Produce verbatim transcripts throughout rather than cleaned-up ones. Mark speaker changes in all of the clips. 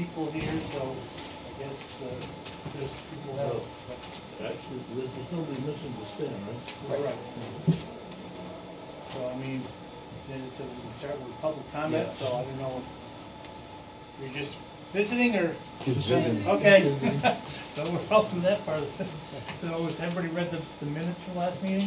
Speaker 1: people here, so I guess uh, there's people have.
Speaker 2: Well, actually, there's there's nobody missing to stand, right?
Speaker 1: Right. So, I mean, then it said we can start with public comment,
Speaker 2: Yeah.
Speaker 1: so I don't know if you're just visiting or?
Speaker 2: Just visiting.
Speaker 1: Okay. So we're all through that part of it. So has everybody read the, the minutes from last meeting?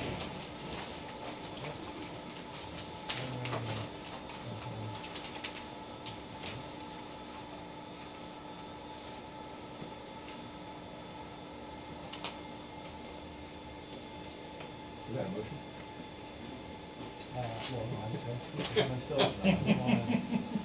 Speaker 3: Is that a motion?
Speaker 4: Uh, well, no, I'm going to myself. I don't wanna-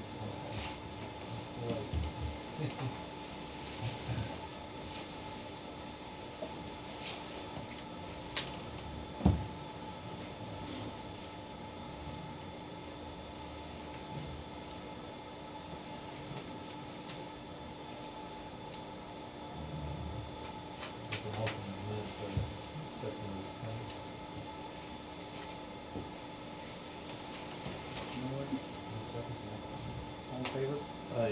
Speaker 1: All in favor?
Speaker 2: Aye.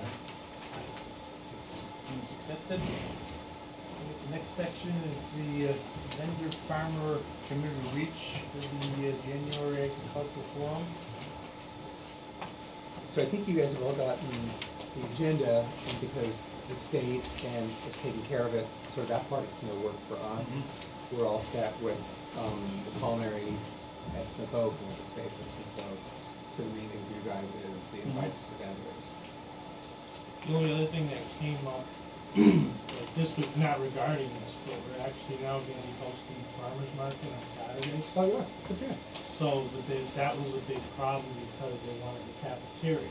Speaker 1: It's accepted. The next section is the uh, vendor farmer community reach for the uh, January agricultural forum.
Speaker 3: So I think you guys have all gotten the agenda, and because the state and is taking care of it, so that part is no work for us.
Speaker 1: Mhm.
Speaker 3: We're all set with um, the culinary at Smith Oak and with the space at Smith Oak. So the main thing for you guys is the invites to the vendors.
Speaker 5: The only other thing that came up, like this was not regarding this, but we're actually now going to be hosting farmers market on Saturdays.
Speaker 3: Oh, yeah, good deal.
Speaker 5: So the big, that was a big problem because they wanted the cafeteria.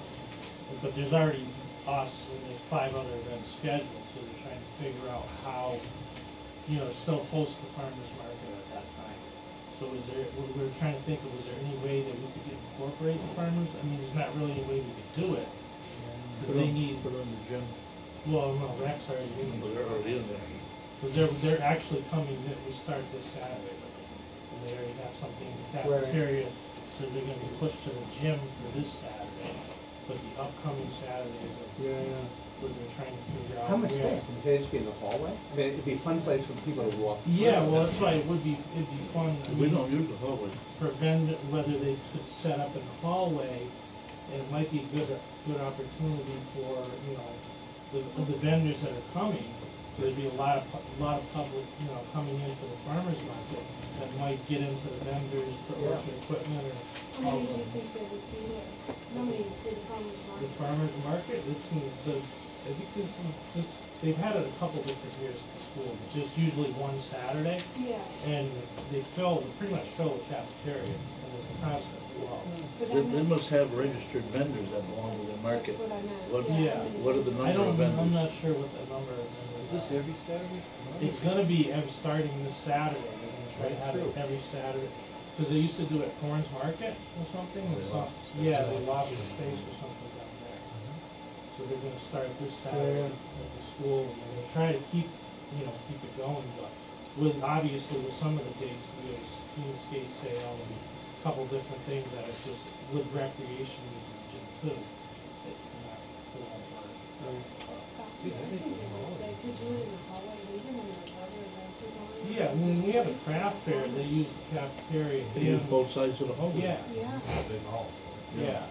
Speaker 5: But there's already us, and there's five other events scheduled, so they're trying to figure out how, you know, still host the farmers market at that time. So is there, we we were trying to think of, was there any way that we could incorporate the farmers? I mean, there's not really any way we could do it. Because they need,
Speaker 2: Put on the gym.
Speaker 5: well, no, Rex already in
Speaker 2: Well,
Speaker 5: there.
Speaker 2: they're already in there.
Speaker 5: Because they're, they're actually coming, th- we start this Saturday with them. And they already have something in the cafeteria, so they're gonna be pushed to the gym for this Saturday. But the upcoming Saturdays, are-
Speaker 3: Yeah, yeah.
Speaker 5: what they're trying to figure out.
Speaker 3: How much
Speaker 5: where-
Speaker 3: space? Would they just be in the hallway? I mean, it'd be a fun place for people to walk through.
Speaker 5: Yeah, well, that's why it would be, it'd be fun. I
Speaker 2: We
Speaker 5: mean,
Speaker 2: don't use the hallway.
Speaker 5: For vendor, whether they could set up in the hallway, and it might be a good, good opportunity for, you know, the, the vendors that are coming. There'd be a lot of, pu- a lot of public, you know, coming in for the farmer's market that might get into the vendors for
Speaker 3: Yeah.
Speaker 5: orchard equipment or.
Speaker 6: How
Speaker 5: all
Speaker 6: many do
Speaker 5: the-
Speaker 6: you think there would be there? How many did the farmers market?
Speaker 5: The farmer's market, this seems, the, I think this, is- this, they've had it a couple different years at the school, but just usually one Saturday.
Speaker 6: Yeah.
Speaker 5: And they fill, they pretty much fill the cafeteria, and there's a constant flow.
Speaker 6: But
Speaker 2: They,
Speaker 6: I
Speaker 2: they
Speaker 6: meant-
Speaker 2: must have registered vendors that belong to their market.
Speaker 6: That's what I meant.
Speaker 2: What,
Speaker 5: Yeah.
Speaker 2: what are the
Speaker 5: I
Speaker 2: number
Speaker 5: don't,
Speaker 2: of vendors?
Speaker 5: I'm not sure what the number of vendors
Speaker 4: Is this
Speaker 5: are.
Speaker 4: every Saturday?
Speaker 5: It's gonna be ev- starting this Saturday, they're gonna try to have it
Speaker 4: True.
Speaker 5: every Saturday. Because they used to do it at Thorns Market or something,
Speaker 2: Oh,
Speaker 5: or
Speaker 2: they
Speaker 5: some,
Speaker 2: lost
Speaker 5: yeah, they lost the space or something down there. So they're gonna start this Saturday
Speaker 3: Yeah.
Speaker 5: at the school, and they're gonna try to keep, you know, keep it going, but with, obviously with some of the dates, we have team skate sale and a couple different things that are just with recreation using the gym too. It's not, it won't work.
Speaker 6: Yeah, I think they would, they could do it in the hallway, even when the other events are going on.
Speaker 5: Yeah, when we have a craft fair, they use the cafeteria.
Speaker 2: They use
Speaker 5: and-
Speaker 2: both sides of the
Speaker 5: Oh,
Speaker 2: hallway.
Speaker 5: yeah.
Speaker 6: Yeah.
Speaker 4: Big hall.
Speaker 5: Yeah.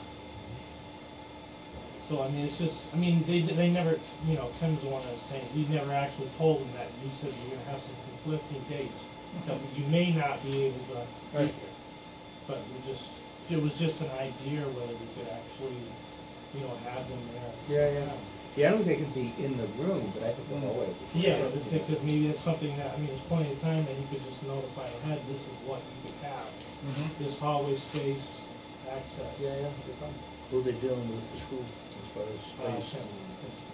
Speaker 5: So, I mean, it's just, I mean, they, they never, you know, Tim's the one that was saying, we never actually told them that. He said we're gonna have some conflicting dates, that you may not be able to
Speaker 3: Right.
Speaker 5: make it. But we just, it was just an idea whether we could actually, you know, have them there.
Speaker 3: Yeah, yeah. Yeah, I don't think they could be in the room, but I think the hallway would be.
Speaker 5: Yeah, but if it could, maybe it's something that, I mean, there's plenty of time that you could just notify ahead, this is what you could have. This hallway space, access.
Speaker 3: Yeah, yeah, good fun.
Speaker 2: Who are they dealing with the school as far as
Speaker 5: Uh,
Speaker 2: space?
Speaker 5: Tim.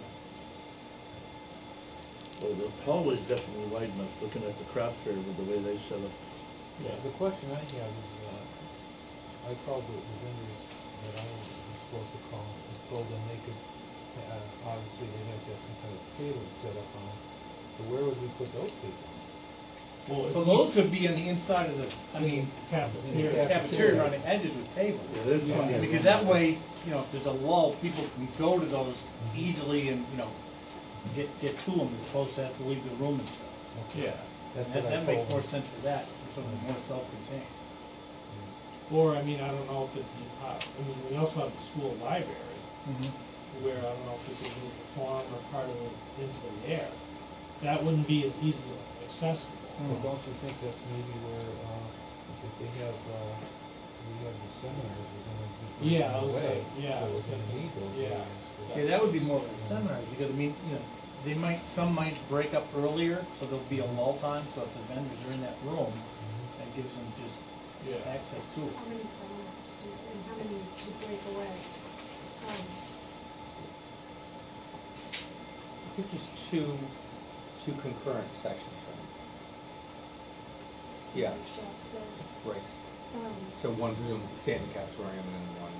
Speaker 2: Well, the hallway's definitely wide enough, looking at the craft fair with the way they set up.
Speaker 4: Yeah, the question I have is, uh, I called the, the vendors that I was supposed to call and told them they could, uh, obviously they'd have to have some kind of table set up on it. So where would we put those people?
Speaker 5: Well,
Speaker 1: So
Speaker 5: if
Speaker 1: those
Speaker 5: you-
Speaker 1: could be on the inside of the, I mean,
Speaker 5: Cafeteria.
Speaker 1: cafeteria on the edges with tables.
Speaker 2: Yeah, there's
Speaker 5: Yeah.
Speaker 2: plenty of
Speaker 1: Because
Speaker 2: room
Speaker 1: that
Speaker 2: there.
Speaker 1: way, you know, if there's a lull, people can go to those easily and, you know, get, get to them as opposed to have to leave the room and stuff.
Speaker 5: Yeah.
Speaker 4: That's
Speaker 1: That,
Speaker 4: what I
Speaker 1: that makes
Speaker 4: told
Speaker 1: more
Speaker 4: them.
Speaker 1: sense for that, for something more self-contained.
Speaker 5: Or, I mean, I don't know if it's, uh, I mean, we also have the school library, where I don't know if we could move the farm or part of it into there. That wouldn't be as easily accessible.
Speaker 4: But don't you think that's maybe where, uh, if they have, uh, we have the seminars, we're gonna be
Speaker 5: Yeah, I
Speaker 4: taking
Speaker 5: was
Speaker 4: away,
Speaker 5: like- yeah, I
Speaker 4: so
Speaker 5: was
Speaker 4: we're gonna
Speaker 5: thinking-
Speaker 4: need those
Speaker 5: yeah.
Speaker 4: areas. for-
Speaker 1: Yeah, that would be more of a seminar, because, I mean, you know, they might, some might break up earlier, so there'll be a lull time, so if the vendors are in that room,
Speaker 4: Mhm.
Speaker 1: that gives them just
Speaker 5: Yeah.
Speaker 1: access to it.
Speaker 6: How many seminars do, and how many do you break away? Um,
Speaker 3: I think there's two, two concurrent sections, right? Yeah,
Speaker 6: Workshops there.
Speaker 3: right.
Speaker 6: Um,
Speaker 3: So one room, say in the cafeteria, and then one.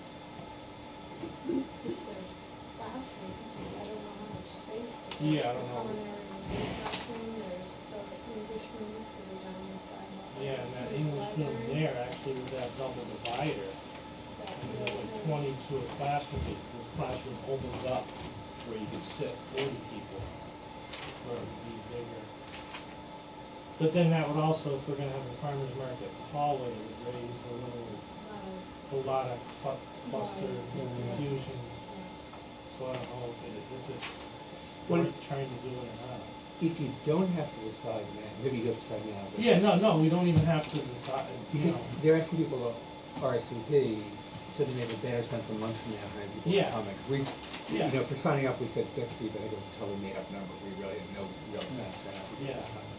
Speaker 6: is there classrooms? I don't know how much space. but
Speaker 5: Yeah, I
Speaker 6: there's
Speaker 5: don't know.
Speaker 6: the culinary and classroom, there's the English rooms that are down the sidewalk.
Speaker 5: Yeah, and that
Speaker 6: There's the
Speaker 5: English room
Speaker 6: library.
Speaker 5: there, actually, with that double divider,
Speaker 6: That
Speaker 5: and
Speaker 6: will
Speaker 5: then like
Speaker 6: have-
Speaker 5: twenty to a classroom, the the classroom opens up where you could sit forty people, where it would be bigger. But then that would also, if we're gonna have a farmer's market hallway, it would raise a little,
Speaker 6: uh,
Speaker 5: a lot of clu- cluster
Speaker 6: Noise,
Speaker 5: and
Speaker 6: yeah.
Speaker 5: confusion.
Speaker 6: yeah.
Speaker 5: So I don't know if it, if it's
Speaker 3: What
Speaker 5: worth
Speaker 3: if-
Speaker 5: trying to do it or not.
Speaker 3: If you don't have to decide now, maybe you have to decide now, but.
Speaker 5: Yeah, no, no, we don't even have to decide, you
Speaker 3: Because
Speaker 5: know.
Speaker 3: they're asking people to R S V P, so they have a better sense a month from now how many people
Speaker 5: Yeah.
Speaker 3: are coming. We,
Speaker 5: Yeah.
Speaker 3: you know, for signing up, we said sixty, but I think it was a totally made-up number. We really had no real sense for how many people
Speaker 5: Yeah.
Speaker 3: were coming.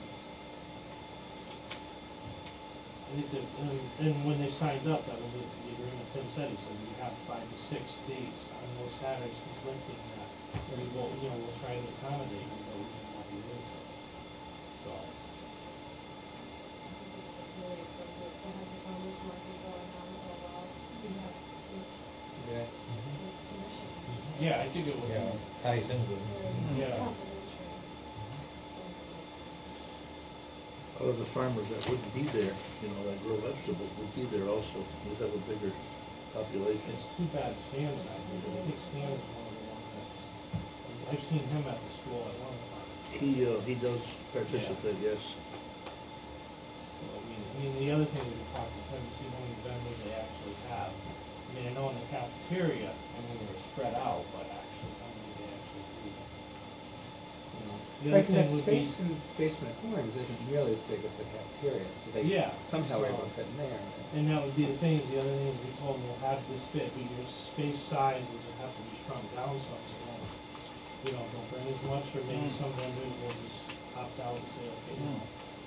Speaker 5: I think that, and, and when they signed up, that was the the agreement Tim said, he said, you have five to six dates on those Saturdays conflicting that, and we will, you know, we'll try to accommodate them, but we may not be able to. So,
Speaker 6: I think it's really appropriate to have the farmer's market going on while we have this,
Speaker 3: Yeah.
Speaker 6: this commission.
Speaker 5: yeah, I think it would be.
Speaker 4: Yeah, ties in with it.
Speaker 6: Very
Speaker 5: Yeah.
Speaker 6: complimentary.
Speaker 2: A lot of the farmers that wouldn't be there, you know, that grow vegetables would be there also. We'd have a bigger population.
Speaker 5: It's too bad Stan's not here, but I think Stan is one of the ones that's, I've seen him at the school at one time.
Speaker 2: He, uh, he does participate, yes.
Speaker 5: So, I mean, I mean, the other thing we can talk to Tim, to see how many vendors they actually have. I mean, I know in the cafeteria, I mean, they're spread out, but actually, how many they actually do. You know, the
Speaker 3: Right,
Speaker 5: other
Speaker 3: 'cause
Speaker 5: thing
Speaker 3: that
Speaker 5: would be.
Speaker 3: space in basement farms isn't nearly as big as the cafeteria, so they
Speaker 5: Yeah,
Speaker 3: somehow are
Speaker 5: so-
Speaker 3: able to fit in there.
Speaker 5: And that would be the thing, is the other thing is we told them, we'll have this fit, but your space size will just have to be shrunk down some, so don't, you know, don't bring as much, or maybe
Speaker 1: Mm.
Speaker 5: some vendors will just opt out and say, okay, you
Speaker 1: Mm.
Speaker 5: know.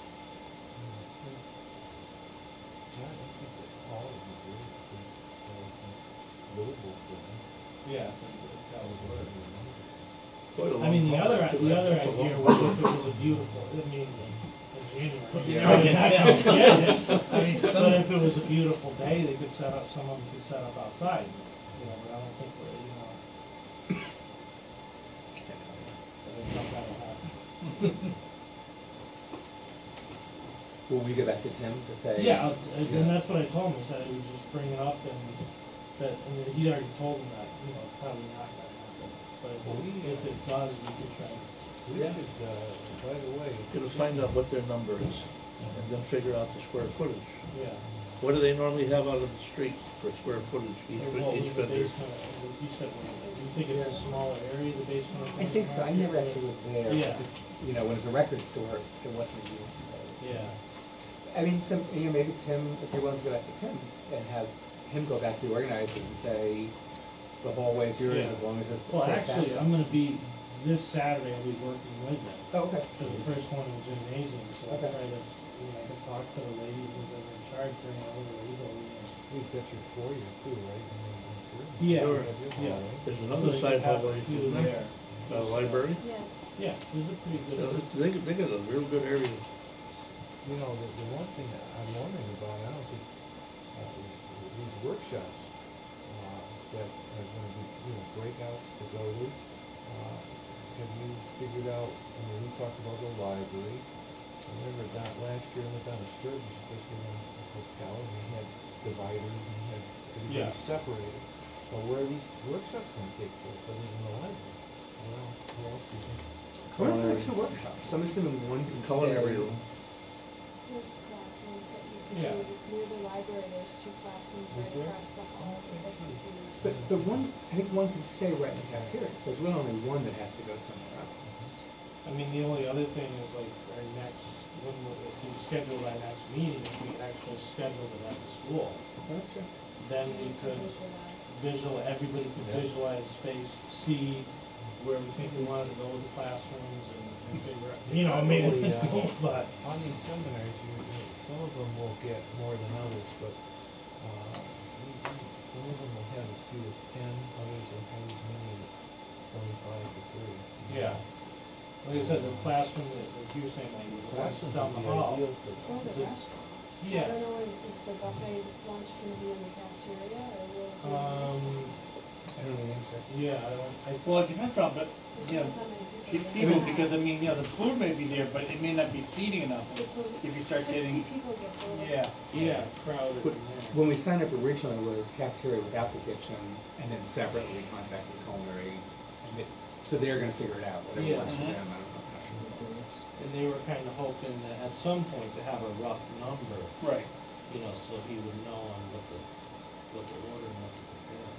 Speaker 4: Yeah, I think that all of the good, because that would be livable for them.
Speaker 5: Yeah, if if that would work.
Speaker 2: Quite a
Speaker 5: I
Speaker 2: long
Speaker 5: mean, the
Speaker 2: haul.
Speaker 5: other, the other
Speaker 4: That's a long
Speaker 5: idea was
Speaker 4: haul.
Speaker 5: if it was a beautiful, I mean, in January.
Speaker 1: Yeah. Yeah.
Speaker 5: Yeah,
Speaker 1: I mean, some-
Speaker 5: but if it was a beautiful day, they could set up, some of them could set up outside, you know, but I don't think we're, you know. I think not that'll happen.
Speaker 3: Will we go back to Tim to say?
Speaker 5: Yeah, I'll- and
Speaker 4: Yeah.
Speaker 5: that's what I told him, I said I would just bring it up and that, I mean, he already told him that, you know, it's probably not gonna happen. But if
Speaker 4: Well,
Speaker 5: it,
Speaker 4: we,
Speaker 5: if
Speaker 4: uh,
Speaker 5: it does, we could try to.
Speaker 4: We
Speaker 2: Yeah.
Speaker 4: should, uh, by the way.
Speaker 2: Gonna find out what their number is, and then figure out the square footage.
Speaker 5: Yeah.
Speaker 2: What do they normally have out of the street for square footage, each,
Speaker 5: Or what was
Speaker 2: each
Speaker 5: the
Speaker 2: vendor?
Speaker 5: basement, uh, you said, uh, you think it's a smaller area, the basement? of
Speaker 3: I think so, I
Speaker 5: the
Speaker 3: never
Speaker 5: market?
Speaker 3: actually was there.
Speaker 5: Yeah.
Speaker 3: Just, you know, when it was a record store, it wasn't a huge space.
Speaker 5: Yeah.
Speaker 3: I mean, some, you know, maybe Tim, if you're willing to go back to Tim and have him go back to the organizer and say, the hallway's yours
Speaker 5: Yeah.
Speaker 3: as long as it's.
Speaker 5: Well,
Speaker 3: safe
Speaker 5: actually,
Speaker 3: access."
Speaker 5: I'm gonna be, this Saturday, I'll be working with them.
Speaker 3: Oh, okay.
Speaker 5: So the first one was gymnasium, so I'll
Speaker 3: Okay.
Speaker 5: try to, you know, I can talk to the ladies who's in charge, bring it over legally and.
Speaker 4: We've got your foyer too, right? in the- in the room.
Speaker 5: Yeah,
Speaker 2: Sure.
Speaker 4: Have your
Speaker 5: yeah.
Speaker 4: hallway.
Speaker 2: There's
Speaker 5: So
Speaker 2: another
Speaker 5: you
Speaker 2: side
Speaker 5: have a
Speaker 2: hallway,
Speaker 5: few
Speaker 2: isn't there?
Speaker 5: there.
Speaker 2: Uh, library?
Speaker 6: Yes.
Speaker 5: Yeah, there's a pretty good.
Speaker 2: Yeah, They, they got a real good area.
Speaker 4: You know, the, the one thing that I'm wondering about, I don't think, uh, these workshops, uh, that are gonna be, you know, breakouts to go to, uh, have you figured out, I mean, we talked about the library, remember that last year I went down to Sturgis, especially when it was Cal, and we had dividers and we had everybody
Speaker 5: Yeah.
Speaker 4: separated. But where are these workshops gonna take place, other than the library? Where else, where else do you think?
Speaker 3: Where are the two workshops? So I'm assuming one can
Speaker 2: Culinary
Speaker 3: stay.
Speaker 2: room.
Speaker 6: There's classrooms that you can
Speaker 5: Yeah.
Speaker 6: use, near the library, there's two classrooms right
Speaker 4: there?
Speaker 6: across the hall that they can use.
Speaker 3: But the one, I think one can stay right in the cafeteria, so there's really only one that has to go somewhere else.
Speaker 5: I mean, the only other thing is like our next, when we, if we schedule our next meeting, if we actually schedule it at the school,
Speaker 3: Okay.
Speaker 5: then we could visual, everybody could
Speaker 4: Yeah.
Speaker 5: visualize space, see where we think we wanted to go with the classrooms and, and figure out, you know, I mean,
Speaker 4: Probably,
Speaker 5: it's
Speaker 4: uh,
Speaker 5: cool, but.
Speaker 4: On these seminars, you, you- some of them will get more than others, but, uh, you- you- some of them will have as few as ten, others will have as many as twenty-five to thirty.
Speaker 5: Yeah. Like I said, the classroom that, that you were saying, like, the ones
Speaker 4: Classrooms
Speaker 5: down
Speaker 4: would
Speaker 5: the
Speaker 4: be
Speaker 5: hall.
Speaker 4: ideal for
Speaker 6: Or the
Speaker 5: It's a-
Speaker 6: restaurant.
Speaker 5: Yeah.
Speaker 6: I don't know, is, is the buffet lunch gonna be in the cafeteria, or will it be? in the
Speaker 5: Um,
Speaker 4: I don't know the answer.
Speaker 5: yeah, I don't, I.
Speaker 7: Well, it depends on, but,
Speaker 6: It
Speaker 7: you know,
Speaker 6: depends how many people
Speaker 7: pe-
Speaker 6: you
Speaker 7: people,
Speaker 6: have.
Speaker 7: because, I mean, you know, the food may be there, but it may not be seating enough. And
Speaker 6: It will-
Speaker 7: If you start getting,
Speaker 6: Sixty people get full.
Speaker 7: yeah,
Speaker 5: Yeah, crowded
Speaker 3: What-
Speaker 5: in there.
Speaker 3: When we signed up originally, it was cafeteria without the kitchen, and then separately contacted culinary, and they, so they're gonna figure it out, whatever
Speaker 5: Yeah.
Speaker 3: works for
Speaker 7: Mhm.
Speaker 3: them, I don't know.
Speaker 5: And they were kind of hoping that at some point to have a rough number,
Speaker 7: right.
Speaker 5: you know, so he would know on what to, what to order and what to prepare.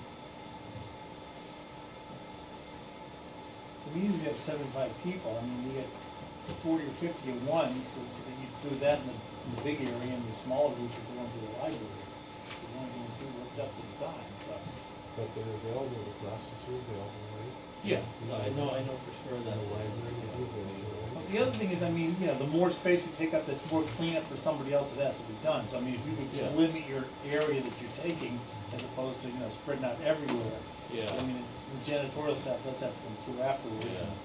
Speaker 7: We usually have seventy-five people, I mean, we get forty or fifty at one, so then you do that in the, in the big area, and the smaller groups are going to the library. You only going to work up to the time, so.
Speaker 4: But they're available, the classes are available, right?
Speaker 5: Yeah, no, I know, I know for sure that.
Speaker 4: And the library will be available,
Speaker 7: Well,
Speaker 4: right?
Speaker 7: the other thing is, I mean, you know, the more space you take up, that's more cleanup for somebody else that has to be done. So, I mean, if you could
Speaker 5: Yeah.
Speaker 7: limit your area that you're taking, as opposed to, you know, spreading out everywhere.
Speaker 5: Yeah.
Speaker 7: I mean, the janitorial staff does have to come through afterwards.
Speaker 5: Yeah.
Speaker 7: and-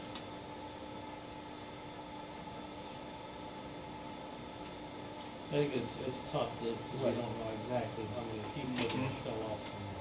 Speaker 5: I think it's, it's tough to, because we
Speaker 7: Right.
Speaker 5: don't know exactly how many people are gonna show up.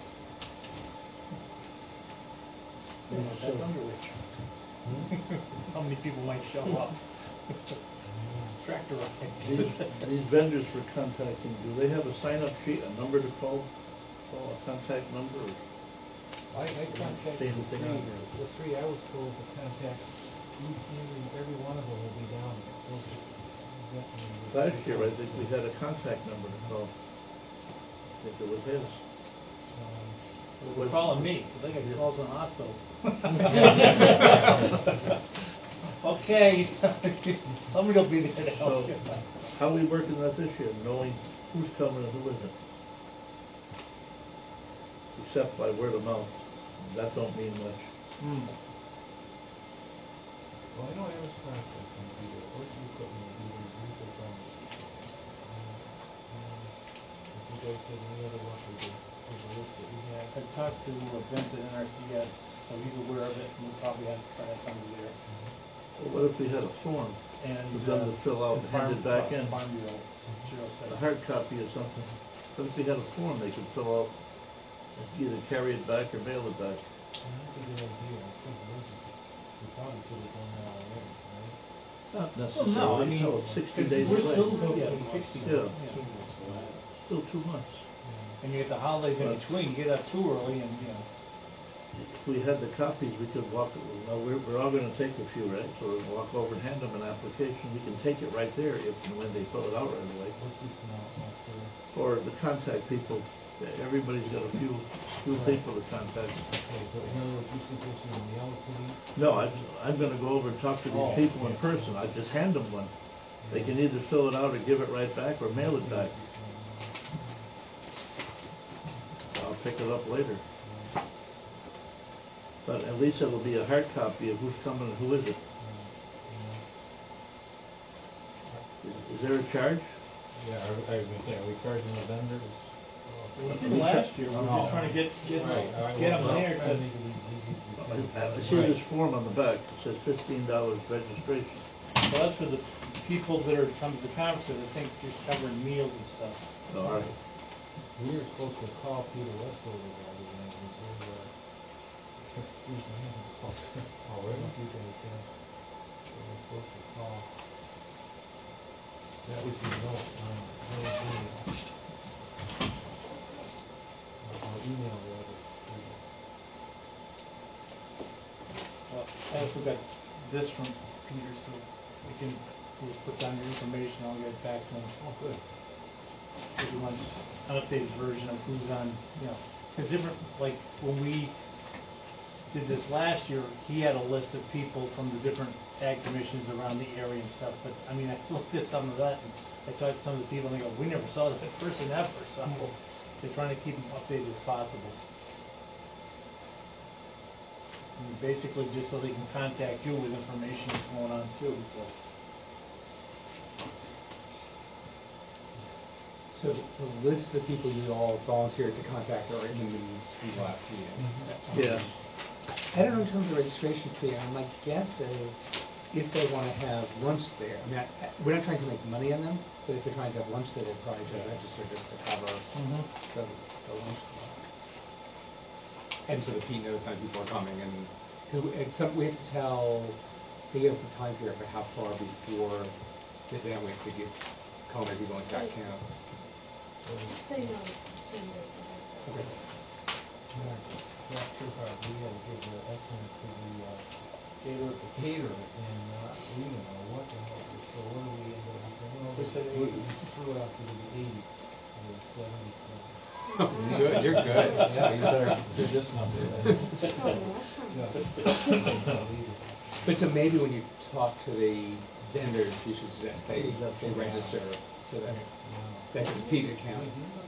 Speaker 7: You know, that's under which. How many people might show up? Tractor
Speaker 2: These,
Speaker 7: rides.
Speaker 2: these vendors for contacting, do they have a sign-up sheet, a number to call, call a contact number? or-
Speaker 4: I, I contacted
Speaker 2: Same
Speaker 4: the
Speaker 2: thing
Speaker 4: three,
Speaker 2: on there.
Speaker 4: the three I was told to contact, each, every, every one of them will be down there. Those are definitely the
Speaker 2: Last
Speaker 4: three
Speaker 2: year, I
Speaker 4: folks
Speaker 2: think we
Speaker 4: that-
Speaker 2: had a contact number to call. I think it was his.
Speaker 4: Um,
Speaker 7: They're calling me, because I got calls in the hospital. Okay, somebody will be there to help
Speaker 2: So,
Speaker 7: you.
Speaker 2: how are we working that this year, knowing who's coming and who isn't? Except by word of mouth, that don't mean much.
Speaker 7: Hmm.
Speaker 4: Well, I know I was contacting Peter, where's the equipment, Peter, Peter from? If you guys had any other luck with the, with the list that we had.
Speaker 7: I talked to uh, Vincent in our C S, so he's aware of it, and we'll probably have to try to have somebody there.
Speaker 2: Well, what if we had a form
Speaker 7: And.
Speaker 2: for them to
Speaker 7: uh,
Speaker 2: fill out and hand
Speaker 7: Farm-
Speaker 2: it back in?
Speaker 7: Farm Bureau, Cheryl said.
Speaker 2: A hard copy or something? What if we had a form they could fill out, and either carry it back or mail it back?
Speaker 4: Well, that's a good idea, I think Liz, we probably could have done that already, right?
Speaker 2: Not
Speaker 7: Well,
Speaker 2: necessarily,
Speaker 7: no, I mean,
Speaker 2: no, it's sixty
Speaker 7: 'cause
Speaker 2: days
Speaker 7: we're
Speaker 2: away.
Speaker 7: still
Speaker 5: Yeah.
Speaker 7: going sixty.
Speaker 2: Yeah.
Speaker 7: Yeah.
Speaker 5: Two months away.
Speaker 2: Still two months.
Speaker 4: Yeah.
Speaker 7: And you get the holidays in
Speaker 2: Right.
Speaker 7: between, you get up too early and, you know.
Speaker 2: If we had the copies, we could walk, well, we're, we're all gonna take a few, right? So we'll walk over and hand them an application, we can take it right there if and when they fill it out right away.
Speaker 4: What's this now, after?
Speaker 2: Or the contact people, everybody's got a few, few
Speaker 4: Right.
Speaker 2: people to contact.
Speaker 4: Okay, but in other words, you suggest you mail it to these?
Speaker 2: No, I, I'm gonna go over and talk to these
Speaker 7: Oh,
Speaker 2: people in
Speaker 7: okay.
Speaker 2: person, I just hand them one. They can either fill it out or give it right back or mail it back. I'll pick it up later. But at least it'll be a hard copy of who's coming and who isn't. Is, is there a charge?
Speaker 4: Yeah, I was gonna say, are we charging the vendors?
Speaker 7: We did last year, we were just trying to get, get,
Speaker 4: Right, all right,
Speaker 7: get them
Speaker 4: well,
Speaker 7: there
Speaker 4: try
Speaker 7: to.
Speaker 4: to make it easy to
Speaker 2: I,
Speaker 4: be-
Speaker 2: I see this form on the back, it says fifteen dollars registration.
Speaker 7: Well, that's for the people that are coming to the conference, I think you're covering meals and stuff.
Speaker 2: All right.
Speaker 4: We were supposed to call Peter Westover the other night, and we were, excuse me, I haven't called him already, you guys have, we were supposed to call. That was your note on, on his email. I'll email the other three.
Speaker 7: Well, I also got this from Peter, so we can just put down your information, I'll get it back to him.
Speaker 4: Oh, good.
Speaker 7: If he wants an updated version of who's on, you know, it's different, like, when we did this last year, he had a list of people from the different ag commissions around the area and stuff, but, I mean, I looked at some of that, and I talked to some of the people, and they go, we never saw that person ever, so they're trying to keep them updated as possible. And basically, just so they can contact you with information that's going on too, so.
Speaker 3: So the the list of people you all volunteered to contact are in the minutes from last meeting.
Speaker 2: Mm-hmm. Yeah.
Speaker 3: I don't know in terms of registration fee, and my guess is if they want to have lunch there, I mean, I, I- we're not trying to make money on them, but if they're trying to have lunch there, they'd probably just register just to cover
Speaker 7: Mm-hmm.
Speaker 3: the, the lunch cost. And so that Pete knows how many people are coming, and, because we, it's some- we have to tell, they give us a time period for how far before the then we have to give, call maybe people in that camp.
Speaker 6: They know two years ahead.
Speaker 3: Okay.
Speaker 4: Not too hard, we gotta give the estimate to the, uh, caterer, the caterer, and, uh, we don't know what the hell, so what do we end up with? Well,
Speaker 7: We said
Speaker 4: we-
Speaker 7: eighty.
Speaker 4: we threw it out to the eighty, or seventy-seven.
Speaker 3: You're good, you're good.
Speaker 4: Yeah, you better do this number then.
Speaker 6: Oh, last time.
Speaker 4: Yeah.
Speaker 3: But so maybe when you talk to the vendors, you should suggest they, they register so that they can feed the account.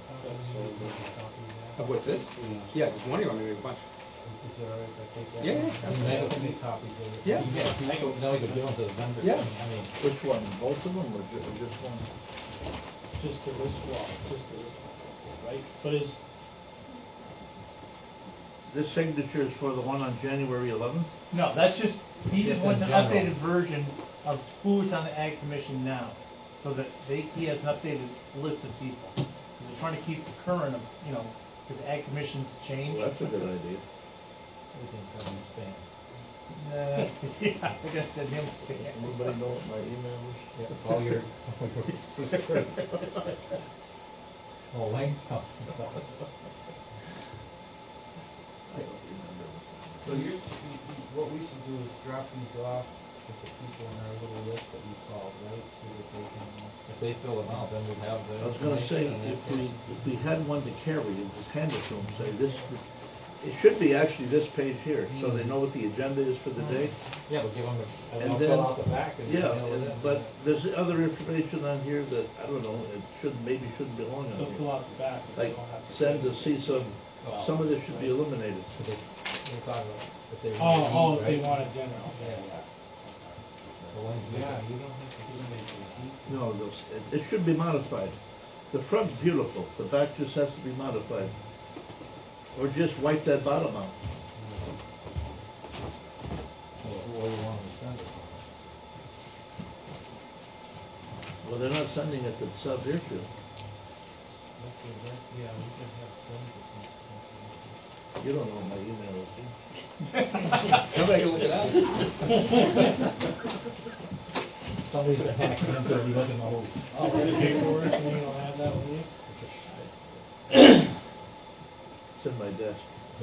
Speaker 3: Of what's this? Yeah, just one, you want me to make a bunch?
Speaker 4: Is it all right if I take that?
Speaker 3: Yeah, yeah,
Speaker 4: I mean, I can make copies of it.
Speaker 3: Yeah.
Speaker 4: Yeah, people, now we can give them to the vendors.
Speaker 3: Yeah.
Speaker 4: I mean,
Speaker 2: Which one, both of them, or ju- or just one?
Speaker 5: Just the wristwatch, just the wristwatch, right? But is,
Speaker 2: This signature is for the one on January eleventh?
Speaker 7: No, that's just, he just
Speaker 4: Just
Speaker 7: wants
Speaker 4: in
Speaker 7: an
Speaker 4: general.
Speaker 7: updated version of who's on the Ag Commission now, so that they, he has an updated list of people. 'Cause they're trying to keep the current of, you know, because the Ag Commission's changed.
Speaker 2: Well, that's a good idea.
Speaker 4: everything comes in spam.
Speaker 7: Uh, yeah, I gotta send him spam.
Speaker 2: Anybody know what my email is?
Speaker 4: Yeah, all your, all your. Oh, Wayne?
Speaker 2: I don't remember.
Speaker 4: So you, you- you- what we should do is drop these off with the people in our little list that we called, right? So that they can, uh, if they fill them out, then we'll have the.
Speaker 2: I was gonna say,
Speaker 4: information and
Speaker 2: if
Speaker 4: that's
Speaker 2: we,
Speaker 4: it.
Speaker 2: if we had one to carry, and just hand it to them, say, this, it should be actually this page here, so they know what the agenda is for the day.
Speaker 4: Yeah, but give them a,
Speaker 2: And
Speaker 4: and they'll
Speaker 2: then,
Speaker 4: fill out the back and
Speaker 2: yeah,
Speaker 4: mail it
Speaker 2: and-
Speaker 4: in.
Speaker 2: but there's other information on here that, I don't know, it shouldn't, maybe shouldn't belong on
Speaker 5: they'll fill
Speaker 2: here.
Speaker 5: out the back. but they
Speaker 2: Like,
Speaker 5: don't have to-
Speaker 2: send to see some, some of this should be eliminated.
Speaker 4: So they, they thought about if they
Speaker 5: Oh,
Speaker 4: want to
Speaker 5: oh,
Speaker 4: eat,
Speaker 5: if they
Speaker 4: right?
Speaker 5: want a dinner, okay,
Speaker 4: Yeah.
Speaker 5: yeah.
Speaker 4: The ones, yeah, you don't have to do anything.
Speaker 2: No, those, it, it should be modified. The front's beautiful, the back just has to be modified. Or just wipe that bottom out.
Speaker 4: Well, who all you want to send it?
Speaker 2: Well, they're not sending it to South Deerfield.
Speaker 4: That's, a- that, yeah, we can have send this information.
Speaker 2: You don't know my email, do you?
Speaker 3: Nobody can look it up.
Speaker 4: Somebody's been hacking into it, he doesn't know who.
Speaker 5: Oh, the paperwork, and you don't have that with you?
Speaker 2: It's in my desk.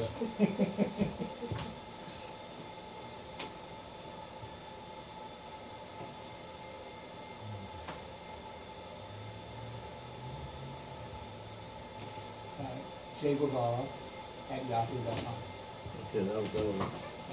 Speaker 3: Uh, Jay Guevara at yahoo dot com.
Speaker 2: Okay, that was, that was.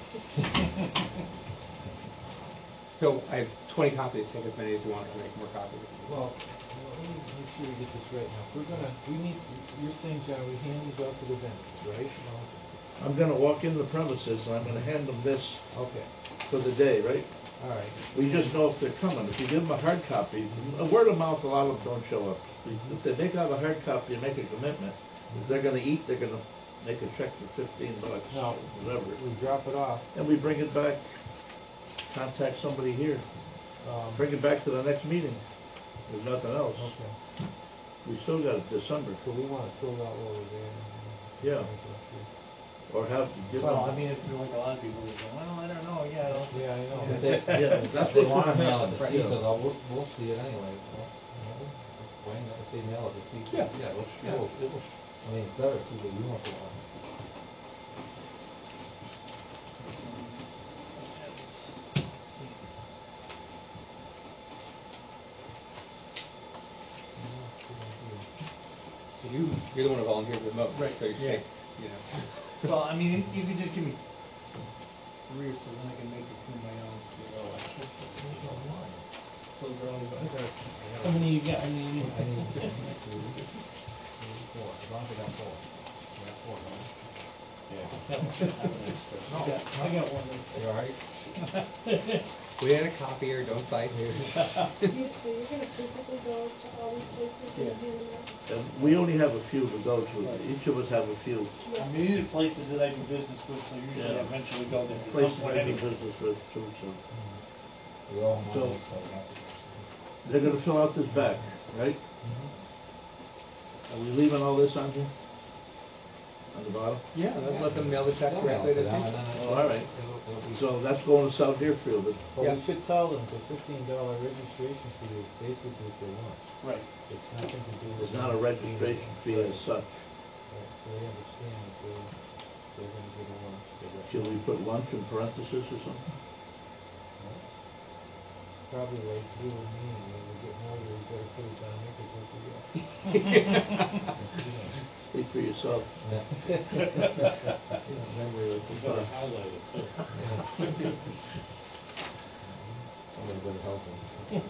Speaker 3: So I have twenty copies, take as many as you want, I can make more copies.
Speaker 4: Well, well, let me make sure we get this right now. We're gonna, we need, you're saying, John, we hand these out to the vendors, right?
Speaker 2: I'm gonna walk into the premises and I'm gonna hand them this
Speaker 4: Okay,
Speaker 2: for the day, right?
Speaker 4: all right.
Speaker 2: We just know if they're coming. If you give them a hard copy, a word of mouth, a lot of them don't show up. If they make out a hard copy and make a commitment, if they're gonna eat, they're gonna make a check for fifteen bucks,
Speaker 4: Now,
Speaker 2: whatever.
Speaker 4: we drop it off,
Speaker 2: And we bring it back, contact somebody here,
Speaker 4: um.
Speaker 2: bring it back to the next meeting. There's nothing else.
Speaker 4: Okay,
Speaker 2: We still got December,
Speaker 4: so we wanna fill out while we're there.
Speaker 2: Yeah. or have, give them.
Speaker 7: Well, I mean, if you're like a lot of people, they go, well, I don't know, yeah, I don't.
Speaker 4: Yeah, I know.
Speaker 2: Yeah.
Speaker 4: But they,
Speaker 2: Yeah,
Speaker 4: if
Speaker 2: that's
Speaker 4: they
Speaker 2: what's
Speaker 4: wanna
Speaker 2: gonna
Speaker 4: mail
Speaker 2: happen,
Speaker 4: it,
Speaker 2: yeah.
Speaker 4: so they'll- we'll, we'll see it anyway. so. they mail it to people.
Speaker 3: Yeah.
Speaker 4: Yeah, it'll,
Speaker 3: Yeah.
Speaker 4: it'll, it'll, I mean, it's better to the uniform.
Speaker 3: So you, you're the one who volunteered the most,
Speaker 7: Right,
Speaker 3: so you
Speaker 7: yeah.
Speaker 3: should, you know.
Speaker 7: Well, I mean, you could just give me three or so, then I can make it through my own.
Speaker 4: Oh, I should, there's no line.
Speaker 7: Still early, but.
Speaker 4: I gotta-
Speaker 5: How many you got? I mean,
Speaker 4: I need two, three, four, as long as I got four. I got four, don't I? Yeah.
Speaker 5: I got, I got one.
Speaker 4: You all right?
Speaker 3: We had a copier, don't fight here.
Speaker 6: You, so you're gonna physically go to all these places and
Speaker 7: Yeah.
Speaker 6: hand them out?
Speaker 2: And we only have a few to go to, each of us have a few
Speaker 7: I mean, these are places that I do business with, so usually
Speaker 2: Yeah.
Speaker 7: I eventually go there. at
Speaker 2: places
Speaker 7: some point
Speaker 2: we do
Speaker 7: anyway.
Speaker 2: business with too, so.
Speaker 4: We all
Speaker 2: So-
Speaker 4: mine, so we have to.
Speaker 2: They're gonna fill out this back, right?
Speaker 4: Mhm.
Speaker 2: Are we leaving all this on here? On the bottom?
Speaker 3: Yeah, let let them mail the check
Speaker 4: They'll
Speaker 3: directly
Speaker 4: mail
Speaker 3: to
Speaker 4: it them, and
Speaker 3: them.
Speaker 4: then I
Speaker 2: Oh,
Speaker 4: think
Speaker 2: all right.
Speaker 4: it'll- it'll be-
Speaker 2: So that's going to South Deerfield, but
Speaker 4: But
Speaker 3: Yeah.
Speaker 4: we should tell them the fifteen dollar registration fee is basically for lunch.
Speaker 7: Right.
Speaker 4: It's nothing to do with.
Speaker 2: it's not a
Speaker 4: them
Speaker 2: registration
Speaker 4: being-
Speaker 2: fee as
Speaker 4: Right.
Speaker 2: such.
Speaker 4: Right, so they understand that they're, they're gonna get a lunch for that.
Speaker 2: Should we put lunch in parentheses or something?
Speaker 4: Well, probably like you and me, when we get more, we better put it down there, cause we'll forget.
Speaker 2: Speak for yourself.
Speaker 4: Yeah.
Speaker 2: Memory like this.
Speaker 4: Better highlight it, too. Somebody better help them.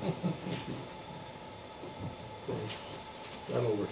Speaker 2: That'll work.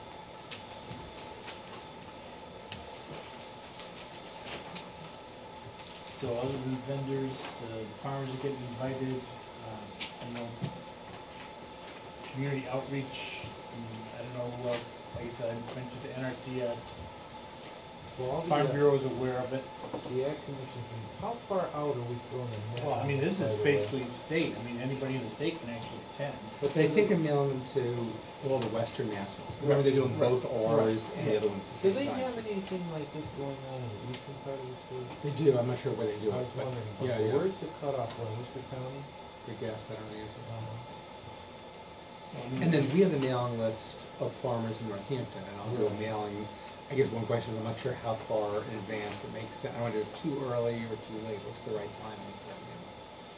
Speaker 7: So other than vendors, uh, the farmers are getting invited, um, you know, community outreach, mm, I don't know, uh, like I said, I mentioned the N R C S,
Speaker 4: Well, all the,
Speaker 7: Farm
Speaker 4: uh,
Speaker 7: Bureau is aware of it.
Speaker 4: The ag commissions, and how far out are we throwing the net?
Speaker 7: Well, I mean, this
Speaker 4: by
Speaker 7: is
Speaker 4: the way?
Speaker 7: basically state, I mean, anybody in the state can actually attend.
Speaker 3: But they think of mailing them to all the Western Nationals. Remember, they're doing both ours and the other ones at
Speaker 4: Do
Speaker 3: the
Speaker 4: they
Speaker 3: same time.
Speaker 4: have anything like this going on in the eastern part of the state?
Speaker 3: They do, I'm not sure where they do
Speaker 4: I
Speaker 3: it,
Speaker 4: was
Speaker 3: but,
Speaker 4: wondering,
Speaker 3: yeah,
Speaker 4: but
Speaker 3: yeah.
Speaker 4: where's the cutoff one, Worcester County?
Speaker 3: Good guess, I don't know the answer.
Speaker 4: Uh-huh.
Speaker 7: I mean,
Speaker 3: And then we have a mailing list of farmers in Northampton, and I'll do a
Speaker 4: Right.
Speaker 3: mailing, I guess one question, I'm not sure how far in advance it makes sense. I don't want to do it too early or too late, what's the right timing for that mailing?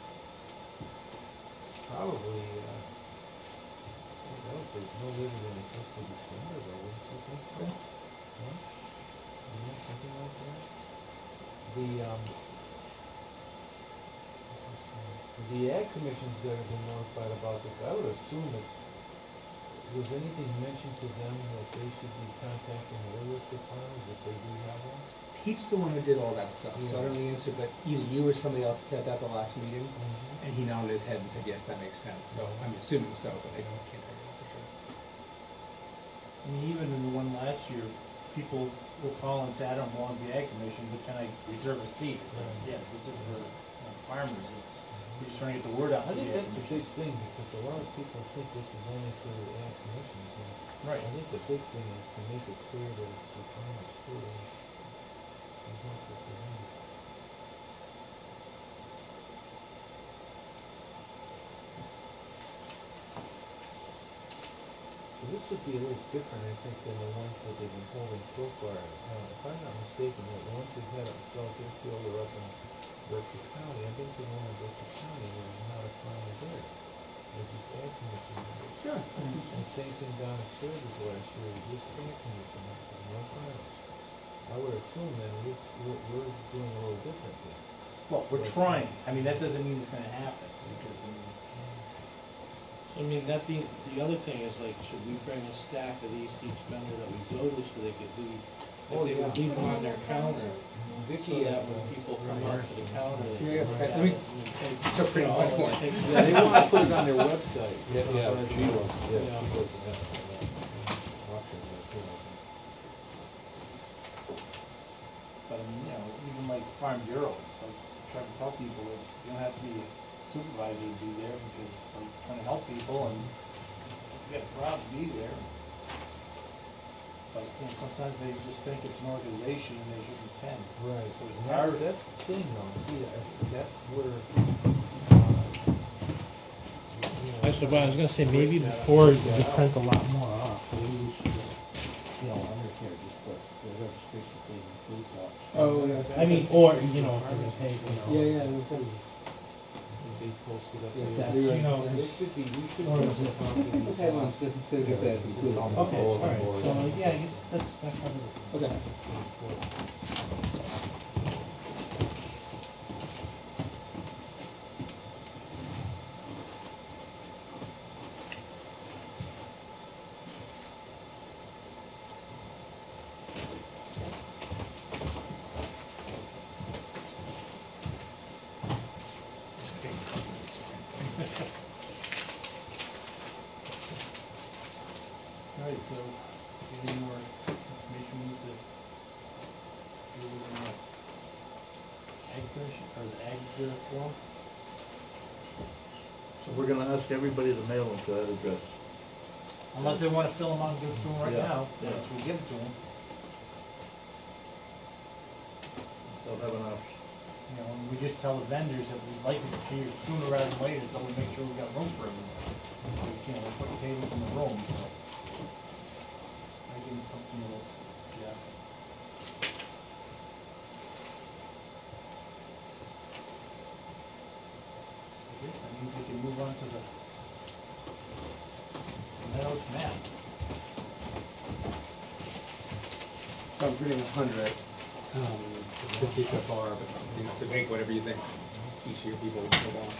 Speaker 4: Probably, uh, I would say no later than the first of December, though, wouldn't you think so? No? Yeah, something like that? The, um, the ag commissions that have been notified about this, I would assume it's, was anything mentioned to them that they should be contacting their list of farmers if they do have one?
Speaker 3: Pete's the one who did all that stuff, so I don't know the answer, but either you or somebody else said that at the last meeting,
Speaker 4: Mhm.
Speaker 3: and he nodded his head and said, yes, that makes sense, so I'm assuming so, but I don't, can't tell you that for sure.
Speaker 7: I mean, even in the one last year, people will call and say, I don't belong to the Ag Commission, but can I reserve a seat? It's like,
Speaker 4: Right.
Speaker 7: yeah, this is for uh, farmers, it's, we're just trying to get the word out
Speaker 4: I
Speaker 7: to the
Speaker 4: think
Speaker 7: Ag
Speaker 4: that's a
Speaker 7: Commission.
Speaker 4: big thing, because a lot of people think this is only for the ag commissions, and
Speaker 7: Right.
Speaker 4: I think the big thing is to make it clear that it's for farmers too, and and helpful for them. So this would be a little different, I think, than the ones that they've been holding so far. Uh, if I'm not mistaken, the ones they've had up in South Deerfield or up in Berkeley County, I think the one in Berkeley County, there was not a farmer there. It was ag commission members.
Speaker 3: Sure.
Speaker 4: And same thing down in Sturgis last year, it was just ag commission members, no farmers. I would assume then we're, we're, we're doing a little different here.
Speaker 7: Well, we're trying, I mean, that doesn't mean it's gonna happen, because, I mean,
Speaker 5: I mean, that being, the other thing is like, should we bring a stack of these to each vendor that we go to so they could leave,
Speaker 4: Oh,
Speaker 5: if they
Speaker 4: yeah.
Speaker 5: would leave them on their counter?
Speaker 6: Yeah.
Speaker 4: Vicky
Speaker 5: So that
Speaker 4: had,
Speaker 5: when
Speaker 4: uh,
Speaker 5: people come
Speaker 4: right
Speaker 5: up to the
Speaker 4: here.
Speaker 5: counter, they
Speaker 3: Yeah,
Speaker 5: can
Speaker 3: yeah,
Speaker 5: look
Speaker 3: I
Speaker 5: at
Speaker 3: mean,
Speaker 5: it and take,
Speaker 3: so pretty
Speaker 5: you know,
Speaker 3: much
Speaker 5: let's
Speaker 3: point.
Speaker 5: take
Speaker 4: Yeah, they wanna put it on their website.
Speaker 2: Yeah, yeah,
Speaker 4: But,
Speaker 2: she
Speaker 4: uh,
Speaker 2: was, yeah,
Speaker 4: yeah.
Speaker 2: she was, yeah.
Speaker 4: Auction, that too, I think.
Speaker 7: but I mean, you know, even like Farm Bureau, it's like, trying to tell people that you don't have to be a supervisor to be there, because it's like trying to help people, and if you got a problem, be there. But, you know, sometimes they just think it's an organization and they shouldn't attend.
Speaker 4: Right,
Speaker 7: So it's
Speaker 4: and
Speaker 7: our,
Speaker 4: that's, that's the thing though, see, I, that's where, uh, you know,
Speaker 5: I was, I was gonna say,
Speaker 4: break
Speaker 5: maybe
Speaker 4: that up,
Speaker 5: before
Speaker 4: break
Speaker 5: we
Speaker 4: that out.
Speaker 5: print a lot more
Speaker 3: Oh, yeah.
Speaker 5: I mean, or, you know, for the pay, you know.
Speaker 3: Yeah, yeah, no sense.
Speaker 4: Would be posted up
Speaker 5: If
Speaker 4: there.
Speaker 5: that's, you know,
Speaker 4: It should be, we should.
Speaker 5: Or
Speaker 4: put
Speaker 5: is
Speaker 4: the
Speaker 5: it-
Speaker 4: properties
Speaker 3: Okay, well,
Speaker 4: on-
Speaker 3: just to get that included.
Speaker 5: Okay, all right,
Speaker 4: board.
Speaker 5: so, yeah, I guess that's, that's probably.
Speaker 3: Okay.
Speaker 1: All right, so any more information we need to do in the ag commission, or the ag uh, form?
Speaker 2: So we're gonna ask everybody to mail them to that address.
Speaker 1: Unless they wanna fill them out and give it to them right
Speaker 2: Yeah,
Speaker 1: now,
Speaker 2: yeah.
Speaker 1: yes, we'll give it to them.
Speaker 2: They'll have an option.
Speaker 1: You know, and we just tell the vendors that we'd like it here sooner rather than later, so we make sure we've got room for everybody. Because, you know, we're putting tables in the room, so. I give them something to look, yeah. I guess that means we can move on to the Meadows map.
Speaker 3: So I'm putting a hundred, um, fifty so far, but, you know, so take whatever you think each of your people will want.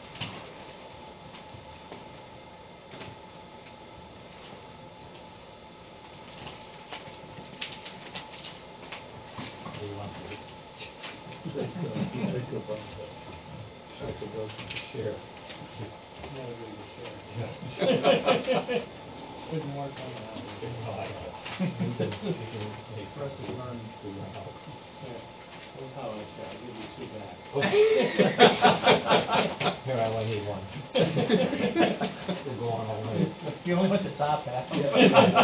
Speaker 4: We want to
Speaker 2: Take, uh, take a bunch of- take a bunch of-
Speaker 4: share.
Speaker 5: Never really share. With more coming out.
Speaker 1: For us to learn.
Speaker 5: Yeah, that's how I share, I'll give you two back.
Speaker 4: Here, I only need one. We'll go on all night.
Speaker 1: You only want the top half.
Speaker 4: Thank you.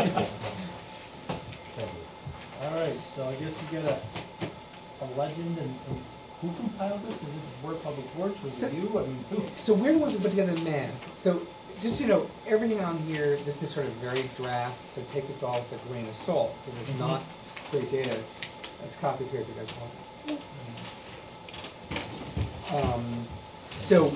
Speaker 1: All right, so I guess you get a, a legend, and and who compiled this? Is it the Board of Public Works, was
Speaker 3: So-
Speaker 1: it you? I mean, who?
Speaker 3: So we're the ones who put together the map. So just, you know, everything on here, this is sort of very draft, so take this all with a grain of salt, because it's
Speaker 1: Mhm.
Speaker 3: not great data. There's copies here if you guys want. Um, so,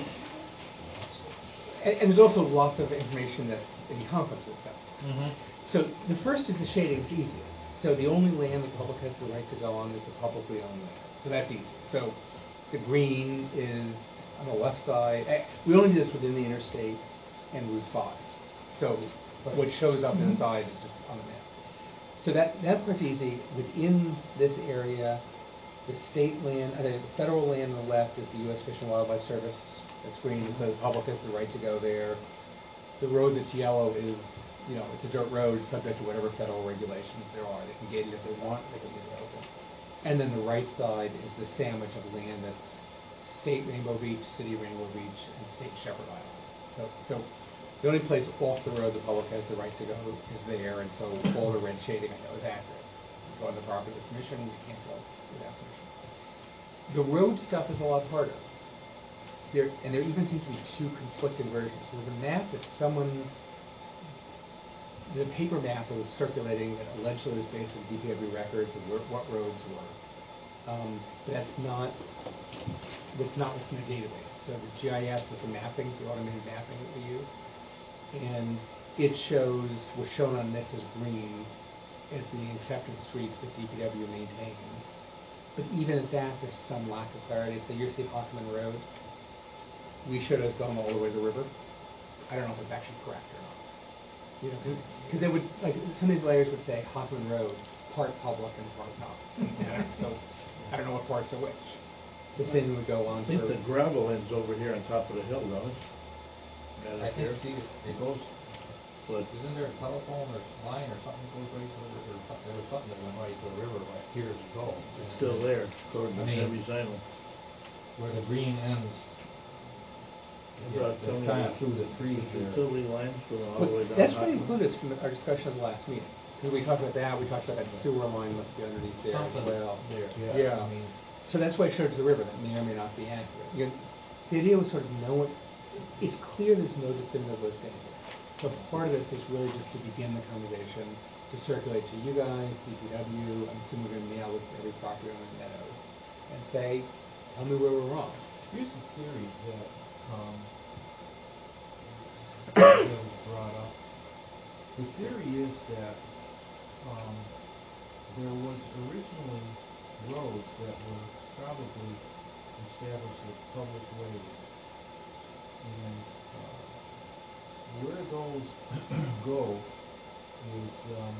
Speaker 3: and, and there's also lots of information that's in conflict with itself.
Speaker 1: Mm-hmm.
Speaker 3: So the first is the shading is easiest. So the only land the public has the right to go on is the publicly owned land. So that's easy. So the green is on the left side. Eh, We only do this within the interstate and Route five. So what shows up inside is just on the map. So that, that part's easy. Within this area, the state land, uh, the federal land on the left is the U S Fish and Wildlife Service. That's green, so the public has the right to go there. The road that's yellow is, you know, it's a dirt road subject to whatever federal regulations there are. They can gate it if they want, they can leave it open. And then the right side is the sandwich of land that's state Rainbow Beach, city Rainbow Beach, and state Shepherd Island. So, so the only place off the road the public has the right to go is there, and so all the red shading I know is accurate. You go on the property with permission, you can't go without permission. The road stuff is a lot harder. There, and there even seems to be two conflicting versions. So there's a map that someone, there's a paper map that was circulating that allegedly was based on D P W records of where, what roads were. Um, but that's not, that's not what's in the database. So the G I S is the mapping, the automated mapping that we use. And it shows, what's shown on this as green, as being accepted streets that D P W maintains. But even at that, there's some lack of clarity. So you see Hoffman Road, we showed us going all the way to the river. I don't know if it's actually correct or not. You know, because they would, like, some of these layers would say Hoffman Road, part public and part not. Yeah, so I don't know what parts are which. The same would go on
Speaker 2: I think
Speaker 3: for.
Speaker 2: the gravel ends over here on top of the hill, don't it? Right
Speaker 8: I
Speaker 2: up here.
Speaker 8: think, see, it goes,
Speaker 2: But
Speaker 8: isn't there a telephone or line or something that goes right to the river, or something, there was something that went right to the river like years ago.
Speaker 2: it's still there, according to
Speaker 8: I mean-
Speaker 2: Debbie Zimal.
Speaker 8: Where the green ends,
Speaker 2: About
Speaker 8: it's
Speaker 2: telling
Speaker 8: kind
Speaker 2: you
Speaker 8: of through the trees there.
Speaker 2: Utility lines going all the way
Speaker 3: But
Speaker 2: down.
Speaker 3: that's what
Speaker 2: Hoffman.
Speaker 3: included from our discussion of the last meeting. Because we talked about that, we talked about that sewer line must be underneath there as
Speaker 8: Something
Speaker 3: well.
Speaker 8: there,
Speaker 3: Yeah.
Speaker 8: I mean,
Speaker 3: So that's why I showed it to the river, that may or may not be accurate. You know, the idea was sort of know what, it's clear there's no definitive list anywhere. So part of this is really just to begin the conversation, to circulate to you guys, D P W, I'm assuming we're gonna mail it to every property owner in Meadows, and say, tell me where we're wrong.
Speaker 4: Here's a theory that, um, that was brought up. The theory is that, um, there was originally roads that were probably established as public ways. And, uh, where those go is, um,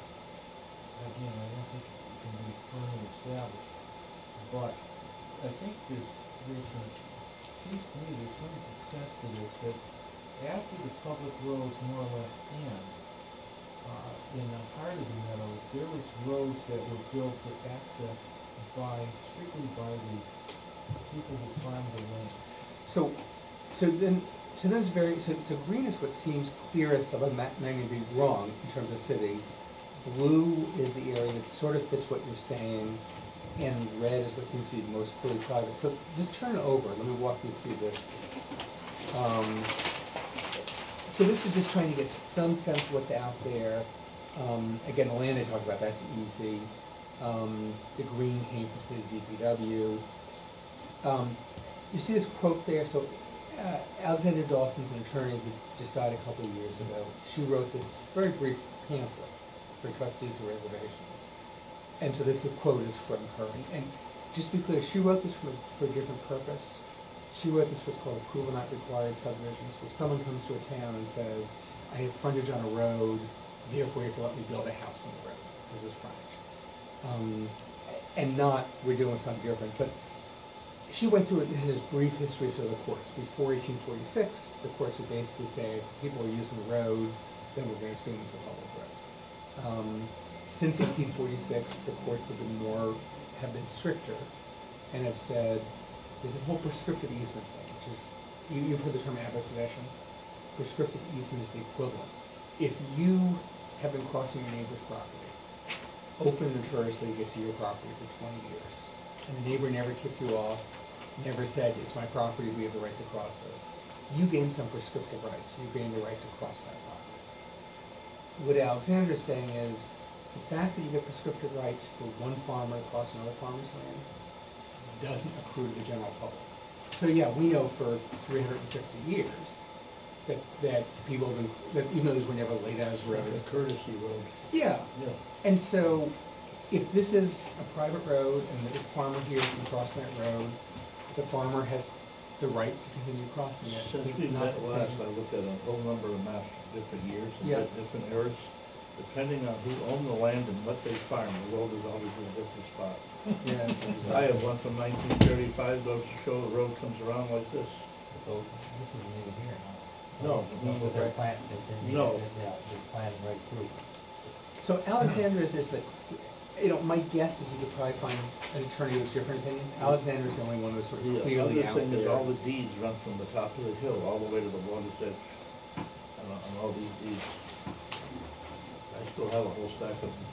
Speaker 4: again, I don't think it can be firmly established, but I think there's, there's some, seems to me there's some sense to this, that after the public roads more or less end, uh, in the heart of the meadows, there was roads that were built for access by, strictly by the people who farmed the land.
Speaker 3: So, so then, so that's very, so, so green is what seems clearest, although Matt may be wrong in terms of city. Blue is the area that sort of fits what you're saying, and red is what seems to be most clearly private. So just turn it over. Let me walk you through this. Um, so this is just trying to get some sense of what's out there. Um, again, the land I talked about, that's easy. Um, the green came from City D P W. Um, you see this quote there? So uh, Alexander Dawson's an attorney who just died a couple of years ago. She wrote this very brief pamphlet for trustees of reservations. And so this quote is from her. And, and just to be clear, she wrote this for, for a different purpose. She wrote this what's called approval not required subdivisions, where someone comes to a town and says, I have frontage on a road, therefore you have to let me build a house on the road. This is frontage. Um, and not, we're doing something different. But she went through his brief history of the courts. Before eighteen forty-six, the courts would basically say, if people are using the road, then we're going to assume it's a public road. Um, since eighteen forty-six, the courts have been more, have been stricter, and have said, there's this whole prescriptive easement thing, which is, you, you've heard the term abbot possession. Prescriptive easement is the equivalent. If you have been crossing your neighbor's property, open and notoriously get to your property for twenty years, and the neighbor never kicked you off, never said, it's my property, we have the right to cross this, you gain some prescriptive rights. You gain the right to cross that property. What Alexander's saying is, the fact that you get prescriptive rights for one farmer across another farmer's land doesn't accrue to the general public. So yeah, we know for three hundred sixty years that that people have been, that even though these were never laid out as roads.
Speaker 2: It's a courtesy road.
Speaker 3: Yeah.
Speaker 2: Yeah.
Speaker 3: And so, if this is a private road and this farmer here can cross that road, the farmer has the right to continue crossing it.
Speaker 2: Since
Speaker 3: It's
Speaker 2: we
Speaker 3: not
Speaker 2: met
Speaker 3: the
Speaker 2: last,
Speaker 3: same.
Speaker 2: I looked at a whole number of maps, different years and
Speaker 3: Yeah.
Speaker 2: di- different eras. Depending on who owned the land and what they farmed, the road is always in a different spot.
Speaker 3: Yeah.
Speaker 2: I have one from nineteen thirty-five, goes to show the road comes around like this.
Speaker 8: So this isn't even here now.
Speaker 2: No,
Speaker 8: No,
Speaker 2: no,
Speaker 8: but they're
Speaker 2: right.
Speaker 8: planting, they, they,
Speaker 2: No.
Speaker 8: yeah, just planting right through.
Speaker 3: So Alexander's is the, you know, my guess is you could probably find an attorney with different opinions. Alexander's the only one who's sort of
Speaker 2: The
Speaker 3: clearly
Speaker 2: other
Speaker 3: out
Speaker 2: thing is
Speaker 3: there.
Speaker 2: all the deeds run from the top of the hill all the way to the water's edge. And, uh, and all these deeds. I still have a whole stack of them.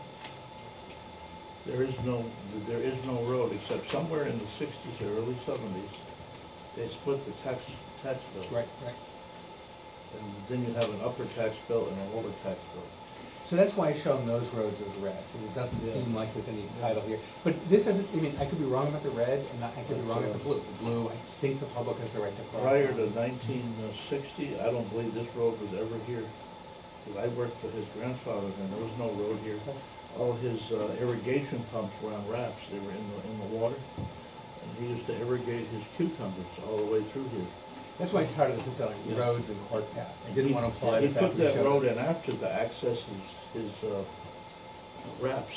Speaker 2: There is no, there is no road except somewhere in the sixties or early seventies, they split the tax, tax bill.
Speaker 3: Right, right.
Speaker 2: And then you have an upper tax bill and a lower tax bill.
Speaker 3: So that's why I show them those roads as red, because it doesn't
Speaker 2: Yeah.
Speaker 3: seem like there's any title here. But this isn't, I mean, I could be wrong about the red, and I could be wrong about the blue. The blue, I think the public has the right to cross.
Speaker 2: Prior to nineteen sixty, I don't believe this road was ever here. Because I worked for his grandfather, and there was no road here. All his uh, irrigation pumps were on rafts. They were in the in the water, and he used to irrigate his cucumbers all the way through here.
Speaker 3: That's why I started this telling
Speaker 2: Yeah.
Speaker 3: roads and cart path. I didn't
Speaker 2: He-
Speaker 3: want to apply
Speaker 2: He
Speaker 3: the fact
Speaker 2: put
Speaker 3: we
Speaker 2: that
Speaker 3: showed
Speaker 2: road
Speaker 3: it.
Speaker 2: in after to access his his uh, rafts.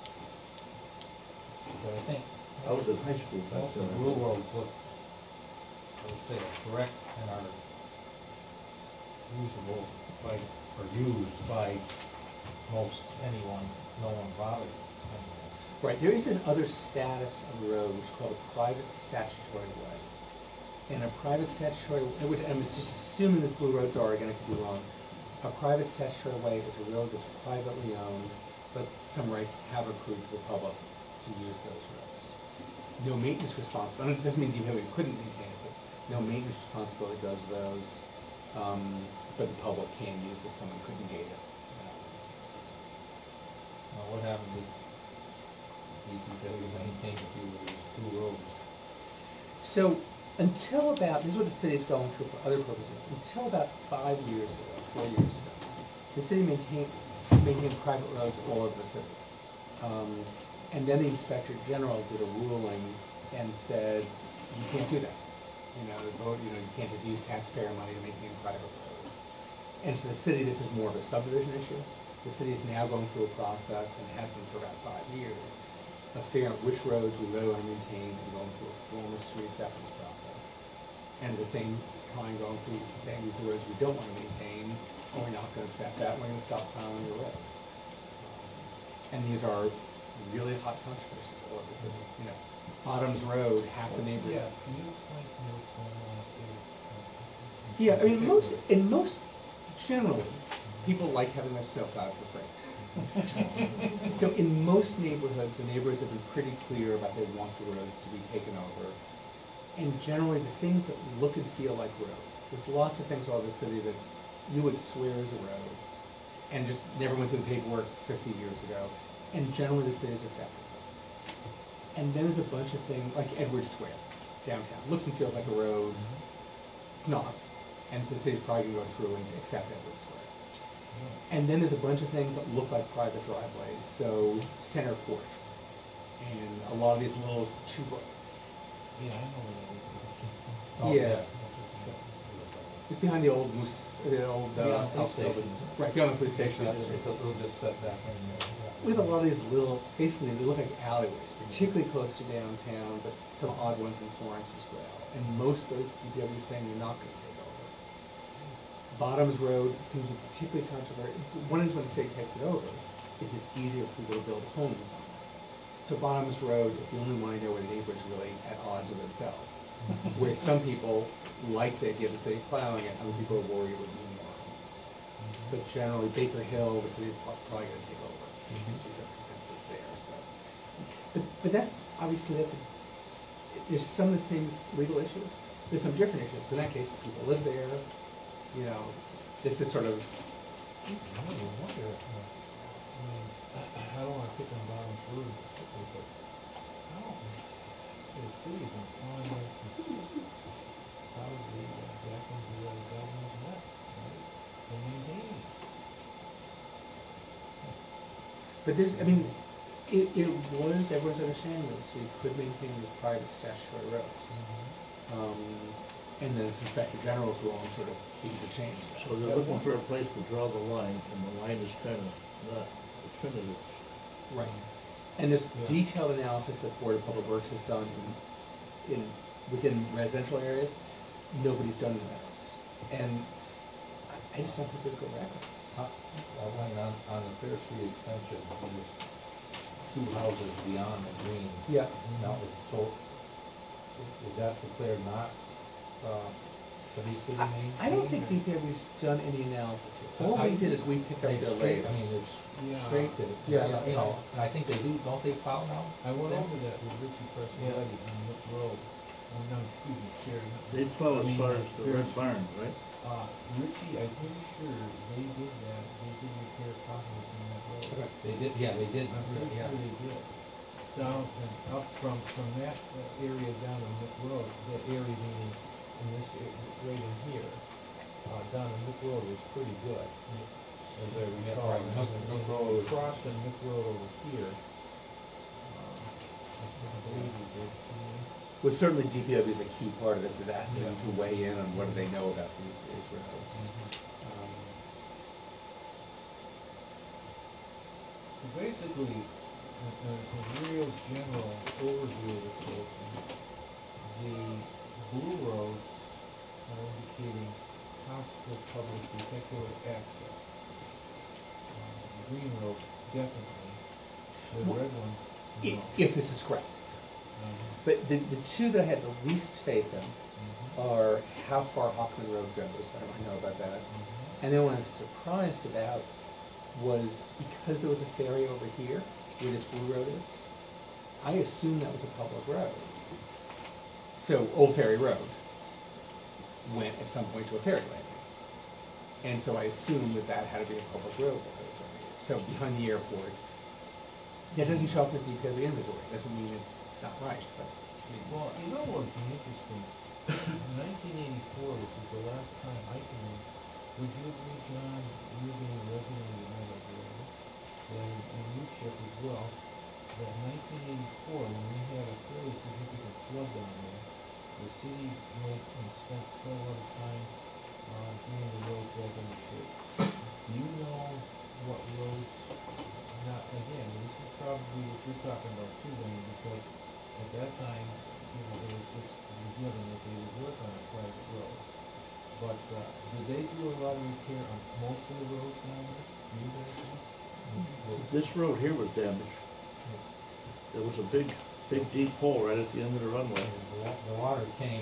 Speaker 8: So I think.
Speaker 2: I was in high school back
Speaker 8: Most of
Speaker 2: then.
Speaker 8: the blue roads look, I would say, are correct and are usable by, or used by most anyone, no one bothers anyone.
Speaker 3: Right, there is this other status of the road, which is called a private statutory way. And a private statutory, which I'm just assuming this blue road's Oregon, I could be wrong. A private statutory way is a road that's privately owned, but some rights have accrued to the public to use those roads. No maintenance responsibility, it doesn't mean D P W couldn't maintain it, but no maintenance responsibility goes to those. Um, but the public can use it, someone couldn't gate it.
Speaker 8: Now, what happened to D P W maintain a few of these two roads?
Speaker 3: So, until about, this is what the city's going through for other purposes, until about five years ago, four years ago, the city maintained, maintained private roads all over the city. Um, and then the Inspector General did a ruling and said, you can't do that. You know, the vote, you know, you can't just use taxpayer money to maintain private roads. And so the city, this is more of a subdivision issue. The city is now going through a process, and has been for about five years, of figuring out which roads we really want to maintain and going through a formal street acceptance process. And at the same time going through saying these are roads we don't want to maintain, and we're not going to accept that, and we're going to stop plowing your road. And these are really hot controversies all over the city. You know, Bottoms Road, half the neighbors.
Speaker 4: Yeah, can you explain to me what's going on up there?
Speaker 3: Yeah, I mean, most, in most, generally, people like having their snow plowed for free. So in most neighborhoods, the neighbors have been pretty clear about they want the roads to be taken over. And generally, the things that look and feel like roads, there's lots of things all over the city that you would swear is a road, and just never went through the paperwork fifty years ago. And generally, the city's accepted this. And then there's a bunch of things, like Edwards Square, downtown. Looks and feels like a road, it's not. And so the city's probably going to go through and accept Edwards Square. And then there's a bunch of things that look like private driveways, so Center Court, and a lot of these little two.
Speaker 4: Yeah, I know where that is.
Speaker 8: Oh,
Speaker 3: Yeah. It's behind the old moose, the old uh,
Speaker 8: Beyond the
Speaker 3: house
Speaker 8: police
Speaker 3: building.
Speaker 8: station.
Speaker 3: Right, beyond the police station.
Speaker 8: It's a it's a little just set back in there.
Speaker 3: We have a lot of these little, basically they look like alleyways, particularly close to downtown, but some odd ones in Florence as well. And most of those D P W are saying you're not going to take over. Bottoms Road seems to be particularly controversial. One is when the state takes it over, is it's easier for people to build homes on it. So Bottoms Road, if you only want to know where the neighbors really at odds with themselves, where some people like the idea of the city plowing it, other people are worried it would mean more homes. But generally, Baker Hill, the city's probably going to take over. There seems to be some consensus there. So, but, but that's obviously that's a, there's some of the same legal issues. There's some different issues. But in that case, people live there. You know, this is sort of.
Speaker 4: I don't even wonder, uh, I mean, I don't want to pick on Bottoms Road particularly, but how, the city's been plowing it since probably uh, back into the governor's nest, right? And maintaining it.
Speaker 3: But there's, I mean, it, it was everyone's understanding that the city could maintain these private statutory roads. Um, and then the Inspector General's role in sort of keeping to change that.
Speaker 2: So they're looking for a place to draw the line, and the line is kind of not definitive.
Speaker 3: Right. And this
Speaker 4: Yeah.
Speaker 3: detailed analysis that Board of Public Works has done in, in within residential areas, nobody's done in those. And I, I just don't think there's good records.
Speaker 8: Uh, uh, when on, on the Fair Street extension, there's two houses beyond the green.
Speaker 3: Yeah.
Speaker 8: Now, it's so, is- is that declared not, uh, to be city
Speaker 3: I,
Speaker 8: maintained?
Speaker 3: I don't think
Speaker 8: or-
Speaker 3: D P W's done any analysis here. All
Speaker 8: I-
Speaker 3: we did is we picked up
Speaker 8: They
Speaker 3: their
Speaker 8: scraped-
Speaker 3: latest.
Speaker 8: I mean, it's
Speaker 4: Yeah.
Speaker 8: scraped it.
Speaker 3: Yeah, yeah,
Speaker 8: You know,
Speaker 3: yeah.
Speaker 8: and I think they do, don't they plow now?
Speaker 4: I went
Speaker 8: Then?
Speaker 4: over that with Richie Personality on Nook Road, oh, no, excuse me, Sherry.
Speaker 2: They plow
Speaker 4: I
Speaker 2: as
Speaker 4: mean,
Speaker 2: far as the
Speaker 4: there's-
Speaker 2: Red Barn, right?
Speaker 4: Uh, Richie, I'm pretty sure they did that, they did repair potholes in that road.
Speaker 3: Okay.
Speaker 8: They did, yeah, they did.
Speaker 4: I'm pretty
Speaker 8: yeah.
Speaker 4: sure they did. Down and up from, from that uh, area down on Nook Road, that area meaning in this, a- right in here, uh, down on Nook Road was pretty good. As I
Speaker 8: Yeah,
Speaker 4: recall,
Speaker 8: right,
Speaker 4: and
Speaker 8: Nook-
Speaker 4: then
Speaker 8: Nook
Speaker 4: when
Speaker 8: Road.
Speaker 4: we crossed on Nook Road over here, uh, I believe we did, uh,
Speaker 3: Well, certainly D P W is a key part of this, is asking them
Speaker 4: Yeah.
Speaker 3: to weigh in on what do they know about these, these roads.
Speaker 4: Mhm.
Speaker 3: Um,
Speaker 4: So basically, a, a, a real general overview of this whole thing, the blue roads are indicating possible public vehicular access. Uh, the green roads, definitely. The
Speaker 3: Well,
Speaker 4: red ones,
Speaker 3: i-
Speaker 4: no.
Speaker 3: If this is correct.
Speaker 4: Uh-huh.
Speaker 3: But the, the two that I had the least faith in
Speaker 4: Mhm.
Speaker 3: are how far Hoffman Road goes. I don't know about that.
Speaker 4: Mhm.
Speaker 3: And then what I was surprised about was because there was a ferry over here, where this blue road is, I assumed that was a public road. So Old Ferry Road went at some point to a ferry landing. And so I assumed that that had to be a public road that goes over here. So behind the airport, Yeah, it doesn't show up as the daily inventory, doesn't mean it's not right, but, I mean.
Speaker 4: Well, you know what would be interesting? In nineteen eighty-four, which is the last time I can remember, would you agree, John, you being a resident of the United States, that in in your ship as well, that in nineteen eighty-four, when we had a fairly significant flood down there, the city made and spent quite a lot of time uh, getting the roads back into shape. Do you know what roads, now, again, this is probably what you're talking about too, Danny, because at that time, you know, it was just a given that they would work on a private road. But, uh, did they do a lot of repair on most of the roads down there? Do you guys know?
Speaker 2: This road here was damaged. There was a big, big deep hole right at the end of the runway.
Speaker 8: The wa- the water came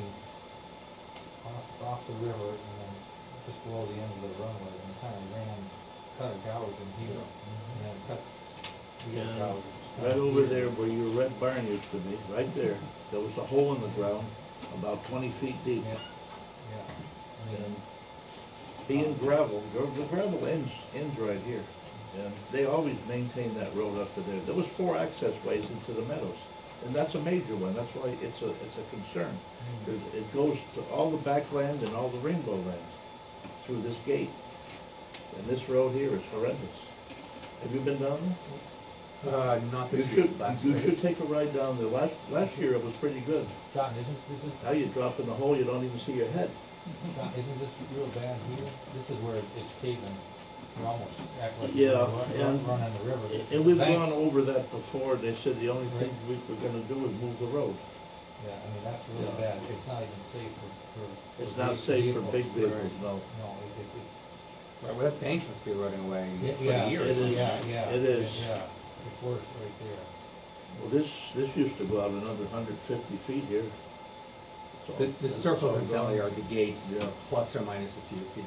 Speaker 8: off, off the river and then just below the end of the runway and kind of ran, cut a gouge in here and then cut the other
Speaker 2: And
Speaker 8: gouge.
Speaker 2: right over there where your red barn used to be, right there, there was a hole in the ground about twenty feet deep.
Speaker 8: Yeah, yeah. I mean,
Speaker 2: And being gravel, gr- the gravel ends, ends right here. And they always maintained that road up to there. There was four access ways into the meadows. And that's a major one. That's why it's a, it's a concern. Because it goes to all the backland and all the rainbow land through this gate. And this road here is horrendous. Have you been down there?
Speaker 3: Uh, not
Speaker 2: You
Speaker 3: this year,
Speaker 2: should,
Speaker 3: last
Speaker 2: you
Speaker 3: year.
Speaker 2: should take a ride down there. Last, last year it was pretty good.
Speaker 8: John, isn't, isn't,
Speaker 2: Now you drop in the hole, you don't even see your head.
Speaker 8: John, isn't this real bad here? This is where it's caving. You almost act like
Speaker 2: Yeah,
Speaker 8: you're run,
Speaker 2: and,
Speaker 8: run on the river.
Speaker 2: and we've
Speaker 8: Bank-
Speaker 2: gone over that before. They said the only thing
Speaker 8: Right.
Speaker 2: we were gonna do is move the road.
Speaker 8: Yeah, I mean, that's really
Speaker 2: Yeah.
Speaker 8: bad. It's not even safe for, for.
Speaker 2: It's
Speaker 8: for
Speaker 2: not
Speaker 8: ve-
Speaker 2: safe for big
Speaker 8: vehicles.
Speaker 2: vehicles, no.
Speaker 8: No, it, it, it's.
Speaker 3: Right, well, that bank must be eroding away
Speaker 8: Yeah,
Speaker 3: for
Speaker 8: yeah,
Speaker 3: years.
Speaker 2: It is.
Speaker 8: Yeah, yeah.
Speaker 2: It is.
Speaker 8: Yeah, it's worse right there.
Speaker 2: Well, this, this used to go out another hundred fifty feet here. It's all-
Speaker 3: The, the
Speaker 2: it's
Speaker 3: circles
Speaker 2: all
Speaker 3: in Sally
Speaker 2: gone.
Speaker 3: are the gates,
Speaker 2: Yeah.
Speaker 3: plus or minus a few feet.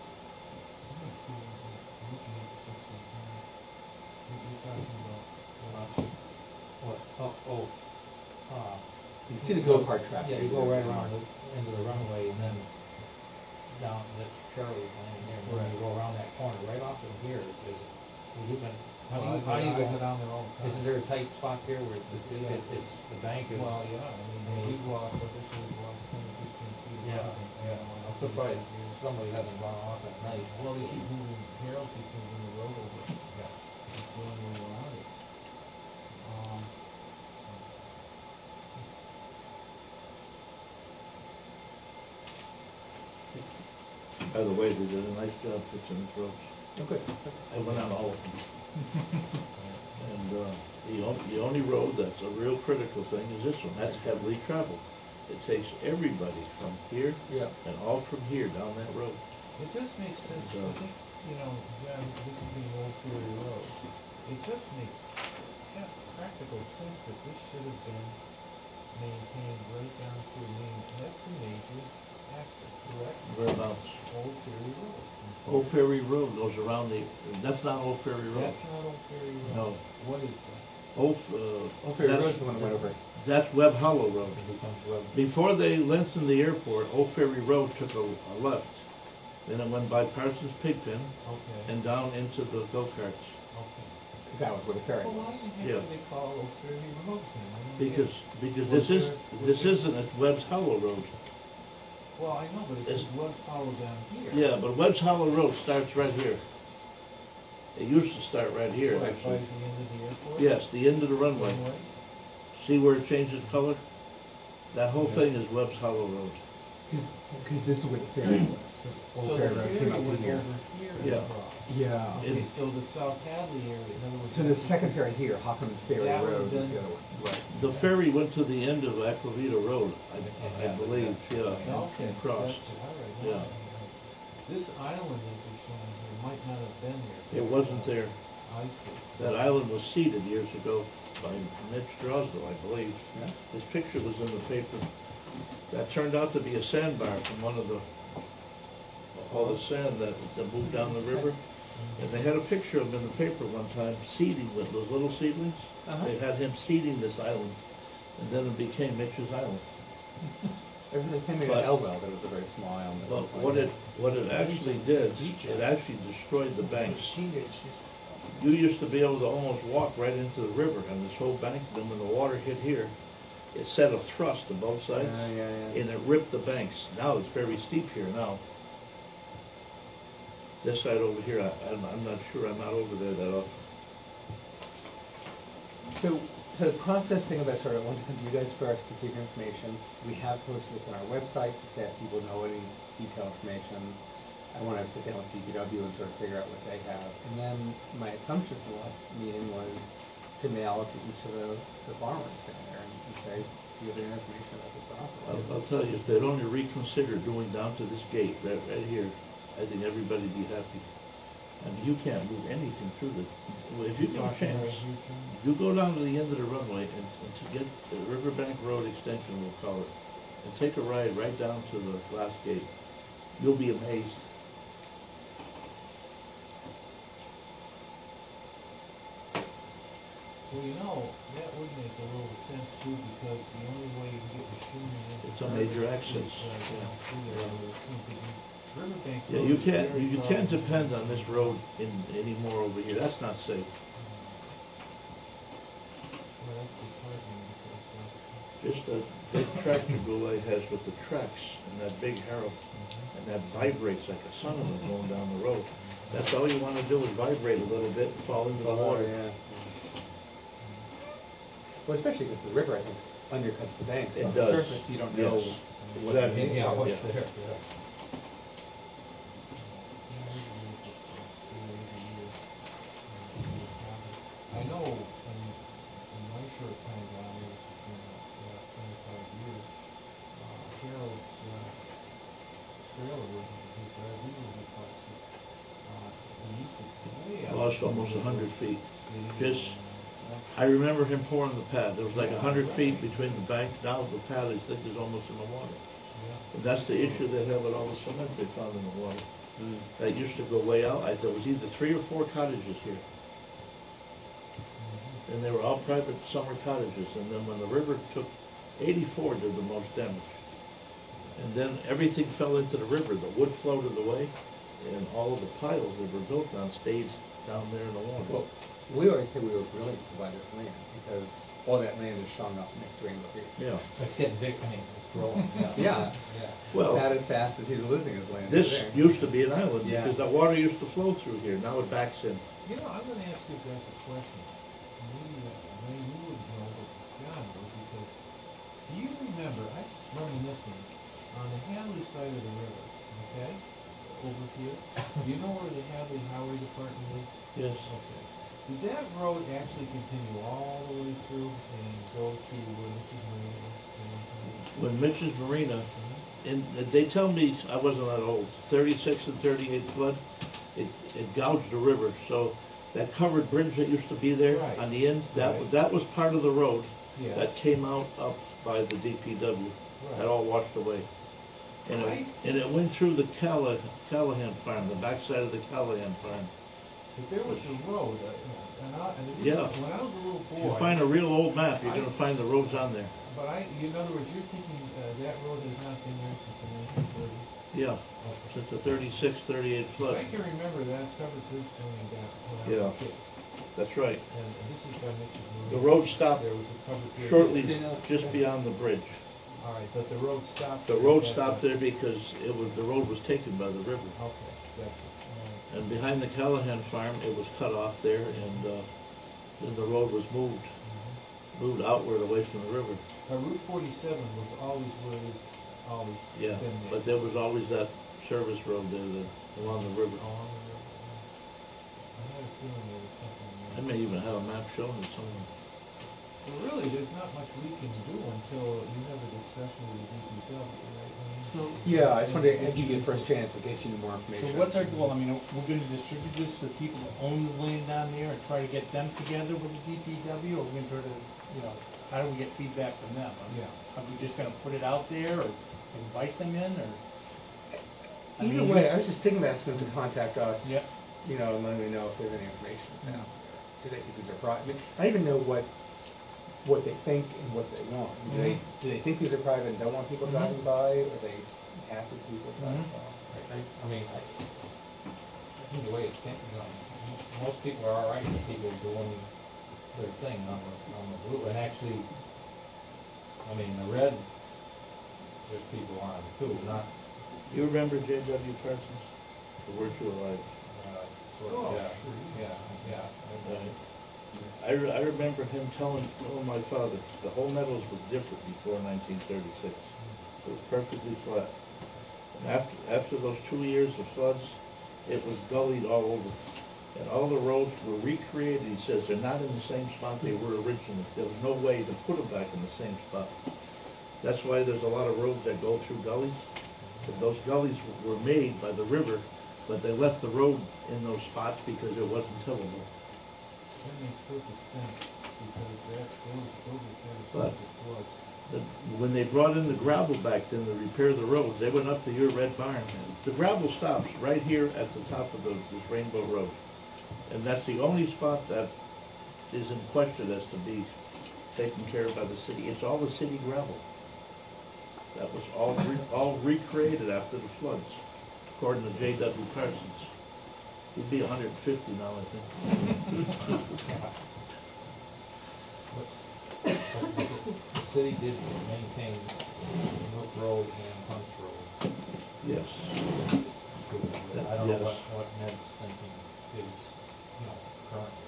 Speaker 8: What, oh, oh, uh.
Speaker 3: You can see the go-kart track.
Speaker 8: Yeah, you go right around the, into the runway and then down this Charlie's Lane here, and then you go around that corner, right off of here is, is, you can, how do you, how do you go?
Speaker 4: down there all the time.
Speaker 8: Isn't there a tight spot there where it's, it's,
Speaker 4: Yeah.
Speaker 8: it's, it's, the bank is?
Speaker 4: Well, yeah, I mean, we walk, what this is, walk ten to fifteen feet.
Speaker 8: Yeah,
Speaker 4: around it,
Speaker 8: yeah,
Speaker 4: you know,
Speaker 8: I'm surprised somebody hasn't gone off at night.
Speaker 4: Well, they keep moving, Harold keeps moving the road over.
Speaker 8: Yeah.
Speaker 4: It's the only way around it. Um,
Speaker 2: By the way, they did a nice job fixing this roads.
Speaker 3: Okay.
Speaker 2: I went on all of them. And, uh, the only, the only road that's a real critical thing is this one. That's heavily traveled. It takes everybody from here
Speaker 3: Yeah.
Speaker 2: and all from here down that road.
Speaker 4: It just makes sense, I
Speaker 2: Uh,
Speaker 4: think, you know, John, this is the old Ferry Road. It just makes yeah, practical sense that this should have been maintained right down to a main, that's a major access, correct?
Speaker 2: Whereabouts?
Speaker 4: Old Ferry Road.
Speaker 2: Old Ferry Road goes around the, that's not Old Ferry Road.
Speaker 4: That's not Old Ferry Road.
Speaker 2: No.
Speaker 4: What is that?
Speaker 2: Old, uh.
Speaker 3: Old Ferry
Speaker 2: that's-
Speaker 3: Road's the one that went over.
Speaker 2: That's Webb Hollow Road.
Speaker 8: It becomes web.
Speaker 2: Before they lengthened the airport, Old Ferry Road took a, a left. Then it went by Parsons Pigpen
Speaker 4: Okay.
Speaker 2: and down into the go-karts.
Speaker 4: Okay.
Speaker 3: That was where the ferry
Speaker 4: Well,
Speaker 3: was.
Speaker 4: why the heck
Speaker 2: Yeah.
Speaker 4: do they call Old Ferry Road then? I don't
Speaker 2: Because,
Speaker 4: get-
Speaker 2: because
Speaker 4: Was
Speaker 2: this is,
Speaker 4: there- was
Speaker 2: this
Speaker 4: there-
Speaker 2: isn't, it's Webb's Hollow Road.
Speaker 4: Well, I know, but it
Speaker 2: It's-
Speaker 4: says Webb's Hollow down here.
Speaker 2: Yeah, but Webb's Hollow Road starts right here. It used to start right here,
Speaker 4: Right, by
Speaker 2: actually.
Speaker 4: the end of the airport?
Speaker 2: Yes, the end of the runway.
Speaker 4: Runway?
Speaker 2: See where it changes color? That whole
Speaker 8: Yeah.
Speaker 2: thing is Webb's Hollow Road.
Speaker 3: Because this is where the ferry was.
Speaker 4: So
Speaker 3: Old
Speaker 4: the
Speaker 3: Ferry Road
Speaker 4: ferry
Speaker 3: came up
Speaker 4: went
Speaker 3: through here.
Speaker 4: over here and
Speaker 2: Yeah.
Speaker 4: across.
Speaker 3: Yeah.
Speaker 4: Okay,
Speaker 2: It-
Speaker 4: so the South Hadley area, in other words.
Speaker 3: So the second ferry here, Hockham Ferry
Speaker 4: That would
Speaker 3: Road
Speaker 4: have
Speaker 3: is
Speaker 4: been-
Speaker 3: the other one. Right.
Speaker 2: The ferry went to the end of Aquavita Road, I, I
Speaker 8: Yeah.
Speaker 2: believe, yeah,
Speaker 4: Okay.
Speaker 2: and crossed.
Speaker 4: That's- all right,
Speaker 2: Yeah.
Speaker 4: all right, all right. This island that you're showing here might not have been there.
Speaker 2: It wasn't there.
Speaker 4: I see.
Speaker 2: That island was seeded years ago by Mitch Drosdell, I believe.
Speaker 3: Yeah.
Speaker 2: His picture was in the paper. That turned out to be a sandbar from one of the, all the sand that, that moved down the river. And they had a picture of him in the paper one time, seeding with those little seedlings.
Speaker 3: Uh-huh.
Speaker 2: They had him seeding this island, and then it became Mitch's Island.
Speaker 3: Everything came in
Speaker 2: But-
Speaker 3: Elwell, that was a very small island.
Speaker 2: But what it, what it actually did, it actually destroyed the banks. you used to be able to almost walk right into the river and this whole bank, then when the water hit here, it set a thrust to both sides,
Speaker 3: Yeah, yeah, yeah.
Speaker 2: and it ripped the banks. Now it's very steep here now. This side over here, I, I'm, I'm not sure, I'm not over there that often.
Speaker 3: So, so the process thing about sort of, I want to come to you guys first to seek information. We have posted this on our website to say if people know any detailed information. I want to sit down with D P W and sort of figure out what they have. And then my assumption from the last meeting was to mail it to each of the, the farmers down there and, and say, do you have any information about this property?
Speaker 2: I'll, I'll tell you, if they'd only reconsider going down to this gate, right, right here, I think everybody'd be happy. I mean, you can't move anything through the, well, if you can
Speaker 4: Talking about
Speaker 2: change,
Speaker 4: U-turn?
Speaker 2: you go down to the end of the runway and, and to get the Riverbank Road extension, we'll call it, and take a ride right down to the last gate, you'll be amazed.
Speaker 4: Well, you know, that would make a little sense too, because the only way you can get machinery into
Speaker 2: It's a major
Speaker 4: service
Speaker 2: access.
Speaker 4: is, uh, down through there, and it seems to be, Riverbank
Speaker 2: Yeah,
Speaker 4: Road
Speaker 2: you
Speaker 4: is
Speaker 2: can't,
Speaker 4: very
Speaker 2: you can't
Speaker 4: problem.
Speaker 2: depend on this road in, anymore over here, that's not safe.
Speaker 4: Well, that's disheartening because, uh.
Speaker 2: Just a big tractor Goulet has with the tracks and that big harrow, and that vibrates like a son of a going down the road. That's all you wanna do is vibrate a little bit and fall into the water.
Speaker 3: Yeah. Well, especially because the river, I think, undercuts the banks.
Speaker 2: It
Speaker 3: On
Speaker 2: does.
Speaker 3: the surface, you don't know
Speaker 2: Yes.
Speaker 3: what's
Speaker 2: Exactly.
Speaker 3: in
Speaker 8: Yeah, what's
Speaker 2: Yeah.
Speaker 8: there, yeah.
Speaker 4: I know in, in my short time down there, which has been about twenty-five years, uh, Harold's, uh, trailer was, his R V was epoxy. Uh, he used to way out.
Speaker 2: Lost almost a hundred feet.
Speaker 4: Yeah.
Speaker 2: Just, I remember him pouring the pad, there was like a
Speaker 4: Yeah,
Speaker 2: hundred feet
Speaker 4: right.
Speaker 2: between the bank, now the pad is thick as almost in the water.
Speaker 4: Yeah.
Speaker 2: And that's the issue they have with all the cement they found in the water.
Speaker 3: Mm.
Speaker 2: That used to go way out, I, there was either three or four cottages here.
Speaker 4: Mhm.
Speaker 2: And they were all private summer cottages, and then when the river took, eighty-four did the most damage. And then everything fell into the river, the wood floated away, and all of the piles that were built on stayed down there in the water.
Speaker 3: Well, we always say we were brilliant to buy this land because all that land is showing up next to Rainbow Beach.
Speaker 2: Yeah.
Speaker 8: It's getting big, I mean, it's growing, yeah.
Speaker 3: Yeah.
Speaker 8: Yeah.
Speaker 2: Well,
Speaker 3: Not as fast as he's losing his land.
Speaker 2: this
Speaker 3: there.
Speaker 2: used to be an island,
Speaker 3: Yeah.
Speaker 2: because that water used to flow through here, now it backs in.
Speaker 4: You know, I'm gonna ask you guys a question. Maybe, uh, maybe you wouldn't know, but John would, because do you remember, I'm just reminiscing, on the Hadley side of the river, okay, over here, do you know where the Hadley Highway Department is?
Speaker 2: Yes.
Speaker 4: Okay. Did that road actually continue all the way through and go to where Missus Marina is? at one time?
Speaker 2: When Mitch's Marina,
Speaker 4: Mhm.
Speaker 2: and they tell me, I wasn't that old, thirty-six and thirty-eight flood, it, it gouged the river, so that covered bridge that used to be there
Speaker 4: Right.
Speaker 2: on the end, that,
Speaker 4: Right.
Speaker 2: was that was part of the road
Speaker 4: Yeah.
Speaker 2: that came out up by the D P W.
Speaker 4: Right.
Speaker 2: That all washed away. And it,
Speaker 4: Right.
Speaker 2: and it went through the Calla, Callahan farm, the backside of the Callahan farm.
Speaker 4: But there was a road, uh, and I, and it was-
Speaker 2: Yeah.
Speaker 4: when I was a little
Speaker 2: If
Speaker 4: boy.
Speaker 2: you find a real old map, you're
Speaker 4: I-
Speaker 2: gonna find the roads on there.
Speaker 4: But I, in other words, you're thinking, uh, that road has not been there since the nineteen thirties?
Speaker 2: Yeah,
Speaker 4: Okay.
Speaker 2: since the thirty-six, thirty-eight flood.
Speaker 4: I can remember that covered bridge going down when I was
Speaker 2: Yeah.
Speaker 4: a kid.
Speaker 2: That's right.
Speaker 4: And and this is by Mitch's Marina.
Speaker 2: The road stopped
Speaker 4: There was a covered bridge.
Speaker 2: shortly
Speaker 3: Yeah.
Speaker 2: just beyond the bridge.
Speaker 4: All right, but the road stopped.
Speaker 2: The
Speaker 4: there
Speaker 2: road
Speaker 4: at that
Speaker 2: stopped
Speaker 4: time.
Speaker 2: there because it was, the road was taken by the river.
Speaker 4: Okay, gotcha. All right.
Speaker 2: And behind the Callahan farm, it was cut off there, and, uh, then the road was moved,
Speaker 4: Mhm.
Speaker 2: moved outward away from the river.
Speaker 4: Now, Route forty-seven was always where it is, always
Speaker 2: Yeah,
Speaker 4: been there.
Speaker 2: but there was always that service road there, the, along the river.
Speaker 4: Along the river, yeah. I had a feeling there was something there.
Speaker 2: I may even have a map showing it somewhere.
Speaker 4: So really, there's not much we can do until you have a discussion with the D P W, right? Wayne?
Speaker 7: So-
Speaker 3: Yeah, I just wanted to give you a first chance in case you knew more
Speaker 7: So
Speaker 3: information.
Speaker 7: what's our goal? I mean, we're gonna distribute this to the people that own the land down there and try to get them together with the D P W, or we're gonna try to, you know, how do we get feedback from them? I mean,
Speaker 4: Yeah.
Speaker 7: Are we just gonna put it out there, or invite them in, or? I
Speaker 3: Either
Speaker 7: mean,
Speaker 3: way,
Speaker 7: you-
Speaker 3: I was just thinking about asking them to contact us.
Speaker 7: Yep.
Speaker 3: You know, and letting me know if there's any information
Speaker 7: Yeah.
Speaker 3: out there. Do they think these are private? I mean, I even know what, what they think and what they want. Do they,
Speaker 7: Mhm.
Speaker 3: do they think these are private and don't want people
Speaker 7: Mhm.
Speaker 3: driving by, or are they happy people driving
Speaker 7: Mhm.
Speaker 3: by?
Speaker 8: I, I mean, I, either way, it's, you know, most people are all right with people doing their thing on the, on the blue, and actually, I mean, the red, there's people on it too, not,
Speaker 2: You remember J W Parsons, the Virtue of Life?
Speaker 8: uh, sort
Speaker 2: Oh,
Speaker 8: of, yeah,
Speaker 2: sure.
Speaker 8: yeah, yeah. I-
Speaker 2: Right. I, re- I remember him telling, telling my father, the whole Meadows was different before nineteen thirty-six. It was perfectly flat. And after, after those two years of floods, it was gullied all over. And all the roads were recreated. He says they're not in the same spot they were originally. There was no way to put them back in the same spot. That's why there's a lot of roads that go through gullies. And those gullies w- were made by the river, but they left the road in those spots because it wasn't tillable.
Speaker 4: That makes perfect sense, because that, those, those are
Speaker 2: But-
Speaker 4: catastrophic floods.
Speaker 2: The- When they brought in the gravel back then to repair the roads, they went up to your red barn. The gravel stops right here at the top of the, this Rainbow Road. And that's the only spot that is in question as to be taken care of by the city. It's all the city gravel. That was all, re- all recreated after the floods, according to J W Parsons. He'd be one hundred and fifty now, I think.
Speaker 8: The city did maintain Nook Road and Hunts Road.
Speaker 2: Yes.
Speaker 8: I don't know
Speaker 2: Yes.
Speaker 8: what, what Ned's thinking is, you know, currently.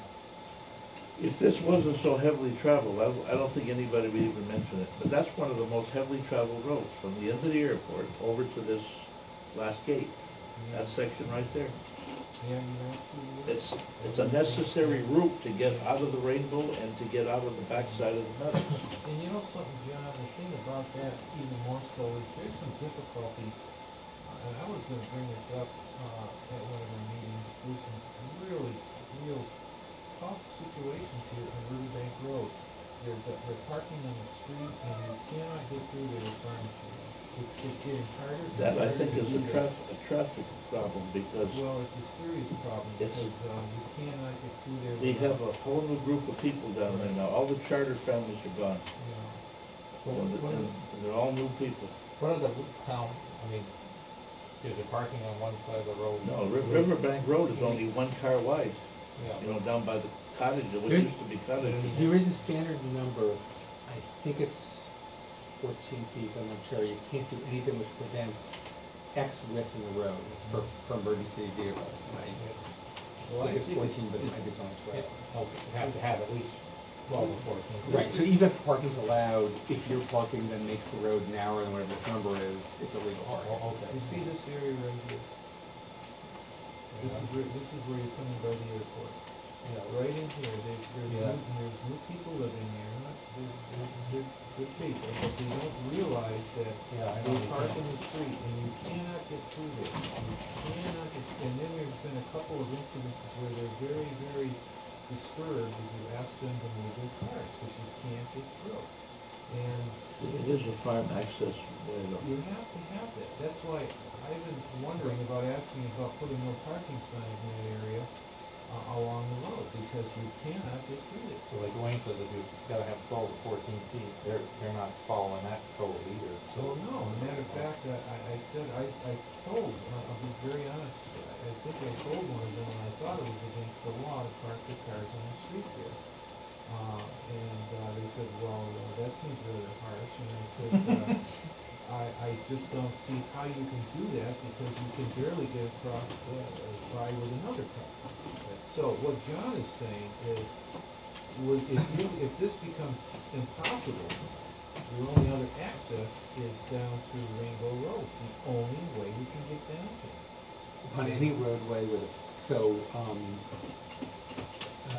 Speaker 2: If this wasn't so heavily traveled, I, I don't think anybody would even mention it. But that's one of the most heavily traveled roads, from the end of the airport over to this last gate. That section right there.
Speaker 4: Yeah, you're absolutely right.
Speaker 2: It's, it's a necessary route to get out of the Rainbow and to get out of the backside of the Meadows.
Speaker 4: And you know something, John, the thing about that even more so is there's some difficulties, uh, and I was gonna bring this up, uh, at one of our meetings, there's some really, real tough situations here on Riverbank Road. They're, they're parking on the street and you cannot get through there with furniture. It's, it's getting harder and
Speaker 2: That, I
Speaker 4: harder
Speaker 2: think,
Speaker 4: to
Speaker 2: is
Speaker 4: do
Speaker 2: a
Speaker 4: that.
Speaker 2: traffic, a traffic problem, because
Speaker 4: Well, it's a serious problem
Speaker 2: It's-
Speaker 4: because, um, you cannot get through there
Speaker 2: we have
Speaker 4: without,
Speaker 2: a whole new group of people down there now. All the charter families are gone.
Speaker 4: you know.
Speaker 8: Well,
Speaker 2: And
Speaker 8: what- what
Speaker 2: and
Speaker 8: are-
Speaker 2: they're all new people.
Speaker 8: What are the town, I mean, is there parking on one side of the road?
Speaker 2: No, Ri- Riverbank Road is only one car wide,
Speaker 8: Yeah.
Speaker 2: you know, down by the cottage, what
Speaker 3: There-
Speaker 2: used to be cottages.
Speaker 3: There is a standard number, I think it's fourteen feet, I'm not sure, you can't do anything which prevents X width in the road, it's for, for emergency vehicles, and I
Speaker 4: Well, I
Speaker 3: think it's
Speaker 4: think
Speaker 3: fourteen, but
Speaker 4: it's-
Speaker 3: maybe it's only twelve.
Speaker 8: Okay, you have to have at least twelve or fourteen.
Speaker 3: Right, so even if parking's allowed, if your parking then makes the road narrower than whatever this number is, it's illegal
Speaker 8: Oh,
Speaker 3: parking.
Speaker 8: oh, okay.
Speaker 4: You see this area right here? This is where, this is where you're coming by the airport.
Speaker 8: Yeah.
Speaker 4: Right in here, there's, there's new,
Speaker 8: Yeah.
Speaker 4: and there's new people living there, not, they're, they're, they're good people, but they don't realize that
Speaker 8: Yeah, I know
Speaker 4: they
Speaker 8: they
Speaker 4: park
Speaker 8: can't.
Speaker 4: in the street, and you cannot get through there. You cannot get, and then there's been a couple of incidences where they're very, very disturbed as you ask them to move their cars, because you can't get through. And
Speaker 2: It is a farm access way though.
Speaker 4: you have to have that. That's why I've been wondering about asking about putting no parking signs in that area uh, along the road, because you cannot get through it.
Speaker 8: So like Wayne says, if you've gotta have twelve or fourteen feet, they're, they're not following that code either, so.
Speaker 4: Well, no, as a matter of fact, I, I I said, I, I told, uh, I'll be very honest, I I think I told one of them, and I thought it was against the law to park the cars on the street there. Uh, and, uh, they said, well, uh, that seems rather harsh, and I said, uh, I, I just don't see how you can do that, because you can barely get across, uh, by with another car. So what John is saying is, would, if you, if this becomes impossible, your only other access is down to Rainbow Road, the only way you can get down there.
Speaker 3: On any roadway with, a so, um, uh,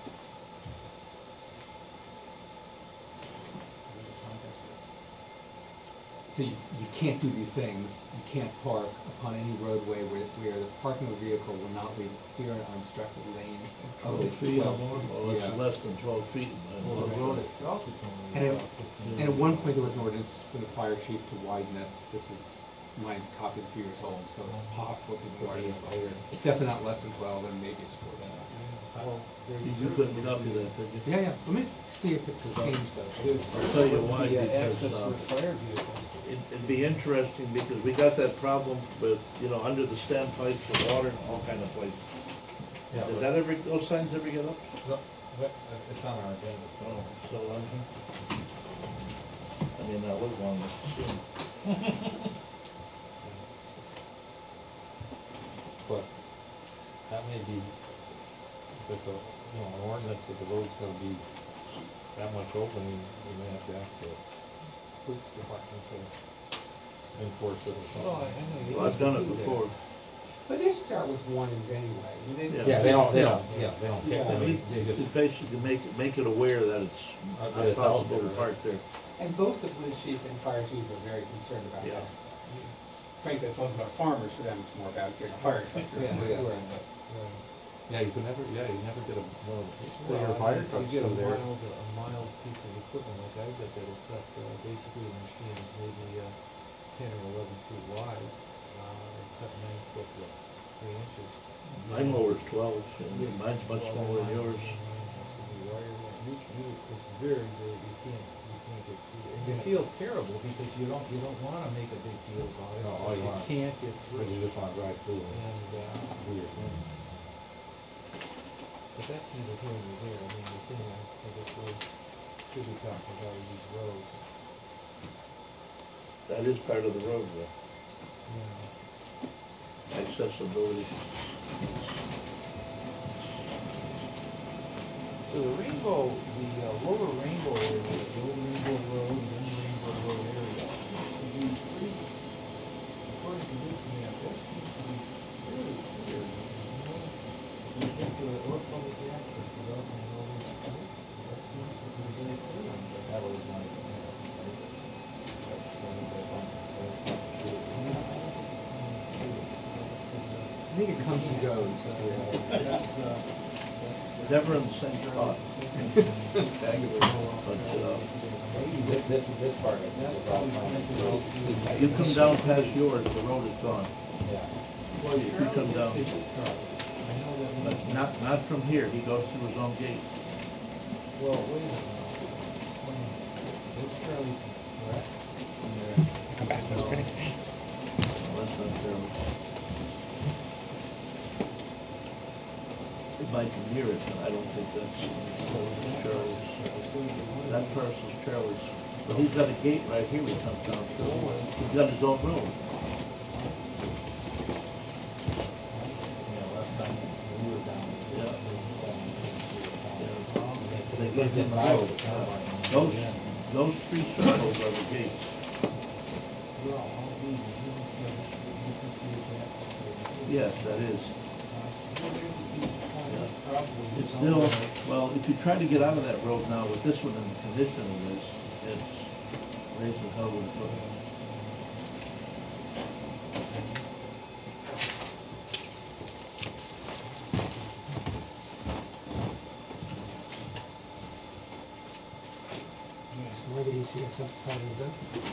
Speaker 3: so you, you can't do these things, you can't park upon any roadway where, where the parking of a vehicle will not leave clear and unobstructed lane of
Speaker 2: Twelve
Speaker 3: at least
Speaker 2: feet or
Speaker 3: twelve
Speaker 2: more?
Speaker 3: feet.
Speaker 2: Oh, it's
Speaker 3: Yeah.
Speaker 2: less than twelve feet.
Speaker 4: Well, the road itself is only
Speaker 3: And at,
Speaker 4: about fifteen.
Speaker 3: and at one point, there was an ordinance for the fire chief to widen this. This is, my copy is a few years old, so it's possible to widen it later. It's definitely not less than twelve, and maybe it's fourteen.
Speaker 4: Well, there's
Speaker 2: You couldn't copy that, could you?
Speaker 3: Yeah, yeah, let me see if it's changed though.
Speaker 4: There's
Speaker 2: I'll tell you why,
Speaker 4: the, uh,
Speaker 2: because,
Speaker 4: access
Speaker 2: uh,
Speaker 4: for fire vehicles.
Speaker 2: it- it'd be interesting, because we got that problem with, you know, under the stem pipes of water and all kind of places.
Speaker 8: Yeah,
Speaker 2: Did
Speaker 8: but-
Speaker 2: that ever, those signs ever get up?
Speaker 8: Look, look, uh, it's on our agenda, so.
Speaker 2: Oh, still on here? I mean, I live on this soon.
Speaker 8: But that may be, if it's a, you know, an ordinance that the road's gonna be that much open, we may have to ask the police department to enforce it or
Speaker 4: Well, I I
Speaker 8: something.
Speaker 4: know you.
Speaker 2: Well, I've done it
Speaker 4: do that.
Speaker 2: before.
Speaker 3: But they start with warnings anyway. and they-
Speaker 2: Yeah.
Speaker 8: Yeah, they don't, they don't, yeah, they don't care, I
Speaker 2: I
Speaker 8: mean,
Speaker 2: mean,
Speaker 8: they just.
Speaker 2: just basically make, it make it aware that it's
Speaker 8: Uh,
Speaker 2: not
Speaker 8: that it's out
Speaker 2: possible to
Speaker 8: there,
Speaker 2: park
Speaker 8: right?
Speaker 2: there.
Speaker 3: And both the police chief and fire chief are very concerned about
Speaker 2: Yeah.
Speaker 3: that. Frankly, it's less about farmers, for them it's more about getting a fire truck through.
Speaker 8: Yeah, yeah.
Speaker 3: Right, but-
Speaker 4: Right.
Speaker 8: Yeah, you can never, yeah, you never get a, one of the,
Speaker 4: Well,
Speaker 8: your
Speaker 4: I
Speaker 8: fire
Speaker 4: think
Speaker 8: trucks
Speaker 4: You get a
Speaker 8: through there.
Speaker 4: mild, a mild piece of equipment like I've got that'll cut, uh, basically the machine is maybe, uh, ten or eleven feet wide, uh, and cut nine foot, what, three inches.
Speaker 2: My mower's twelve, and mine's much
Speaker 4: Well,
Speaker 2: smaller than
Speaker 4: mine-
Speaker 2: yours.
Speaker 4: mine has to be wired, yeah. You, you, it's very, very, you can't, you can't get through it. And you feel terrible because you don't, you don't wanna make a big deal about it,
Speaker 8: No, all
Speaker 4: because
Speaker 8: you
Speaker 4: you
Speaker 8: want-
Speaker 4: can't get
Speaker 8: But
Speaker 4: through.
Speaker 8: you just wanna drive through and
Speaker 4: And, uh,
Speaker 8: do your thing.
Speaker 4: but that's neither here nor there. I mean, the thing I, I guess we should be talking about are these roads.
Speaker 2: That is part of the road, though,
Speaker 4: Yeah.
Speaker 2: accessibility.
Speaker 4: So the Rainbow, the uh, lower Rainbow area, the old Rainbow Road and then the Rainbow Road area, seems to be pretty, according to this map, that seems to be fairly clear. You know, you get to the or public access without any all these commitments. That seems to be very clear on that.
Speaker 8: That was my, yeah, right? That's the one that I'm-
Speaker 4: Yeah, I don't think it's coming to it.
Speaker 3: I think it comes and goes.
Speaker 4: Uh, that's, uh, that's, uh,
Speaker 2: Never in the same spot. But, uh,
Speaker 8: This, this, this part, I think, is all mine.
Speaker 2: you come down past yours, the road is gone.
Speaker 8: Yeah.
Speaker 4: Well,
Speaker 2: If you come down,
Speaker 4: I know that.
Speaker 2: but not, not from here, he goes through his own gate.
Speaker 4: Well, wait a minute now. Explain. There's Charlie's, correct?
Speaker 2: From there. Well, that's not Charlie. It might be near it, but I don't think that's Charlie's. That parcel's Charlie's. But he's got a gate right here he comes down through. He's got his own road.
Speaker 8: Yeah, last time we were down.
Speaker 2: Yeah.
Speaker 8: Yeah.
Speaker 2: They gave him a road. Those, those three circles are the gates.
Speaker 4: Well, all these, you must have, you must be a
Speaker 2: Yes, that is.
Speaker 4: Well, there's a piece of corner, probably.
Speaker 2: It's still, well, if you try to get out of that road now with this one in the condition it is, it's raising hell with a foot.
Speaker 3: So where did he see us up part of the?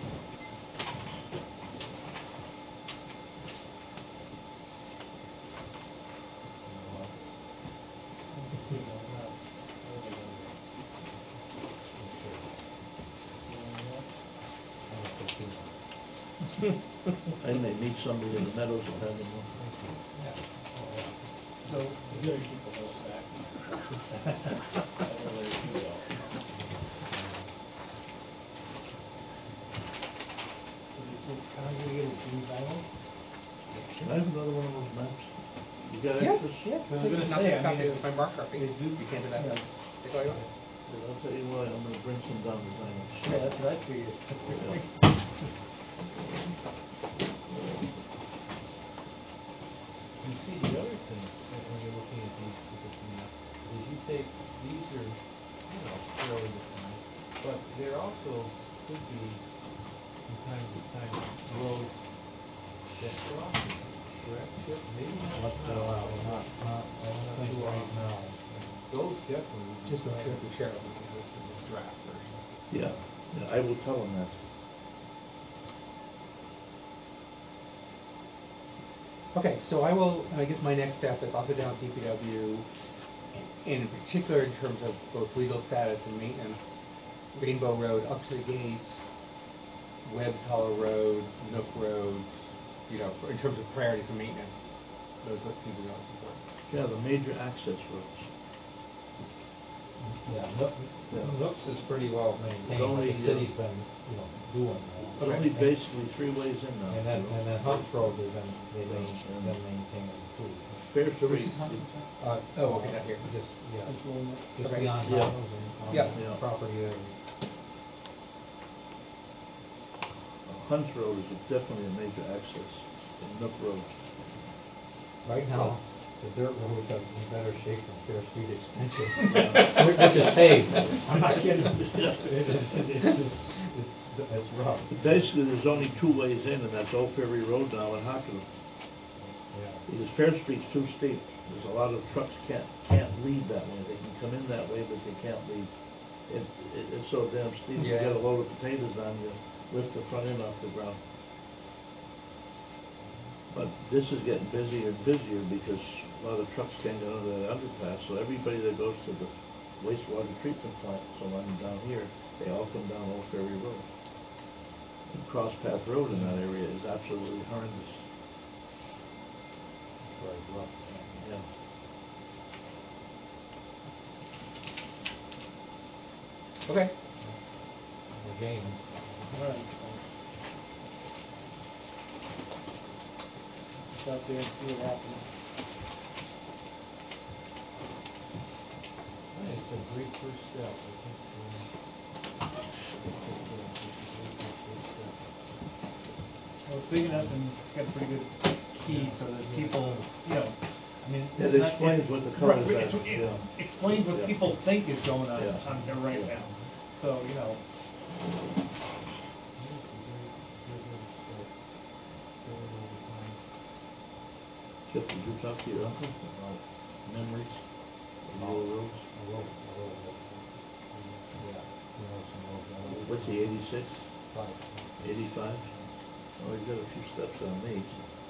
Speaker 2: I may meet somebody in the meadows and have them one.
Speaker 5: So, you gotta keep the horse back. Everywhere you go.
Speaker 7: So they still congregated with these islands?
Speaker 2: Can I have another one of those maps? You got
Speaker 3: Yeah,
Speaker 2: extras?
Speaker 3: yeah.
Speaker 7: I was
Speaker 3: Take
Speaker 7: gonna
Speaker 3: a
Speaker 7: say, I
Speaker 3: copy
Speaker 7: mean,
Speaker 3: of my mark copy.
Speaker 7: they do-
Speaker 3: You can't do that.
Speaker 7: yeah.
Speaker 3: Take all you want.
Speaker 2: I'll tell you what, I'm gonna bring some down to Zion.
Speaker 7: Yeah, that's what I figured.
Speaker 4: You see, the other thing, when when you're looking at these, with this map, is you take, these are, you know, fairly defined, but there also could be, from time to time, roads that cross it, correct? Yep, maybe not
Speaker 8: Let's go
Speaker 4: now,
Speaker 8: out,
Speaker 4: but
Speaker 8: not, not, I don't think
Speaker 4: too
Speaker 8: right
Speaker 4: often.
Speaker 8: now.
Speaker 4: Those definitely. would be
Speaker 3: Just make sure
Speaker 4: private.
Speaker 3: if you share it, because this this is draft version.
Speaker 2: Yeah, yeah, I will tell them that.
Speaker 3: Okay, so I will, I guess my next step is I'll sit down with D P W, and in particular in terms of both legal status and maintenance, Rainbow Road up to the gates, Webb's Hollow Road, Nook Road, you know, for- in terms of priority for maintenance, those would seem to be most important.
Speaker 2: Yeah, the major access roads.
Speaker 8: Yeah, Nook,
Speaker 2: Yeah.
Speaker 8: Nooks is pretty well maintained, but
Speaker 2: only,
Speaker 8: the
Speaker 2: uh,
Speaker 8: city's been, you know, doing that.
Speaker 2: There's only basically three ways in now.
Speaker 8: And then, and then Hunts Road, they've been, they've been,
Speaker 2: Yeah.
Speaker 8: been maintained too.
Speaker 2: Fair
Speaker 3: So which
Speaker 2: Street,
Speaker 3: is Huntington?
Speaker 8: Uh,
Speaker 3: Oh, okay, not here.
Speaker 8: Just, yeah,
Speaker 3: Just rolling it.
Speaker 8: just
Speaker 3: Okay.
Speaker 8: beyond
Speaker 2: Yeah.
Speaker 8: Miles and on
Speaker 3: Yeah.
Speaker 8: the
Speaker 2: Yeah.
Speaker 8: property area.
Speaker 2: Hunts Road is definitely a major access, and Nook Road.
Speaker 8: Right now, the dirt roads are in better shape than Fair Street Extension, which which is paved. I'm not kidding. It's, it's, it's, it's, it's rough.
Speaker 2: Basically, there's only two ways in, and that's Old Ferry Road now and Hockenham.
Speaker 8: Yeah.
Speaker 2: Because Fair Street's too steep. There's a lot of trucks can't, can't leave that way. They can come in that way, but they can't leave. It, it, it's so damn steep, you
Speaker 3: Yeah.
Speaker 2: get a load of potatoes on you, lift the front end off the ground. But this is getting busier and busier because a lot of trucks can't get under that underpass, so everybody that goes to the wastewater treatment plant, so on down here, they all come down Old Ferry Road. And Cross Path Road in that area is absolutely horrendous.
Speaker 8: Very rough.
Speaker 2: Yeah.
Speaker 3: Okay.
Speaker 8: We're gaining.
Speaker 7: All right. Go out there and see what happens.
Speaker 4: It's a great first step, I think, uh, I think, uh, it's a great first step.
Speaker 7: Well, it's big enough and it's got a pretty good key so that people, you know, I mean.
Speaker 2: It
Speaker 7: it's not-
Speaker 2: explains
Speaker 7: it's-
Speaker 2: what the colors
Speaker 7: right,
Speaker 2: are,
Speaker 7: it's- It
Speaker 2: yeah.
Speaker 7: explains what
Speaker 2: Yeah.
Speaker 7: people think is going on,
Speaker 2: Yeah.
Speaker 7: on there right
Speaker 2: Yeah.
Speaker 7: now. So, you know,
Speaker 4: It's a great, great way to start, building over time.
Speaker 2: Chip, did you talk to your uncle about memories of the old roads?
Speaker 8: A little, a little bit. Yeah, you know, some roads. I know.
Speaker 2: What's he, eighty-six?
Speaker 8: Five.
Speaker 2: eighty-five? Oh, he's got a few steps on me.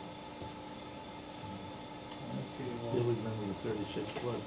Speaker 7: okay,
Speaker 2: He'll
Speaker 7: well,
Speaker 2: remember the thirty-six flood.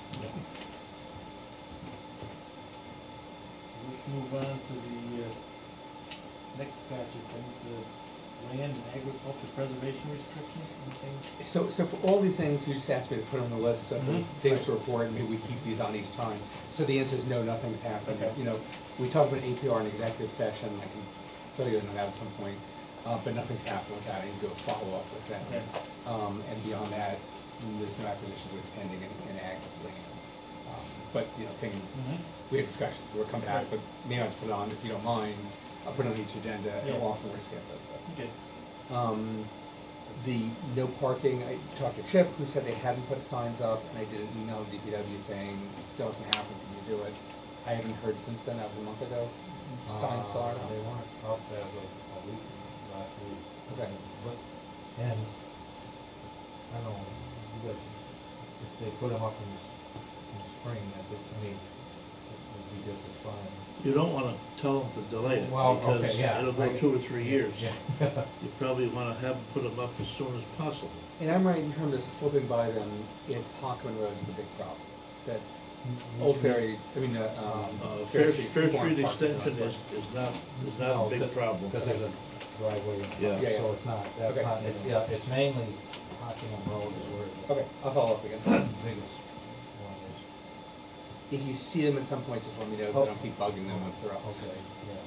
Speaker 7: let's move on to the, uh, next patch of things, the land and agriculture preservation restrictions and things.
Speaker 3: So, so for all these things, you just asked me to put on the list, so
Speaker 7: Mhm.
Speaker 3: these things to report, and maybe we keep these on each time. So the answer is no, nothing's happened.
Speaker 7: Okay.
Speaker 3: You know, we talked about A P R in executive session, I can tell you that at some point, uh, but nothing's happened with that, I need to do a follow-up with them.
Speaker 7: Okay.
Speaker 3: Um, and beyond that, there's no acquisition with pending in, in ag land. Um, But, you know, things,
Speaker 7: Mhm.
Speaker 3: we have discussions, so we're coming back, but maybe I'll just put it on, if you don't mind, I'll put it on each agenda, and
Speaker 7: Yeah.
Speaker 3: often we're skip it. but-
Speaker 7: Okay.
Speaker 3: Um, the no parking, I talked to Chip, who said they hadn't put signs up, and I did an email to D P W saying, it still hasn't happened, can you do it? I haven't heard since then, that was a month ago. Signs
Speaker 8: Uh,
Speaker 3: still aren't up.
Speaker 8: They weren't up as of a week, last week.
Speaker 3: Okay.
Speaker 8: But, and, I don't know, you guys, if they put them up in, in spring, I think, I mean, it would be just as fine.
Speaker 2: You don't wanna tell them to delay it,
Speaker 8: Well,
Speaker 2: because
Speaker 8: okay, yeah,
Speaker 2: it'll go
Speaker 8: I-
Speaker 2: two or three years.
Speaker 8: Yeah.
Speaker 2: You probably wanna have them put them up as soon as possible.
Speaker 3: And I'm right in terms of slipping by them, it's Hockman Road is the big problem. That Old Ferry, I mean, uh, um.
Speaker 2: Uh, Fair, Fair
Speaker 3: people aren't
Speaker 2: Street
Speaker 3: parking on
Speaker 2: Extension is,
Speaker 3: Fair.
Speaker 2: is not, is not
Speaker 8: No,
Speaker 2: a big
Speaker 8: because-
Speaker 2: problem.
Speaker 8: Because there's a driveway in
Speaker 2: Yeah.
Speaker 8: front,
Speaker 3: Yeah, yeah.
Speaker 8: so it's not, that's
Speaker 3: Okay.
Speaker 8: not, it's, yeah, it's mainly Hockingham Road is where the
Speaker 3: Okay, I'll follow up again.
Speaker 8: biggest one is.
Speaker 3: If you see them at some point, just let me know, so I don't keep bugging them once they're up.
Speaker 8: Okay, yeah.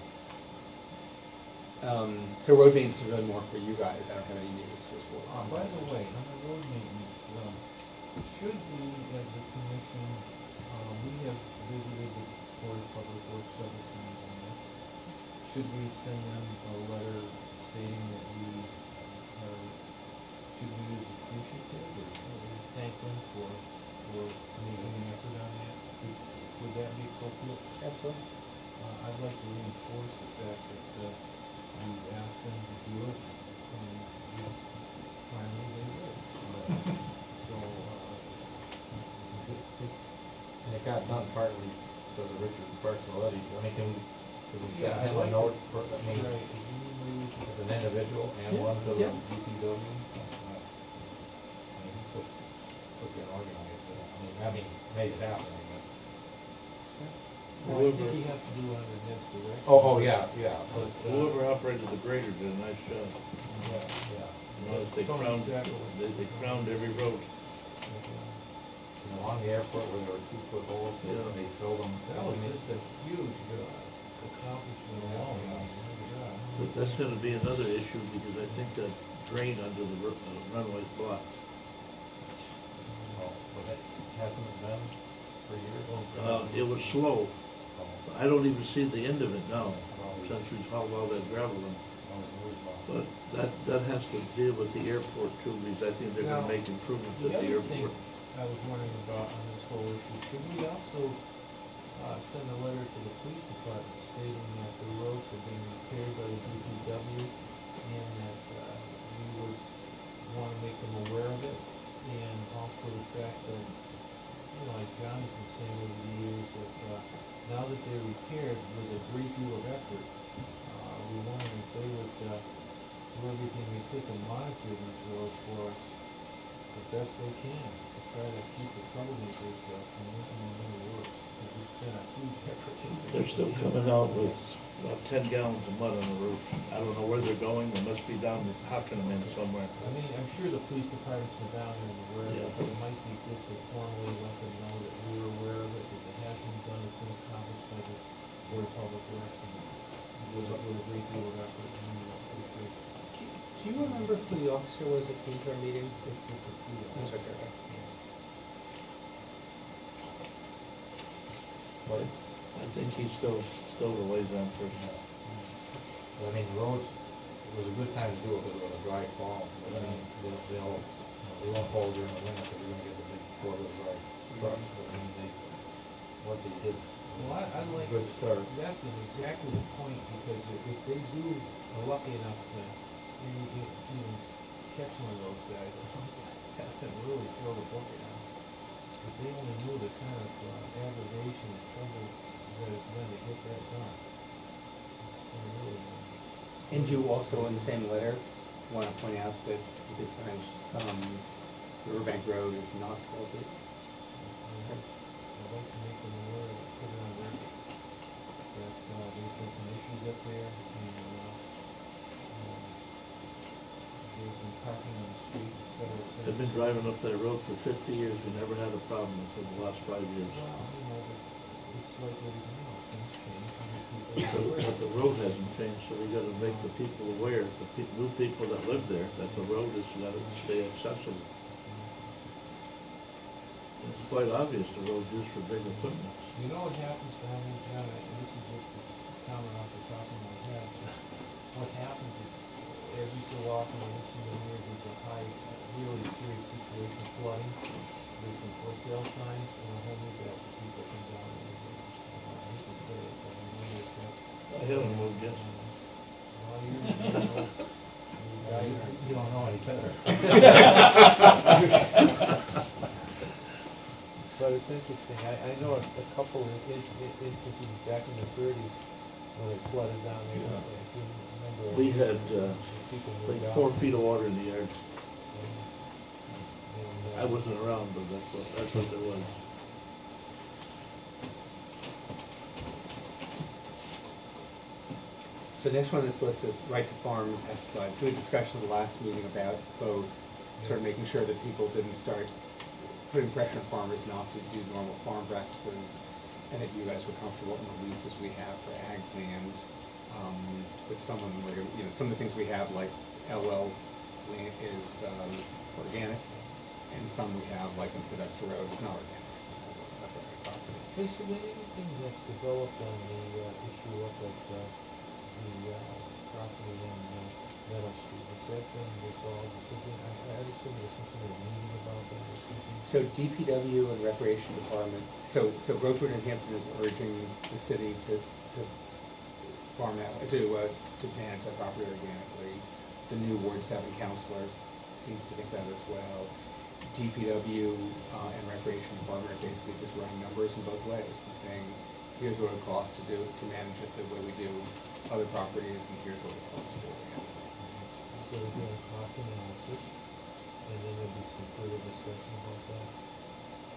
Speaker 3: Um, so road maintenance is really more for you guys, I don't have any news, just for.
Speaker 4: Uh, by the way, on the road maintenance, um, should we, as a commission, uh, we have visited the Board of Public Works several times on this. Should we send them a letter stating that we are, should we use appreciative or, or thank them for, for making an effort on that? Would, would that be appropriate?
Speaker 3: Absolutely.
Speaker 4: Uh, I'd like to reinforce the fact that, uh, we've asked them to do it, and we, finally they did. Uh, So, uh,
Speaker 8: It- it- And it got done partly because of Richard Bartolotti. I mean, can we, can we
Speaker 4: Yeah,
Speaker 8: send him
Speaker 4: I'd
Speaker 8: a
Speaker 4: like
Speaker 8: note
Speaker 4: to-
Speaker 8: for, I mean,
Speaker 4: right, is there any way we could-
Speaker 8: as an individual and
Speaker 3: Yeah,
Speaker 8: one to the
Speaker 3: yeah.
Speaker 8: D P W? Uh, I mean, put, put the organize it. I mean, I mean, make it happen, I guess.
Speaker 4: Well, I
Speaker 2: Whoever-
Speaker 4: think he has to do it under Ned's direction.
Speaker 8: Oh, oh, yeah, yeah, but, uh,
Speaker 2: Whoever operated the grader did a nice job.
Speaker 8: yeah, yeah.
Speaker 2: You know, they
Speaker 4: Tony
Speaker 2: crowned,
Speaker 4: Sackle.
Speaker 2: they, they crowned every road.
Speaker 8: You know, on the airport where there were two foot holes, they,
Speaker 2: Yeah.
Speaker 8: they filled them.
Speaker 4: That was just a huge uh, accomplishment alone, I mean, my God.
Speaker 2: But that's gonna be another issue, because I think that drain under the ru- uh, runway's blocked.
Speaker 8: Oh, but it hasn't been for years?
Speaker 2: Uh, it was slow.
Speaker 8: Oh,
Speaker 2: I don't even see the end of it now,
Speaker 8: Probably.
Speaker 2: since we've hauled all that gravel in.
Speaker 8: oh, it was long.
Speaker 2: But that, that has to deal with the airport too, because I think they're gonna
Speaker 4: Now,
Speaker 2: make improvements
Speaker 4: The
Speaker 2: at the
Speaker 4: other thing
Speaker 2: airport.
Speaker 4: I was wondering about on this whole issue, should we also uh, send a letter to the police department stating that the roads have been repaired by the D P W and that uh, we would want to make them aware of it, and also the fact that, you know, like John's been saying over the years, that uh, now that they're repaired with a great deal of effort, uh, we wonder if they would uh, do everything they could to monitor these roads for us the best they can, to try to keep the troublemakers uh, from making them any worse, because it's been a huge effort just to.
Speaker 2: They're still coming out with about ten gallons of mud on the roof. I don't know where they're going, they must be down, hocking them in somewhere.
Speaker 4: I mean, I'm sure the police department's been down there and aware of it,
Speaker 2: Yeah.
Speaker 4: but it might be good to formally let them know that we're aware of it, that it has been done, it's been accomplished by the Board of Public Works, and with a, with a great deal of effort, and we appreciate it.
Speaker 3: Do you remember who the officer was that came to our meeting?
Speaker 4: It's just a few.
Speaker 3: That's okay, okay.
Speaker 8: But,
Speaker 2: I think he's still, still the liaison person.
Speaker 8: but I mean, the roads, it was a good time to do it because it was a dry fall. But I mean, they'll, they'll, you know, they won't hold during the winter because you're gonna get the big four-wheel drive trucks. But I mean, they, what they did,
Speaker 4: Well, I, I like.
Speaker 8: good start.
Speaker 4: That's an- exactly the point, because if, if they do, are lucky enough to, maybe get, even catch one of those guys, and really throw the book at them. If they only knew the kind of uh, aggravation and trouble that it's been to get that done. It's been really, uh,
Speaker 3: And you also, in the same letter, want to point out that the big signs, um, Riverbank Road is not twelve feet.
Speaker 4: I'd like to make them aware of it, put it on record, that, uh, there's been some issues up there, and, uh, um, there's been parking on the street, et cetera, et cetera.
Speaker 2: They've been driving up that road for fifty years, we never had a problem until the last five years.
Speaker 4: Well, you know, but it's like everything else, things change, and the people
Speaker 2: But
Speaker 4: are aware.
Speaker 2: but the road hasn't changed, so we gotta make the people aware, the pe- new people that live there, that the road is gotta stay accessible. It's quite obvious the road's used for big equipment.
Speaker 4: You know what happens down there, John, and this is just a comment off the top of my head, what happens is, every so often, every single year, there's a high, really serious situation, flooding, there's some for sale signs, and a whole new batch of people come down there. Uh, I hate to say it, but I wonder if that's.
Speaker 2: I haven't moved yet.
Speaker 4: Well, you're, you know, you guys are.
Speaker 8: You don't know any better.
Speaker 4: But it's interesting, I, I know a, a couple of in- in- instances back in the thirties when it flooded down there,
Speaker 2: Yeah.
Speaker 4: if you remember.
Speaker 2: We had, uh,
Speaker 4: People
Speaker 2: like
Speaker 4: moved out.
Speaker 2: four feet of water in the yard.
Speaker 4: And, uh,
Speaker 2: I wasn't around, but that's what, that's what there was.
Speaker 3: So the next one on this list is right to farm pesticide. So we had discussion at the last meeting about both sort of making sure that people didn't start putting pressure on farmers not to do normal farm practices, and that you guys were comfortable in the leases we have for ag land. Um, but some of them were, you know, some of the things we have, like L L land is um, organic, and some we have, like on Sylvester Road, is not organic. It's a separate property.
Speaker 4: Has there been anything that's developed on the uh, issue up at uh, the uh, property in uh, Meadow Street? Has that been resolved? Has there been, I, I understood there was some sort of meeting about that or something?
Speaker 3: So D P W and Recreation Department, so, so Grovewood and Hampton is urging the city to, to farm out, to, uh, to manage that property organically. The new Ward seven councilor seems to think that as well. D P W uh, and Recreation Department are basically just running numbers in both ways and saying, here's what it costs to do, to manage it the way we do other properties, and here's what it costs to do it organically.
Speaker 4: So they're doing a cost analysis, and then there'll be some further discussion about that.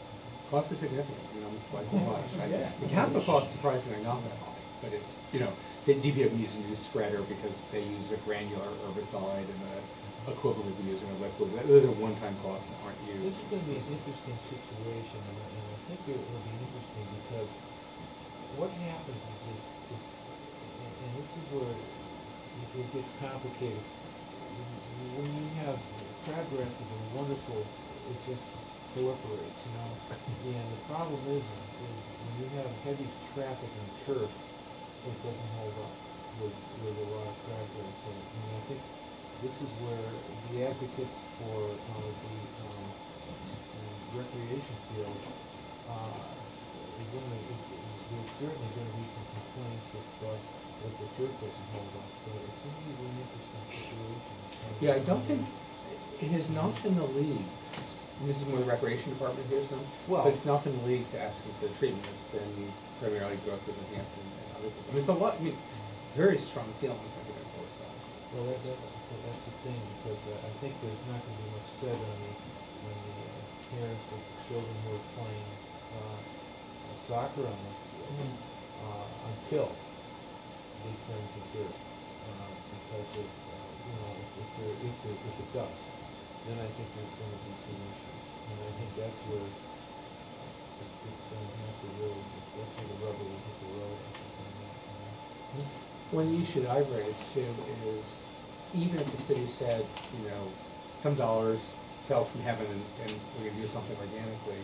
Speaker 3: Cost is significant, I mean, almost twice as much. I-
Speaker 2: Yeah.
Speaker 3: The capital cost surprisingly not that high, but it's, you know, the D P W uses a new spreader because they use a granular herbicide and the equivalent of using a liquid. Those are one-time costs that aren't
Speaker 4: This
Speaker 3: used.
Speaker 4: is gonna be an interesting situation, and I, and I think it will be interesting because what happens is if, if and, and this is where it, it gets complicated. When you have crabgrass is a wonderful, it just proliferates, you know. And the problem is, is when you have heavy traffic and turf, it doesn't hold up with, with a lot of crabgrass in it. And I think this is where the advocates for uh, the um, uh, recreation field uh, is going to, there's certainly going to be some complaints if, uh, if the turf doesn't hold up. So it's going to be a really interesting situation.
Speaker 3: Yeah, I don't think, it has not been the leagues, and this is more the recreation department hears them,
Speaker 4: Well-
Speaker 3: but it's not been the leagues asking for the treatment, it's been primarily growth with Northampton and other people. I mean, it's a lot, I mean, very strong feelings, I think, on both sides.
Speaker 4: So that, that's, so that's the thing, because uh, I think there's not going to be much said on the, on the uh, parents of children who are playing uh, soccer on the field, uh, until they turn to dirt. Uh, because if, uh, you know, if, if, there, if, there, if it does, then I think there's going to be some issues. And I think that's where uh, it's, it's going to have to really, that's where the rubber will hit the road, I think, on that, you know.
Speaker 3: One issue that I've raised too is, even if the city said, you know, some dollars fell from heaven and, and we're going to do something organically,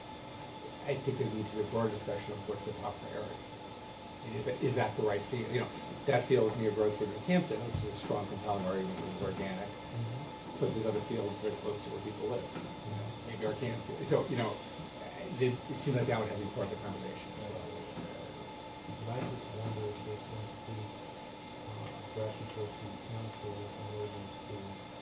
Speaker 3: I think there needs to be a broader discussion of what's the top priority. Is that, is that the right field? You know, that field is near Growthford and Hampton, which is a strong, compelling argument that it's organic.
Speaker 4: Mm-hmm.
Speaker 3: But there's other fields very close to where people live. You know, maybe organic. So, you know, it, it seems like that would have to be part of the conversation as well.
Speaker 4: But I just wonder if there's going to be uh, draft before city council an ordinance to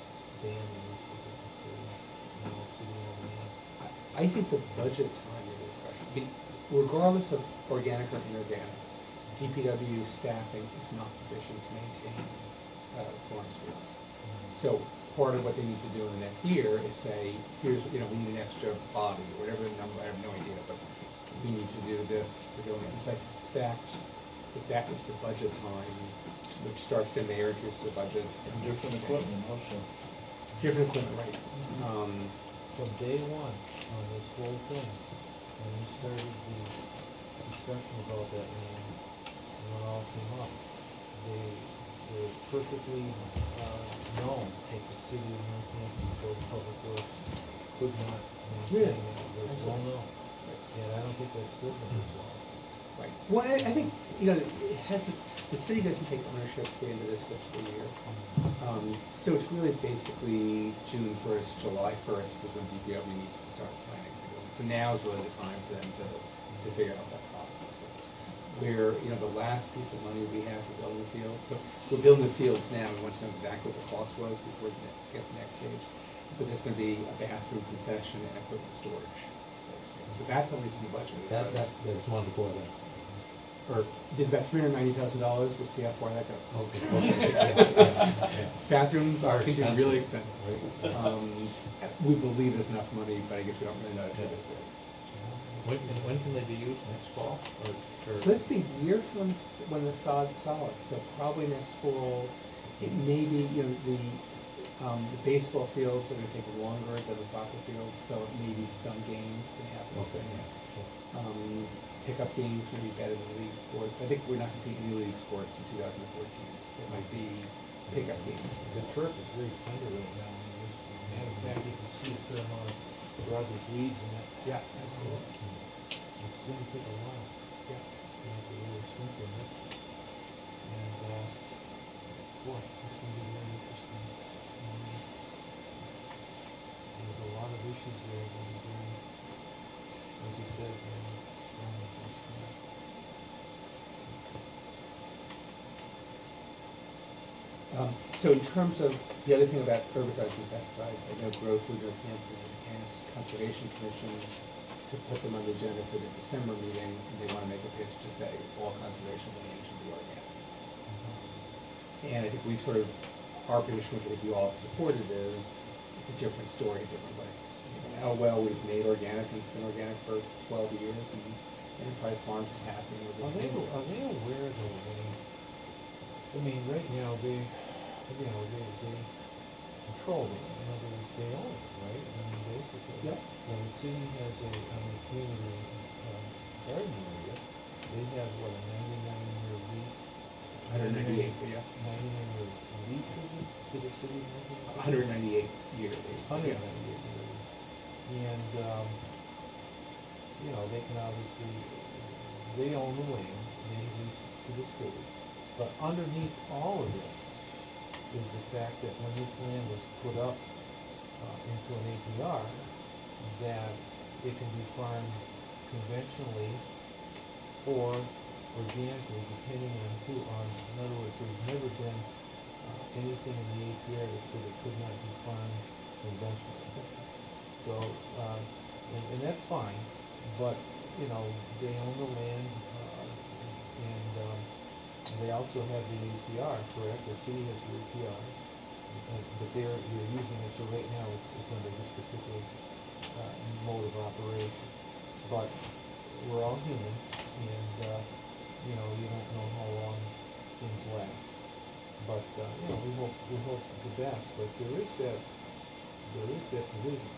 Speaker 4: ban the use of the, the you know, city-owned land.
Speaker 3: I, I think the budget time of the discussion, I mean, regardless of organic or inorganic, D P W staffing is not sufficient to maintain uh, farm fields. So part of what they need to do in the next year is say, here's, you know, we need an extra body, or whatever the number, I have no idea, but we need to do this, we're doing it. So I suspect that that is the budget time, which starts the mayor gives the budget.
Speaker 2: And different equipment also.
Speaker 3: Different equipment, right. Um,
Speaker 4: From day one on this whole thing, when we started the discussion about that land, and when it all came up, they were perfectly uh, known that the city of Northampton Board of Public Works could not maintain
Speaker 3: Really?
Speaker 4: that. They were well known. And I don't think that's still been resolved.
Speaker 3: Right. Well, I, I think, you know, it has to, the city doesn't take ownership at the end of this fiscal year. Um, so it's really basically June first, July first is when D P W needs to start planning for doing it. So now is really the time for them to, to figure out that process. Where, you know, the last piece of money we have for building the field, so we're building the fields now, we want to know exactly what the cost was before we get to the next stage. But there's going to be a bathroom concession and equipment storage space. So that's at least in the budget.
Speaker 8: That, that, there's one before that.
Speaker 3: Or, there's about three hundred ninety thousand dollars, we'll see how far that goes.
Speaker 8: Okay, okay, yeah, yeah, yeah.
Speaker 3: Bathrooms are
Speaker 8: Are
Speaker 3: going to be really
Speaker 8: expensive,
Speaker 3: expensive.
Speaker 8: right.
Speaker 3: Um, we believe there's enough money, but I guess we don't really know until it's there.
Speaker 8: When, and when can they be used, next fall, or? or-
Speaker 3: So this be a year from s- when the sod's solid, so probably next fall, it may be, you know, the, um, the baseball fields are gonna take longer than the soccer fields, so maybe some games can happen.
Speaker 8: Okay,
Speaker 3: soon.
Speaker 8: yeah.
Speaker 3: Um, pickup games may be better than league sports. I think we're not gonna see any league sports in two thousand fourteen. It might be pickup games.
Speaker 4: The turf is very tender right now. I mean, there's, matter of fact, you can see a fair amount of brothers weeds in it.
Speaker 3: Yeah, absolutely.
Speaker 4: It's going to take a while.
Speaker 3: Yeah.
Speaker 4: You know, to really sprinkle this. And, uh, boy, it's going to be very interesting. Um, there's a lot of issues there that are very, like you said, very strong interest in.
Speaker 3: Um, so in terms of, the other thing about herbicides and pesticides, I know Growthwood, Northampton, and Conservation Commission to put them on the agenda for the December meeting, and they want to make a pitch to say all conservation land should be organic. And I think we sort of, our position, which I think you all have supported, is it's a different story in different places. You know, how well we've made organic, and it's been organic for twelve years, and Enterprise Farms is happy with it.
Speaker 4: Are they, are they aware though, they, I mean, right now, they, you know, they, they control it, in other words, they own it, right? I mean, basically.
Speaker 3: Yeah.
Speaker 4: When the city has a, I mean, community, um, garden area, they have, what, a ninety-nine year lease?
Speaker 3: one ninety-eight, yeah.
Speaker 4: Ninety-nine year lease, is it, to the city of Northampton?
Speaker 3: one ninety-eight years.
Speaker 4: Hundred ninety-eight years. And, um, you know, they can obviously, they own the land, they lease it to the city. But underneath all of this is the fact that when this land was put up uh, into an A P R, that it can be farmed conventionally or organically, depending on who, on, in other words, there's never been uh, anything in the A P R that said it could not be farmed conventionally. So, uh, and, and that's fine, but, you know, they own the land, uh, and, um, they also have the A P R, correct? The city has the A P R, uh, but they're, they're using it, so right now it's, it's under this particular, uh, mode of operation. But we're all human, and, uh, you know, you don't know how long things last. But, uh, you know, we hope, we hope the best, but there is that, there is that provision.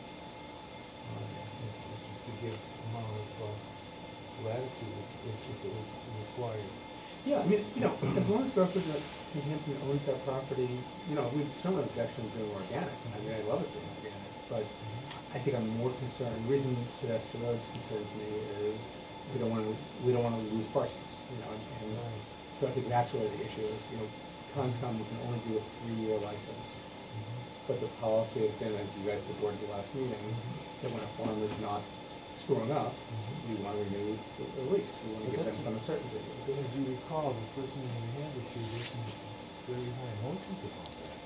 Speaker 4: Uh, it's, it's to give amount of, uh, latitude if, if if it was required.
Speaker 3: Yeah, I mean, you know, as long as Brookwood New Hampton owns that property, you know, we've shown an objection to doing organic. I mean, I love it being organic, but I think I'm more concerned, the reason Sylvester Roads concerns me is we don't want to, we don't want to lose Parsons, you know, and, and
Speaker 4: Right.
Speaker 3: so I think that's really the issue is, you know, Conscom can only do a three-year license, but the policy has been, as you guys supported the last meeting, that when a farm is not screwing up, we want to renew the the lease. We want to
Speaker 4: But
Speaker 3: give them
Speaker 4: that's-
Speaker 3: some certainty.
Speaker 4: As you recall, the first meeting we had this year, there's some very high emotions about that.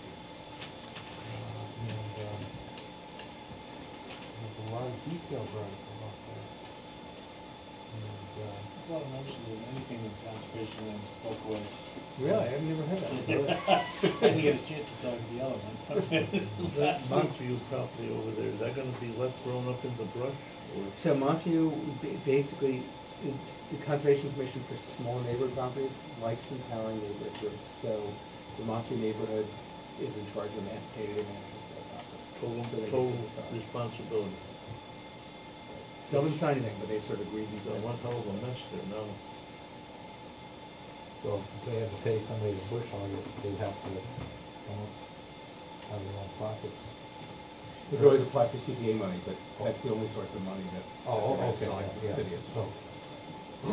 Speaker 4: Uh, and, um, there's a lot of detail brought up about that. And, uh,
Speaker 5: Well, mentioned anything in conservation land spoke away.
Speaker 3: Really? I've never heard that.
Speaker 5: I didn't get a chance to talk to the other one.
Speaker 2: That Montview property over there, is that gonna be left thrown up in the brush, or?
Speaker 3: So Montague, ba- basically, is the Conservation Commission for Small Neighborhood Properties likes empowering neighborhood groups. So the Montague neighborhood is in charge of man- day-to-day management of that property.
Speaker 2: Total,
Speaker 3: So they get to
Speaker 2: total
Speaker 3: decide.
Speaker 2: responsibility.
Speaker 3: They haven't signed anything, but they sort of agreed to
Speaker 2: Got
Speaker 3: this.
Speaker 2: one hell of a mess there now.
Speaker 8: So if they had to pay somebody to bush hog it, they'd have to come up out of their own pockets.
Speaker 3: We could always apply for C P A money, but that's the only source of money that.
Speaker 8: Oh,
Speaker 3: that
Speaker 8: okay,
Speaker 3: relies on the
Speaker 8: yeah,
Speaker 3: city as well.
Speaker 8: so-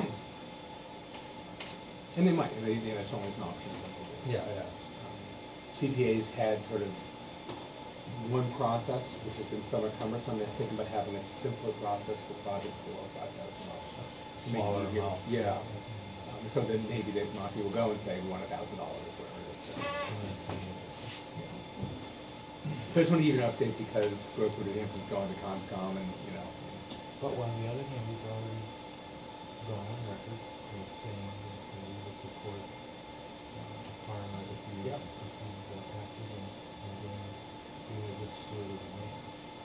Speaker 3: And they might, they, they, that's always an option. but they do.
Speaker 8: Yeah, yeah.
Speaker 3: Um, C P As had sort of one process, which has been somewhat cumbersome. They're thinking about having a simpler process for projects below five thousand dollars. to make it
Speaker 8: Smaller
Speaker 3: easier.
Speaker 8: amounts.
Speaker 3: Yeah. Um, So then maybe the Monty will go and say, we want a thousand dollars, whatever it is. So, yeah. So I just want to give you an update because Grovewood New Hampton's going to Conscom and, you know.
Speaker 4: but on the other hand, we've already gone on record as saying that uh, we would support uh, a farmer if he is,
Speaker 3: Yep.
Speaker 4: if he's uh, active and, and doing, being a good steward of the land.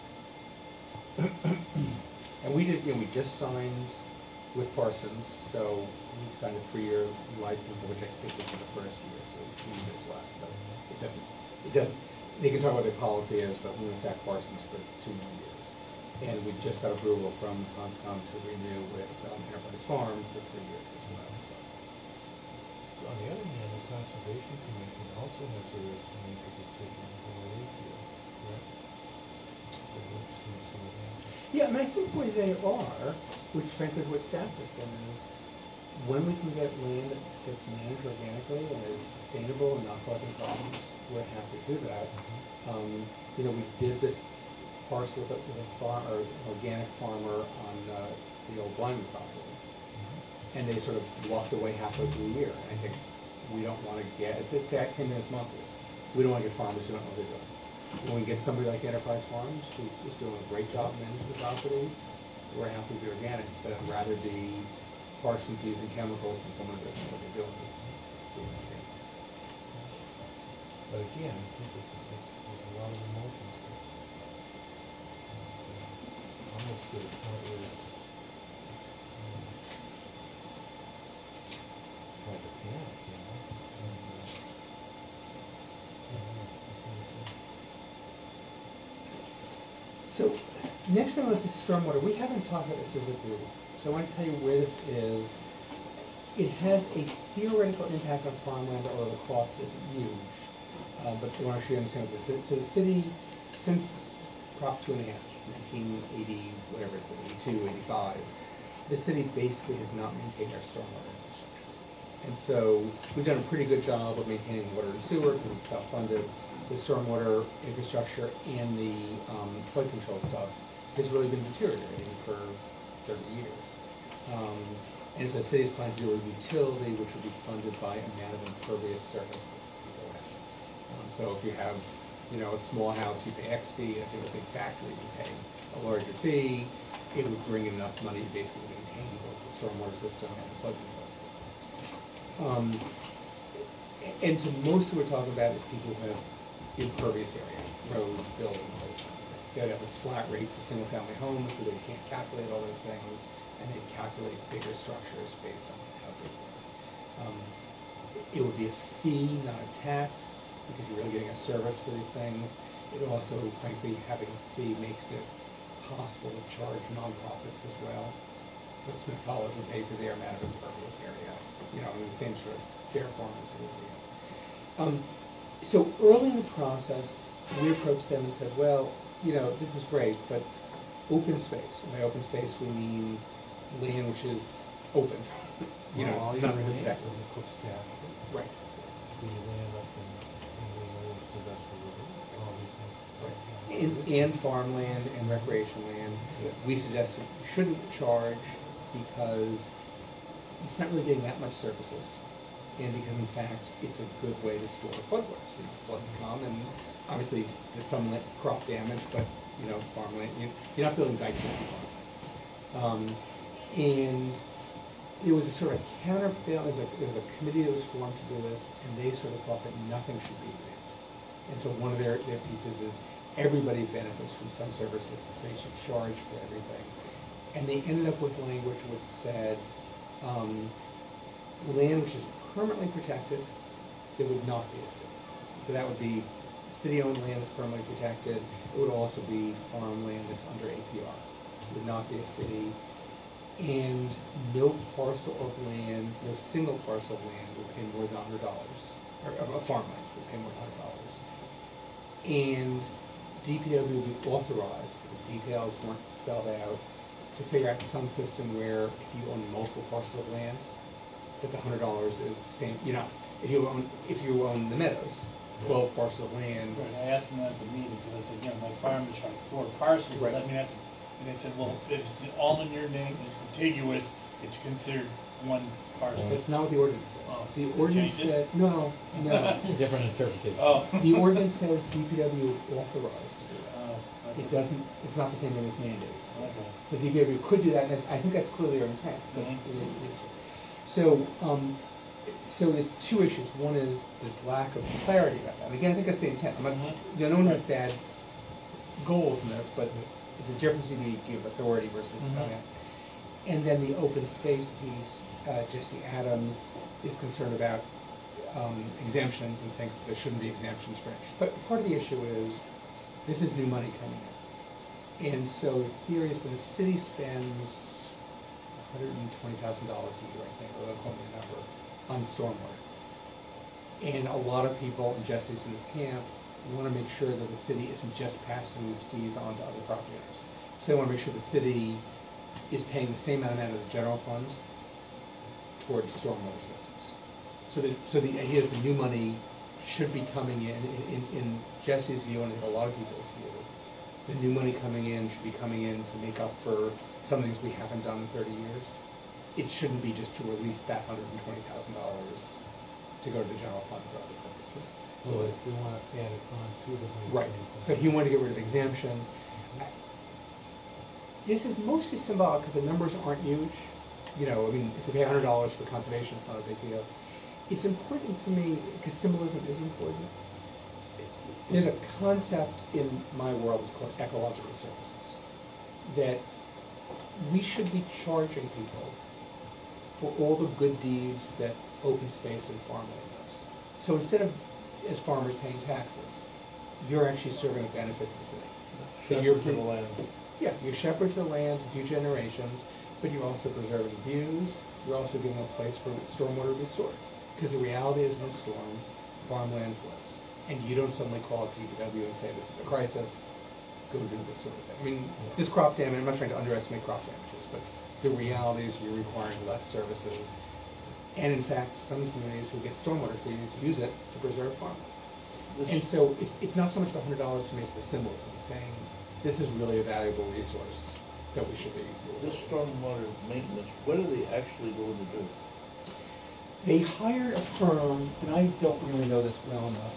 Speaker 3: And we did, you know, we just signed with Parsons, so we signed a three-year license, of which I think is for the first year, so it's two years left, but it doesn't, it doesn't, they can talk about their policy is, but we went back Parsons for two more years. And we just got approval from Conscom to renew with um, Enterprise Farm for three years as well, so.
Speaker 4: So on the other hand, the Conservation Commission also has the right to make a decision on the way they feel, correct? So we're interested to see what happens.
Speaker 3: Yeah, and I think where they are, which frankly is what staff has been, is when we can get land that's managed organically and is sustainable and not causing problems, we're happy to do that. Um, you know, we did this parcel with a, with a farm, or organic farmer on uh, the old Blind property. And they sort of walked away halfway through the year. And I think we don't want to get, it's the exact same thing as monthly. We don't want to get farmers who don't know what they're doing. When we get somebody like Enterprise Farms, who is doing a great job managing the property, we're happy to be organic, but I'd rather be Parsons using chemicals than someone who doesn't know what they're doing. doing organic.
Speaker 4: But again, I think it's, it's, there's a lot of emotions there. And, uh, almost to the point where it's, um, like a panic, you know? And, uh, I don't know, what can you say?
Speaker 3: So, next on the list is stormwater. We haven't talked about this as a group, so I want to tell you where this is. It has a theoretical impact on farmland, although the cost isn't huge. Uh, but I want to show you understand this. So, so the city, since Prop two and a half, nineteen eighty, whatever it's been, eighty-two, eighty-five, the city basically has not maintained our stormwater infrastructure. And so we've done a pretty good job of maintaining water and sewer because it's self-funded. The stormwater infrastructure and the um, flood control stuff has really been deteriorating for thirty years. Um, and so the city's planning to do a utility which would be funded by a amount of impervious surface that people have. Um, so if you have, you know, a small house, you pay X fee. If you have a big factory, you pay a larger fee. It would bring in enough money to basically maintain both the stormwater system and the flood control system. Um, and so most of what we're talking about is people who have impervious area, roads, buildings, those kinds of things. They have a flat rate for single-family homes, so they can't calculate all those things, and they calculate bigger structures based on how big they are. Um, it would be a fee, not a tax, because you're really getting a service for these things. It also, frankly, having a fee makes it possible to charge nonprofits as well. So Smith College would pay for their amount of impervious area, you know, in the same sort of fair form as everybody else. Um, So early in the process, we approached them and said, well, you know, this is great, but open space. And by open space, we mean land which is open. You know,
Speaker 4: Well, all
Speaker 3: not
Speaker 4: your
Speaker 3: really
Speaker 4: land
Speaker 3: protected.
Speaker 4: in the Cook's Castle,
Speaker 3: Right.
Speaker 4: the land up in, in the old Sylvester River, all these things.
Speaker 3: And, and farmland and recreation land. We suggested you shouldn't charge because it's not really getting that much services. And because, in fact, it's a good way to store floodwaters. You know, floods come, and obviously there's some la- crop damage, but, you know, farmland, you, you're not building dikes on farmland. Um, and there was a sort of countervail, there was a, there was a committee that was formed to do this, and they sort of thought that nothing should be exempt. And so one of their, their pieces is everybody benefits from some services, so you should charge for everything. And they ended up with language which said, um, land which is permanently protected, it would not be a fee. So that would be city-owned land that's permanently protected. It would also be farmland that's under A P R. It would not be a fee. And no parcel of land, no single parcel of land would pay more than one hundred dollars, or of a farmland would pay more than one hundred dollars. And D P W would be authorized, but the details weren't spelled out, to figure out some system where if you own multiple parcels of land, that the hundred dollars is the same. You know, if you own if you own the meadows, twelve parcels of land.
Speaker 5: Right, I asked them at the meeting, because I said, you know, my farm is like four parcels,
Speaker 3: Right.
Speaker 5: let me have to, and they said, well, if it's all in your name, it's contiguous, it's considered one parcel.
Speaker 3: That's not what the ordinance says.
Speaker 5: Oh,
Speaker 3: The
Speaker 5: so
Speaker 3: ordinance
Speaker 5: change it?
Speaker 3: said no, no.
Speaker 8: Different interpretation.
Speaker 5: Oh.
Speaker 3: The ordinance says D P W is authorized to do that.
Speaker 5: Oh, that's
Speaker 3: It
Speaker 5: okay.
Speaker 3: doesn't. It's not the same thing as mandated.
Speaker 5: Okay.
Speaker 3: So D P W could do that, and I think that's clearly their intent. But
Speaker 5: Mhm.
Speaker 3: it is- So, um, so there's two issues. One is this lack of clarity about that. And again, I think that's the intent. I'm not,
Speaker 5: Mhm.
Speaker 3: you know, no one has bad goals in this, but it's a difference between you give authority versus
Speaker 5: Mhm.
Speaker 3: uh, and then the open space piece, uh, Jesse Adams is concerned about um, exemptions and thinks that there shouldn't be exemptions for it. But part of the issue is this is new money coming in. And so the theory is when the city spends one hundred twenty thousand dollars a year, I think, or they'll quote me the number, on stormwater. And a lot of people, and Jesse's in his camp, want to make sure that the city isn't just passing these fees on to other property owners. So they want to make sure the city is paying the same amount out of the general fund towards stormwater systems. So the, so the idea is the new money should be coming in, in, in, in Jesse's view, and I think a lot of people's view, the new money coming in should be coming in to make up for some things we haven't done in thirty years. It shouldn't be just to release that one hundred twenty thousand dollars to go to the general fund for other purposes.
Speaker 4: Well, if we want to add it on to the hundred
Speaker 3: Right.
Speaker 4: twenty thousand.
Speaker 3: So he wanted to get rid of exemptions. I- This is mostly symbolic because the numbers aren't huge. You know, I mean, if we pay one hundred dollars for conservation, it's not a big deal. It's important to me because symbolism is important. There's a concept in my world that's called ecological services. That we should be charging people for all the good deeds that open space and farmland does. So instead of, as farmers, paying taxes, you're actually serving a benefit to the city. So you're
Speaker 4: Shepherds of the land.
Speaker 3: Yeah, you're shepherds of the land to future generations, but you're also preserving views, you're also giving a place for stormwater to be stored. Because the reality is in a storm, farmland floods. And you don't suddenly call up D P W and say, this is a crisis, go do this sort of thing. I mean, this crop damage, I'm not trying to underestimate crop damages, but the reality is you're requiring less services. And in fact, some communities who get stormwater fees use it to preserve farmland. And so it's, it's not so much the one hundred dollars to me, it's the symbolism, saying this is really a valuable resource that we should be.
Speaker 2: This stormwater maintenance, what are they actually going to do?
Speaker 3: They hired a firm, and I don't really know this well enough.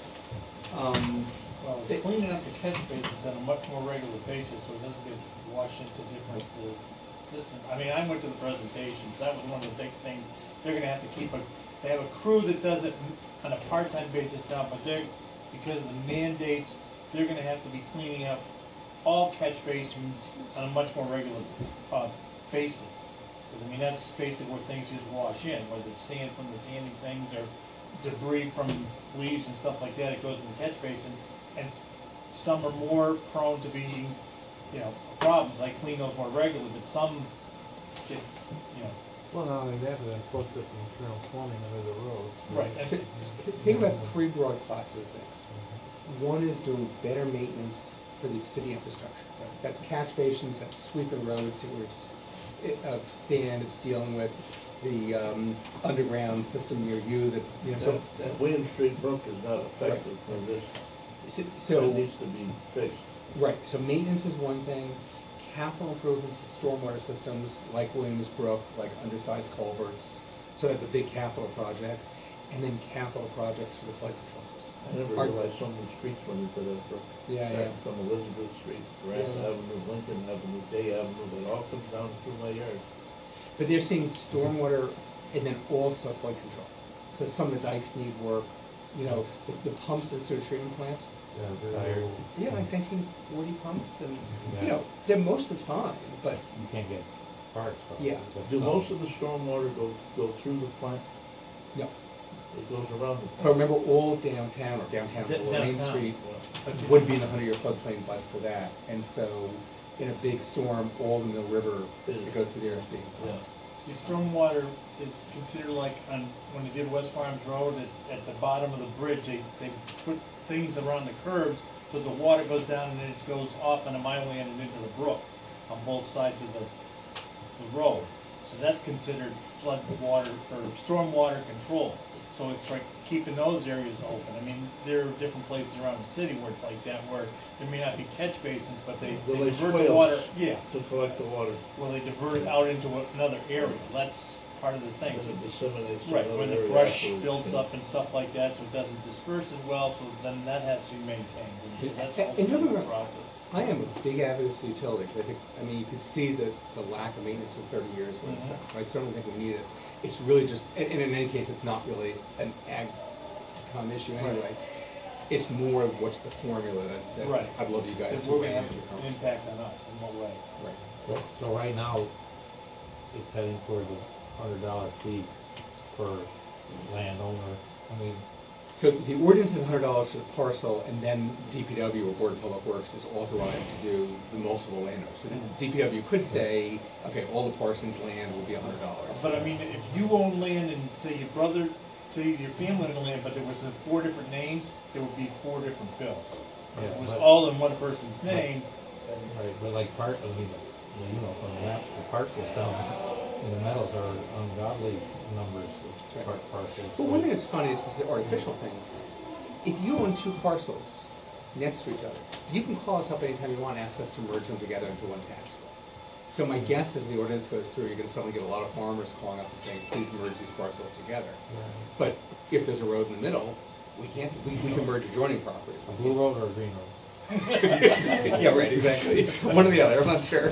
Speaker 3: Um,
Speaker 5: Well,
Speaker 3: they-
Speaker 5: it's cleaning up the catch basins on a much more regular basis, so it doesn't get washed into different uh, systems. I mean, I went to the presentations, that was one of the big things. They're gonna have to keep a, they have a crew that does it on a part-time basis now, but they're, because of the mandates, they're gonna have to be cleaning up all catch basins on a much more regular uh, basis. Because, I mean, that's basically where things just wash in, whether it's sand from the sanding things or debris from leaves and stuff like that, it goes in the catch basin. And s- some are more prone to being, you know, problems, like clean those more regularly, but some get, you know.
Speaker 4: Well, not only that, but then folks up the internal plumbing under the road.
Speaker 5: Right.
Speaker 3: So, th- think about three broad classes of things. One is doing better maintenance for the city infrastructure. That's catch basins, that's sweeping roads, where it's it, uh, sand, it's dealing with the um, underground system near you that, you know, so.
Speaker 2: That, that William Street brook is not effective for this.
Speaker 3: So, so
Speaker 2: It needs to be fixed.
Speaker 3: right, so maintenance is one thing. Capital improvements to stormwater systems like Williams Brook, like undersized culverts, so that's the big capital projects, and then capital projects for the flood control system.
Speaker 2: I never
Speaker 3: Our-
Speaker 2: realized so many streets went into that brook.
Speaker 3: Yeah,
Speaker 2: Back
Speaker 3: yeah.
Speaker 2: From Elizabeth Street, Grant
Speaker 3: Yeah.
Speaker 2: Avenue, Lincoln Avenue, Day Avenue, it all comes down through my yard.
Speaker 3: But they're seeing stormwater and then also flood control. So some of the dikes need work, you know, the, the pumps at the sewer treatment plant.
Speaker 4: Yeah, they're
Speaker 8: Tired.
Speaker 4: old.
Speaker 3: Yeah, like nineteen forty pumps, and you
Speaker 8: Yeah.
Speaker 3: know they're most of the time, but
Speaker 8: You can't get parts from
Speaker 3: Yeah.
Speaker 8: it. Just
Speaker 2: Do
Speaker 8: stop.
Speaker 2: most of the stormwater go, go through the plant?
Speaker 3: no.
Speaker 2: It goes around the plant?
Speaker 3: But remember, all downtown or downtown
Speaker 5: D-
Speaker 3: or Main
Speaker 5: downtown.
Speaker 3: Street
Speaker 5: But-
Speaker 3: would be in the hundred-year floodplain, but for that, and so in a big storm, all the Mill River that goes through there is being pumped.
Speaker 5: See, stormwater is considered like on, when they did West Farms Road, at, at the bottom of the bridge, they, they put things around the curbs, so the water goes down and then it goes off onto my land and into the brook on both sides of the, the road. So that's considered flood water or stormwater control. So it's like keeping those areas open. I mean, there are different places around the city where it's like that, where there may not be catch basins, but they,
Speaker 2: They're
Speaker 5: they
Speaker 2: like
Speaker 5: divert the
Speaker 2: swales
Speaker 5: water. Yeah.
Speaker 2: To collect the water.
Speaker 5: Well, they divert it out into another area. That's part of the thing.
Speaker 2: Then it disseminates to
Speaker 5: Right,
Speaker 2: another
Speaker 5: when the
Speaker 2: area
Speaker 5: brush
Speaker 2: afterwards,
Speaker 5: builds
Speaker 2: yeah.
Speaker 5: up and stuff like that, so it doesn't disperse as well, so then that has to be maintained. And so that's
Speaker 3: And-
Speaker 5: also
Speaker 3: and don't get me
Speaker 5: the
Speaker 3: wrong,
Speaker 5: process.
Speaker 3: I am a big advocate for utilities. I think, I mean, you could see the, the lack of maintenance for thirty years when it's
Speaker 5: Mhm.
Speaker 3: done. I certainly think we need it. It's really just, and, and in any case, it's not really an ag com issue
Speaker 5: Right.
Speaker 3: anyway. It's more of what's the formula that, that
Speaker 5: Right.
Speaker 3: I'd love you guys
Speaker 5: That
Speaker 3: to
Speaker 5: we're
Speaker 3: weigh
Speaker 5: gonna
Speaker 3: in.
Speaker 5: have an impact on us, in what way?
Speaker 3: Right.
Speaker 8: So, so right now, it's heading for the hundred dollar fee per landowner. I mean,
Speaker 3: So the ordinance is one hundred dollars for the parcel, and then D P W or Board of Public Works is authorized to do the multiple landowners. So the D P W could say, okay, all the Parsons land will be one hundred dollars.
Speaker 5: But I mean, if you own land and say your brother, say your family owned land, but there was uh, four different names, there would be four different bills. If
Speaker 8: Yeah,
Speaker 5: it was
Speaker 8: but-
Speaker 5: all in one person's name, then
Speaker 8: right, but like part, I mean, well, you know, from the map, the parcels down in the meadows are ungodly numbers of par- parcels.
Speaker 3: But one thing that's funny is this artificial thing. If you own two parcels next to each other, you can call us up anytime you want and ask us to merge them together into one tax bill. So my guess is the ordinance goes through, you're going to suddenly get a lot of farmers calling up and saying, please merge these parcels together.
Speaker 8: Right.
Speaker 3: But if there's a road in the middle, we can't, we, we can merge adjoining properties.
Speaker 8: A blue road or a green road?
Speaker 3: Yeah, right, exactly. One or the other, I'm not sure.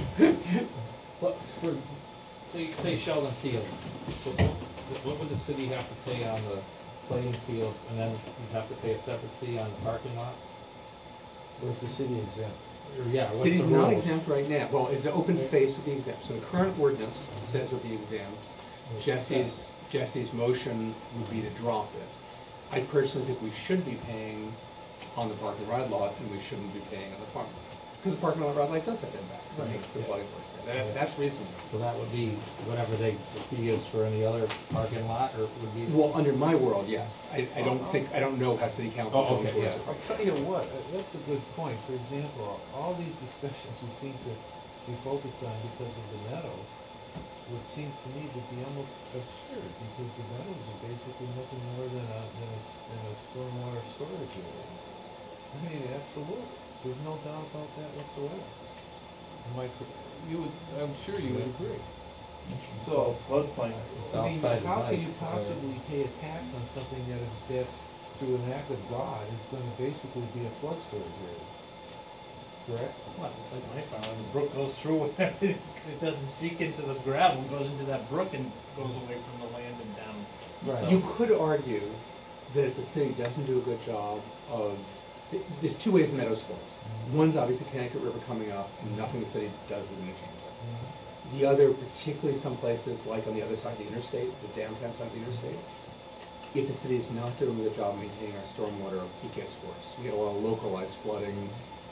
Speaker 8: What, for, say, say Sheldon Field, so what- what would the city have to pay on the playing fields, and then you'd have to pay a separate fee on the parking lot?
Speaker 4: Where's the city exempt?
Speaker 8: or yeah, what's the
Speaker 3: City's
Speaker 8: rules?
Speaker 3: not exempt right now. Well, is the open space would be exempt. So the current ordinance says it would be exempt.
Speaker 4: Which
Speaker 3: Jesse's,
Speaker 4: says-
Speaker 3: Jesse's motion would be to drop it. I personally think we should be paying on the park and ride lot, and we shouldn't be paying on the farm. Because the park and ride lot does have impacts. It makes the flooding worse. That, that's reasonable.
Speaker 8: So that would be whatever they, the fee is for any other parking lot, or would be?
Speaker 3: Well, under my world, yes. I, I don't think, I don't know how city council
Speaker 8: Oh,
Speaker 3: votes
Speaker 8: okay,
Speaker 3: towards
Speaker 8: yeah.
Speaker 3: it.
Speaker 4: I'll tell you what, uh, that's a good point. For example, all these discussions we seem to be focused on because of the meadows would seem to me to be almost absurd, because the meadows are basically nothing more than a, than a, s- than a stormwater storage area. I mean, absolutely. There's no doubt about that whatsoever. Am I cor- you would, I'm sure you would agree. So,
Speaker 2: Floodplain.
Speaker 4: I mean,
Speaker 8: Outside
Speaker 4: how
Speaker 8: is
Speaker 4: can you
Speaker 8: nice,
Speaker 4: possibly pay a tax on something that is, that through an act of God is gonna basically be a flood storage area? Correct?
Speaker 7: Well, it's like my farm, when the brook goes through, it doesn't seep into the gravel, it goes into that brook and goes away from the land and down.
Speaker 4: Right.
Speaker 3: You could argue that if the city doesn't do a good job of, th- there's two ways the meadows flows.
Speaker 4: Mhm.
Speaker 3: One's obviously Connecticut River coming up, and nothing the city does is going to change it.
Speaker 4: Mhm.
Speaker 3: The other, particularly some places like on the other side of the interstate, the downtown side of the interstate, if the city is not doing a good job maintaining our stormwater, it gets worse. We get a lot of localized flooding.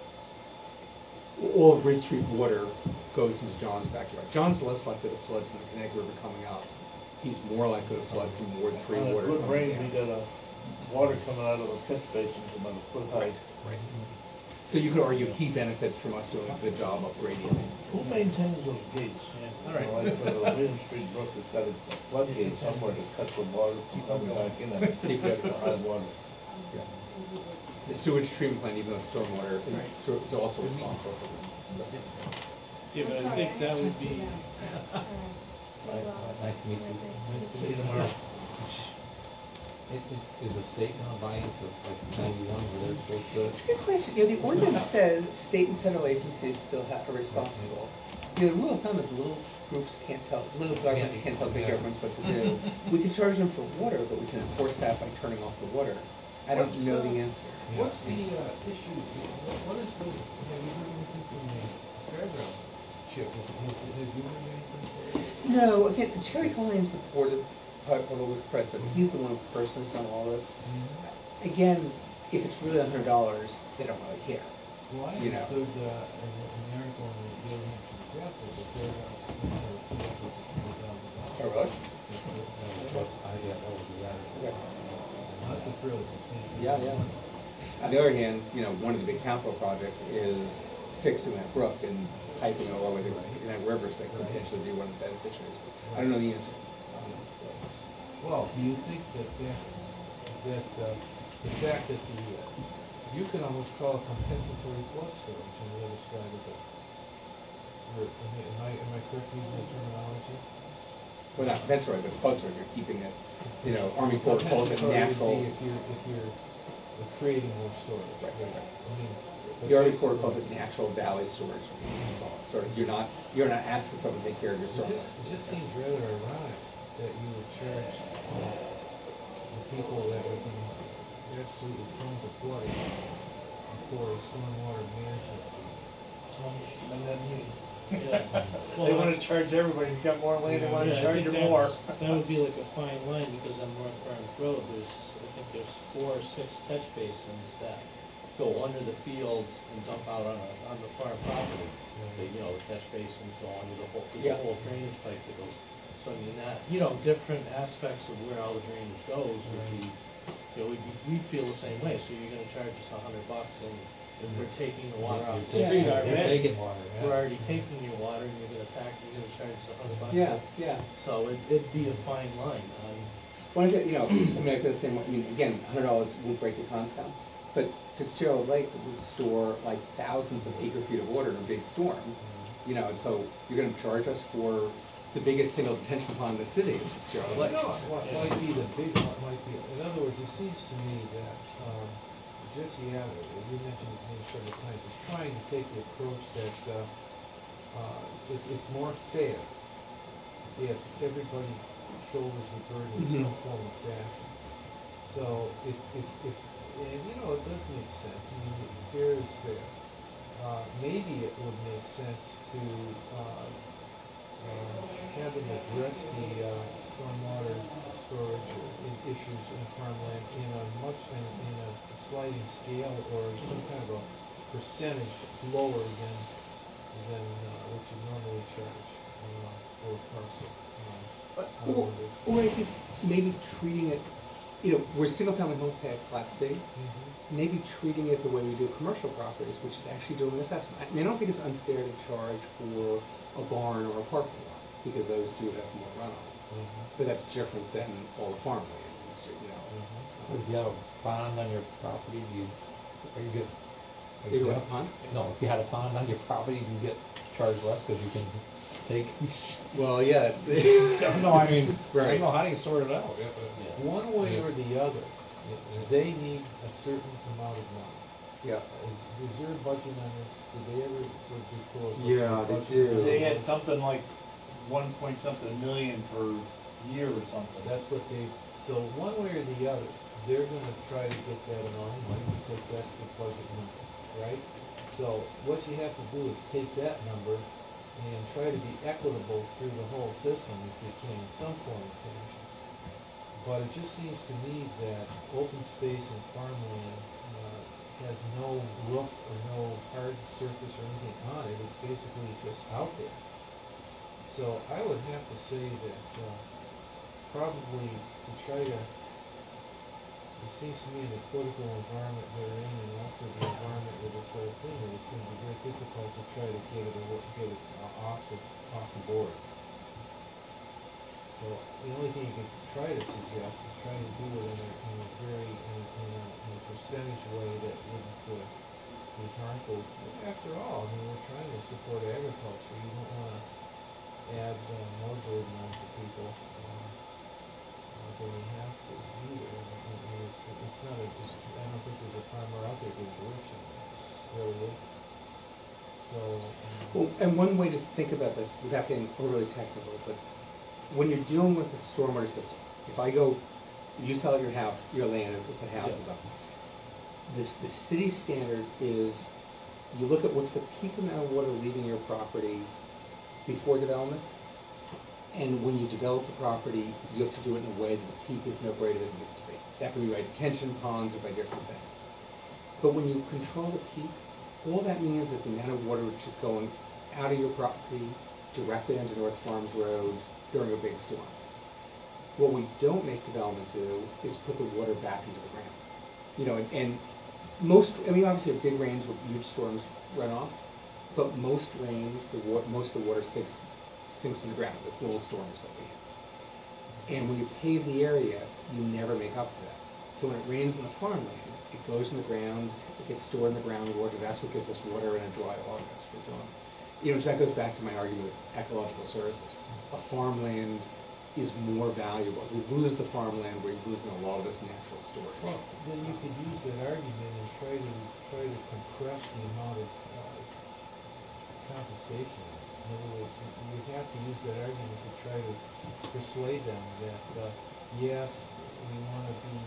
Speaker 3: All of Reed Street water goes into John's backyard. John's less likely to flood from the Connecticut River coming up. He's more likely to flood from Ward Three
Speaker 2: On a
Speaker 3: water
Speaker 2: good
Speaker 3: coming
Speaker 2: rain,
Speaker 3: down.
Speaker 2: we got a water coming out of the catch basins about a foot high.
Speaker 3: Right. So you could argue he benefits from us doing a good job upgrading it.
Speaker 2: Who maintains those gates?
Speaker 7: Yeah, all right.
Speaker 2: You know, like for the William Street Brook, it's got a floodgate somewhere to cut the water from coming back in and
Speaker 3: Keep it
Speaker 2: the high water.
Speaker 3: Yeah. The sewage treatment plant, even though it's stormwater, is
Speaker 7: Right.
Speaker 3: so- is also responsible for it.
Speaker 5: Yeah, but I think that would be,
Speaker 8: Nice to meet you.
Speaker 5: Nice to meet you tomorrow.
Speaker 8: It, it, is a state now buying for like ninety-one where they're supposed to?
Speaker 3: It's a good question. You know, the ordinance says state and federal agencies still have, are responsible. You know, the rule of thumb is little groups can't tell, little governments can't tell big
Speaker 8: Yeah.
Speaker 3: governments what to do. We can charge them for water, but we can enforce that by turning off the water. I don't
Speaker 4: What's,
Speaker 3: know
Speaker 4: uh,
Speaker 3: the answer.
Speaker 4: What's the uh, issue, what, what is the, have you heard anything from the fairgrounds? Chip, have you have you heard anything?
Speaker 3: No, again, Terry Collins, the board of, part of the president, he's the one who personally done all this.
Speaker 4: Mhm.
Speaker 3: Again, if it's really a hundred dollars, they don't really care.
Speaker 4: Well, I
Speaker 3: You know.
Speaker 4: understood, uh, in the- in the article in the Daily Hampshire Gazette that the fairgrounds were going to put up with a hundred thousand dollars.
Speaker 3: Oh, really?
Speaker 8: That was, I, yeah, that was the
Speaker 3: Okay.
Speaker 8: article.
Speaker 4: That's a fairly substantial.
Speaker 3: Yeah,
Speaker 4: amount of
Speaker 3: yeah.
Speaker 4: money.
Speaker 3: On the other hand, you know, one of the big capital projects is fixing that brook and piping it all the way to the Connecticut Rivers that could
Speaker 4: Right.
Speaker 3: potentially be one of the beneficiaries. I don't know the answer. Um,
Speaker 4: Well, do you think that that, that, uh, the fact that the, uh, you could almost call it compensatory flood storage on the other side of the, or, am I, am I correct in using that terminology?
Speaker 3: Well, not compensatory, but flood storage, you're keeping it, you know, Army Corps calls it
Speaker 4: Compensatory would
Speaker 3: natural.
Speaker 4: be If you're, if you're uh, creating more storage.
Speaker 3: Right, right, right.
Speaker 4: I mean. but
Speaker 3: The Army Corps
Speaker 4: basically-
Speaker 3: calls it natural valley storage, what they used to call it. Sort of, you're not, you're not asking someone to take care of your
Speaker 4: It
Speaker 3: storm.
Speaker 4: just, it just seems rather ironic that you would charge uh, the people that would be absolutely prone to flooding for a stormwater management fee.
Speaker 2: And then you,
Speaker 5: yeah.
Speaker 7: They wanna charge everybody, who's got more land, they wanna
Speaker 5: Yeah, I
Speaker 7: charge
Speaker 5: think
Speaker 7: you more.
Speaker 5: that's- That would be like a fine line, because on North Barnes Road, there's, I think there's four or six catch basins that go under the fields and dump out on a, on the farm property. The, you know, the catch basins go under the whole, there's
Speaker 3: Yeah.
Speaker 5: a whole drainage pipe that goes, so I mean that, you know, different aspects of where all the drainage goes would be, you know, we'd be, we'd feel the same way, so you're gonna charge us a hundred bucks and if we're taking the water off the
Speaker 8: You're
Speaker 5: street
Speaker 8: taking-
Speaker 5: already.
Speaker 8: you're taking water, yeah.
Speaker 5: We're already taking your water and you're gonna tax, you're gonna charge us a hundred bucks.
Speaker 3: Yeah, yeah.
Speaker 5: So it, it'd be a fine line on,
Speaker 3: Well, I get- you know, I mean, I feel the same way. I mean, again, a hundred dollars won't break the economy down, but Fitzgerald Lake would store like thousands of acre feet of water in a big storm. You know, and so you're going to charge us for the biggest single detention pond in the city is Fitzgerald Lake.
Speaker 4: No, what might be the big, what might be, in other words, it seems to me that, um, Jesse Abbott, you mentioned his name several times, is trying to take the approach that, uh, uh, it, it's more fair if everybody shoulders the burden in some
Speaker 3: Mhm.
Speaker 4: form or fashion. So if, if, if, and you know, it does make sense, I mean, fair is fair. Uh, maybe it would make sense to, uh, uh, have them address the, uh, stormwater storage or i- issues in farmland in a much, in, in a sliding scale or some kind of a percentage lower than, than, uh, what you normally charge, uh, for a parcel. Uh, I
Speaker 3: Or,
Speaker 4: wonder.
Speaker 3: or I think maybe treating it, you know, where single-family homes pay a flat fee,
Speaker 4: Mhm.
Speaker 3: maybe treating it the way we do commercial properties, which is actually doing an assessment. I mean, I don't think it's unfair to charge for a barn or a parking lot, because those do have more runoff.
Speaker 4: Mhm.
Speaker 3: But that's different than all the farmland, it's, ju- you know.
Speaker 4: Mhm.
Speaker 8: If you have a pond on your property, do you, are you get?
Speaker 3: If you have a
Speaker 8: exempt?
Speaker 3: pond?
Speaker 8: No, if you had a pond on your property, do you get charged less because you can take?
Speaker 3: Well, yeah.
Speaker 8: No, I mean, I
Speaker 3: Right.
Speaker 8: don't know, how do you sort it out?
Speaker 4: One way or the other, i- they need a certain amount of money.
Speaker 3: Yeah.
Speaker 4: Uh, Is there a budget on this? Did they ever put disclose? what
Speaker 3: Yeah,
Speaker 4: the
Speaker 3: they
Speaker 4: budget
Speaker 3: do.
Speaker 4: number
Speaker 7: They had
Speaker 4: was?
Speaker 7: something like one point something million per year or something.
Speaker 4: That's what they, so one way or the other, they're gonna try to get that amount of money because that's the budget number, right? So what you have to do is take that number and try to be equitable through the whole system if you can, in some form of fashion. But it just seems to me that open space and farmland uh, has no roof or no hard surface or anything on it. It's basically just out there. So I would have to say that uh, probably to try to, it seems to me in the political environment we're in and also the environment with this whole thing, that it's going to be very difficult to try to get it, awa- get it uh, off the, off the board. So the only thing you can try to suggest is trying to do it in a, in a very, in a, in a, in a percentage way that wouldn't uh, be harmful. After all, I mean, we're trying to support agriculture. You don't want to add uh, more burden onto people uh, uh, than you have to either. I mean, it's, it's not a, it's, I don't think there's a farmer out there who's rich. There really is. So. Um,
Speaker 3: Well, and one way to think about this, without getting overly technical, but when you're dealing with a stormwater system, if I go, you sell your house, your land, and put houses
Speaker 4: Yeah.
Speaker 3: up, this, the city standard is, you look at what's the peak amount of water leaving your property before development, and when you develop the property, you have to do it in a way that the peak is no greater than it needs to be. That can be by detention ponds or by different things. But when you control the peak, all that means is the amount of water which is going out of your property directly onto North Farms Road during a big storm. What we don't make development do is put the water back into the ground. You know, and, and most, I mean, obviously big rains with huge storms run off, but most rains, the wa- most of the water sinks, sinks in the ground, this little storms that we have. And when you pave the area, you never make up for that. So when it rains in the farmland, it goes in the ground, it gets stored in the groundwater, that's what gives us water in a dry August for doing. You know, so that goes back to my argument with ecological services. A farmland is more valuable. We lose the farmland, we're losing a lot of this natural storage.
Speaker 4: Well, then you could use that argument and try to, try to compress the amount of uh, compensation. In other words, you you have to use that argument to try to persuade them that, uh, yes, we want to be,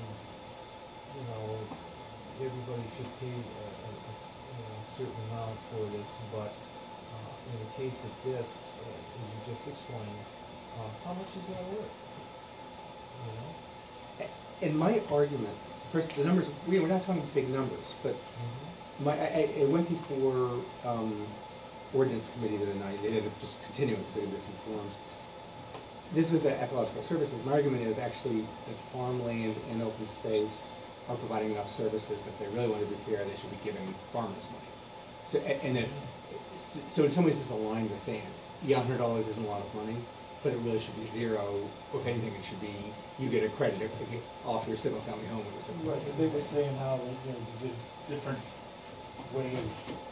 Speaker 4: you know, everybody should pay a, a, a you know, certain amount for this, but uh, in the case of this, uh, as you just explained, uh, how much is that worth? You know?
Speaker 3: And my argument, first, the numbers, we, we're not talking big numbers, but
Speaker 4: Mm-hmm.
Speaker 3: my, I, I went before um, ordinance committee the other night. They ended up just continuing because they were misinformed. This was the ecological services. My argument is actually that farmland and open space are providing enough services that they really want to be fair, they should be giving farmers money. So, a- and then, so in some ways it's a line in the sand. Yeah, one hundred dollars isn't a lot of money, but it really should be zero. Or if anything, it should be, you get a credit if you get off your single-family home. Or something.
Speaker 7: Right, but they were saying how, you know, there's different way of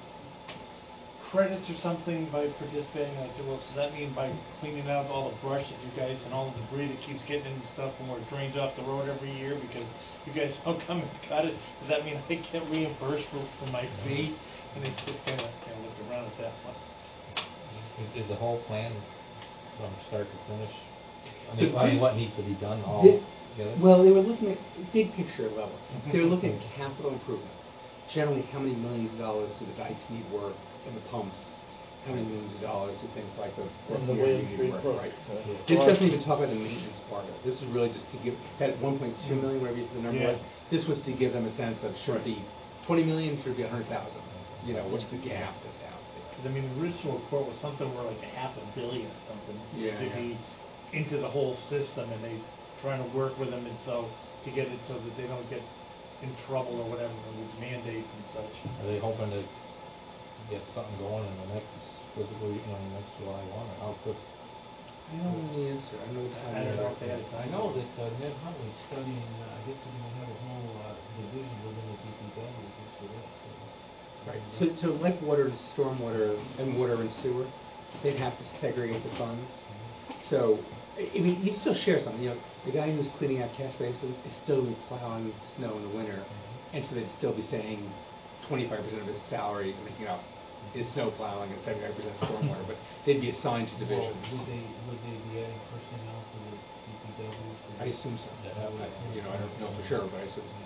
Speaker 7: credits or something by participating. I said, well, does that mean by cleaning out all the brush that you guys and all the debris that keeps getting into stuff when it drains off the road every year because you guys don't come and cut it? Does that mean I get reimbursed for, for my fee? And it's just kind of, kind of looked around at that one.
Speaker 8: Is, is the whole plan from start to finish? I
Speaker 3: So
Speaker 8: mean, I mean,
Speaker 3: this-
Speaker 8: what needs to be done all
Speaker 3: Thi-
Speaker 8: together?
Speaker 3: Well, they were looking at big picture level. They were looking at
Speaker 8: Mm-hmm.
Speaker 3: capital improvements. generally, how many millions of dollars do the dikes need work and the pumps? How many millions of dollars do things like the
Speaker 2: And the
Speaker 3: Brook
Speaker 2: William
Speaker 3: need
Speaker 2: Street
Speaker 3: work,
Speaker 2: Brook,
Speaker 3: right?
Speaker 2: uh,
Speaker 8: Yeah.
Speaker 3: This
Speaker 2: Clark-
Speaker 3: doesn't even talk about the maintenance part of it. This is really just to give, that one point two million, whatever you said the number
Speaker 7: Yeah.
Speaker 3: was, this was to give them a sense of, should it be twenty million, should it be a hundred thousand? You know, what's the gap that's out there?
Speaker 7: Because, I mean, the original quote was something where like a half a billion or something.
Speaker 3: Yeah,
Speaker 7: To
Speaker 3: yeah.
Speaker 7: be into the whole system, and they trying to work with them, and so, to get it so that they don't get in trouble or whatever from these mandates and such.
Speaker 8: Are they hoping to get something going in the next, physically, you know, next July one, or how quick?
Speaker 3: I don't know the answer. I don't know the
Speaker 7: I
Speaker 3: timing.
Speaker 7: don't know
Speaker 3: of
Speaker 7: if they had
Speaker 3: it.
Speaker 7: time.
Speaker 4: I know that uh, Ned Huntley's studying, uh, I guess they're gonna have a whole uh, division within the D P W just for that, so.
Speaker 3: Right, so, so like water and stormwater and water and sewer, they'd have to segregate the funds. So, I I mean, you still share something, you know, the guy who's cleaning out catch basins is still gonna be plowing snow in the winter, and so they'd still be saying twenty-five percent of his salary, making up, is snow plowing and seventy-five percent stormwater, but they'd be assigned to
Speaker 4: Well,
Speaker 3: divisions.
Speaker 4: would they, would they be adding personnel to the D P W? for
Speaker 3: I
Speaker 4: this?
Speaker 3: assume so.
Speaker 8: Yeah, I would
Speaker 3: I-
Speaker 8: assume
Speaker 3: You know,
Speaker 8: so.
Speaker 3: I don't know for sure, but I assume so.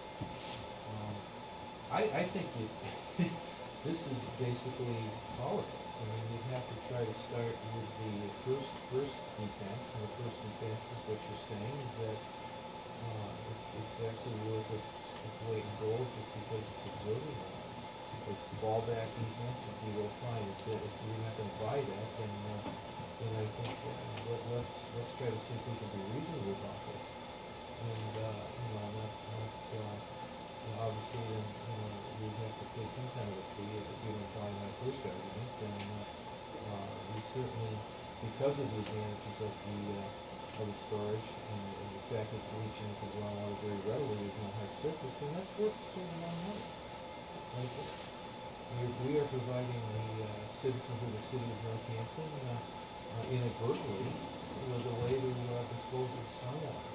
Speaker 4: Um, I, I think it, this is basically politics. I mean, you'd have to try to start with the first, first defense, and the first defense is what you're saying, is that, uh, it's, it's actually worth its, its weight in gold just because it's observing all. It's fallback defense, if you go fine, if, that- if you're not gonna buy that, then, uh, then I think, uh, let, let's, let's try to see if we can be reasonable about this. And, uh, you know, not, not, uh, you know, obviously, then, you know, we have to pay some kind of a fee if you don't buy my first argument, then, uh, uh, we certainly, because of the advantages of the, uh, of the storage and, and the fact that it's leaching into groundwater very readily, there's no hard surface, then that's worth a certain amount of money. Right there. We, we are providing the, uh, citizens of the city of Northampton, uh, uh, inadvertently, with a way to, uh, dispose of stormwater.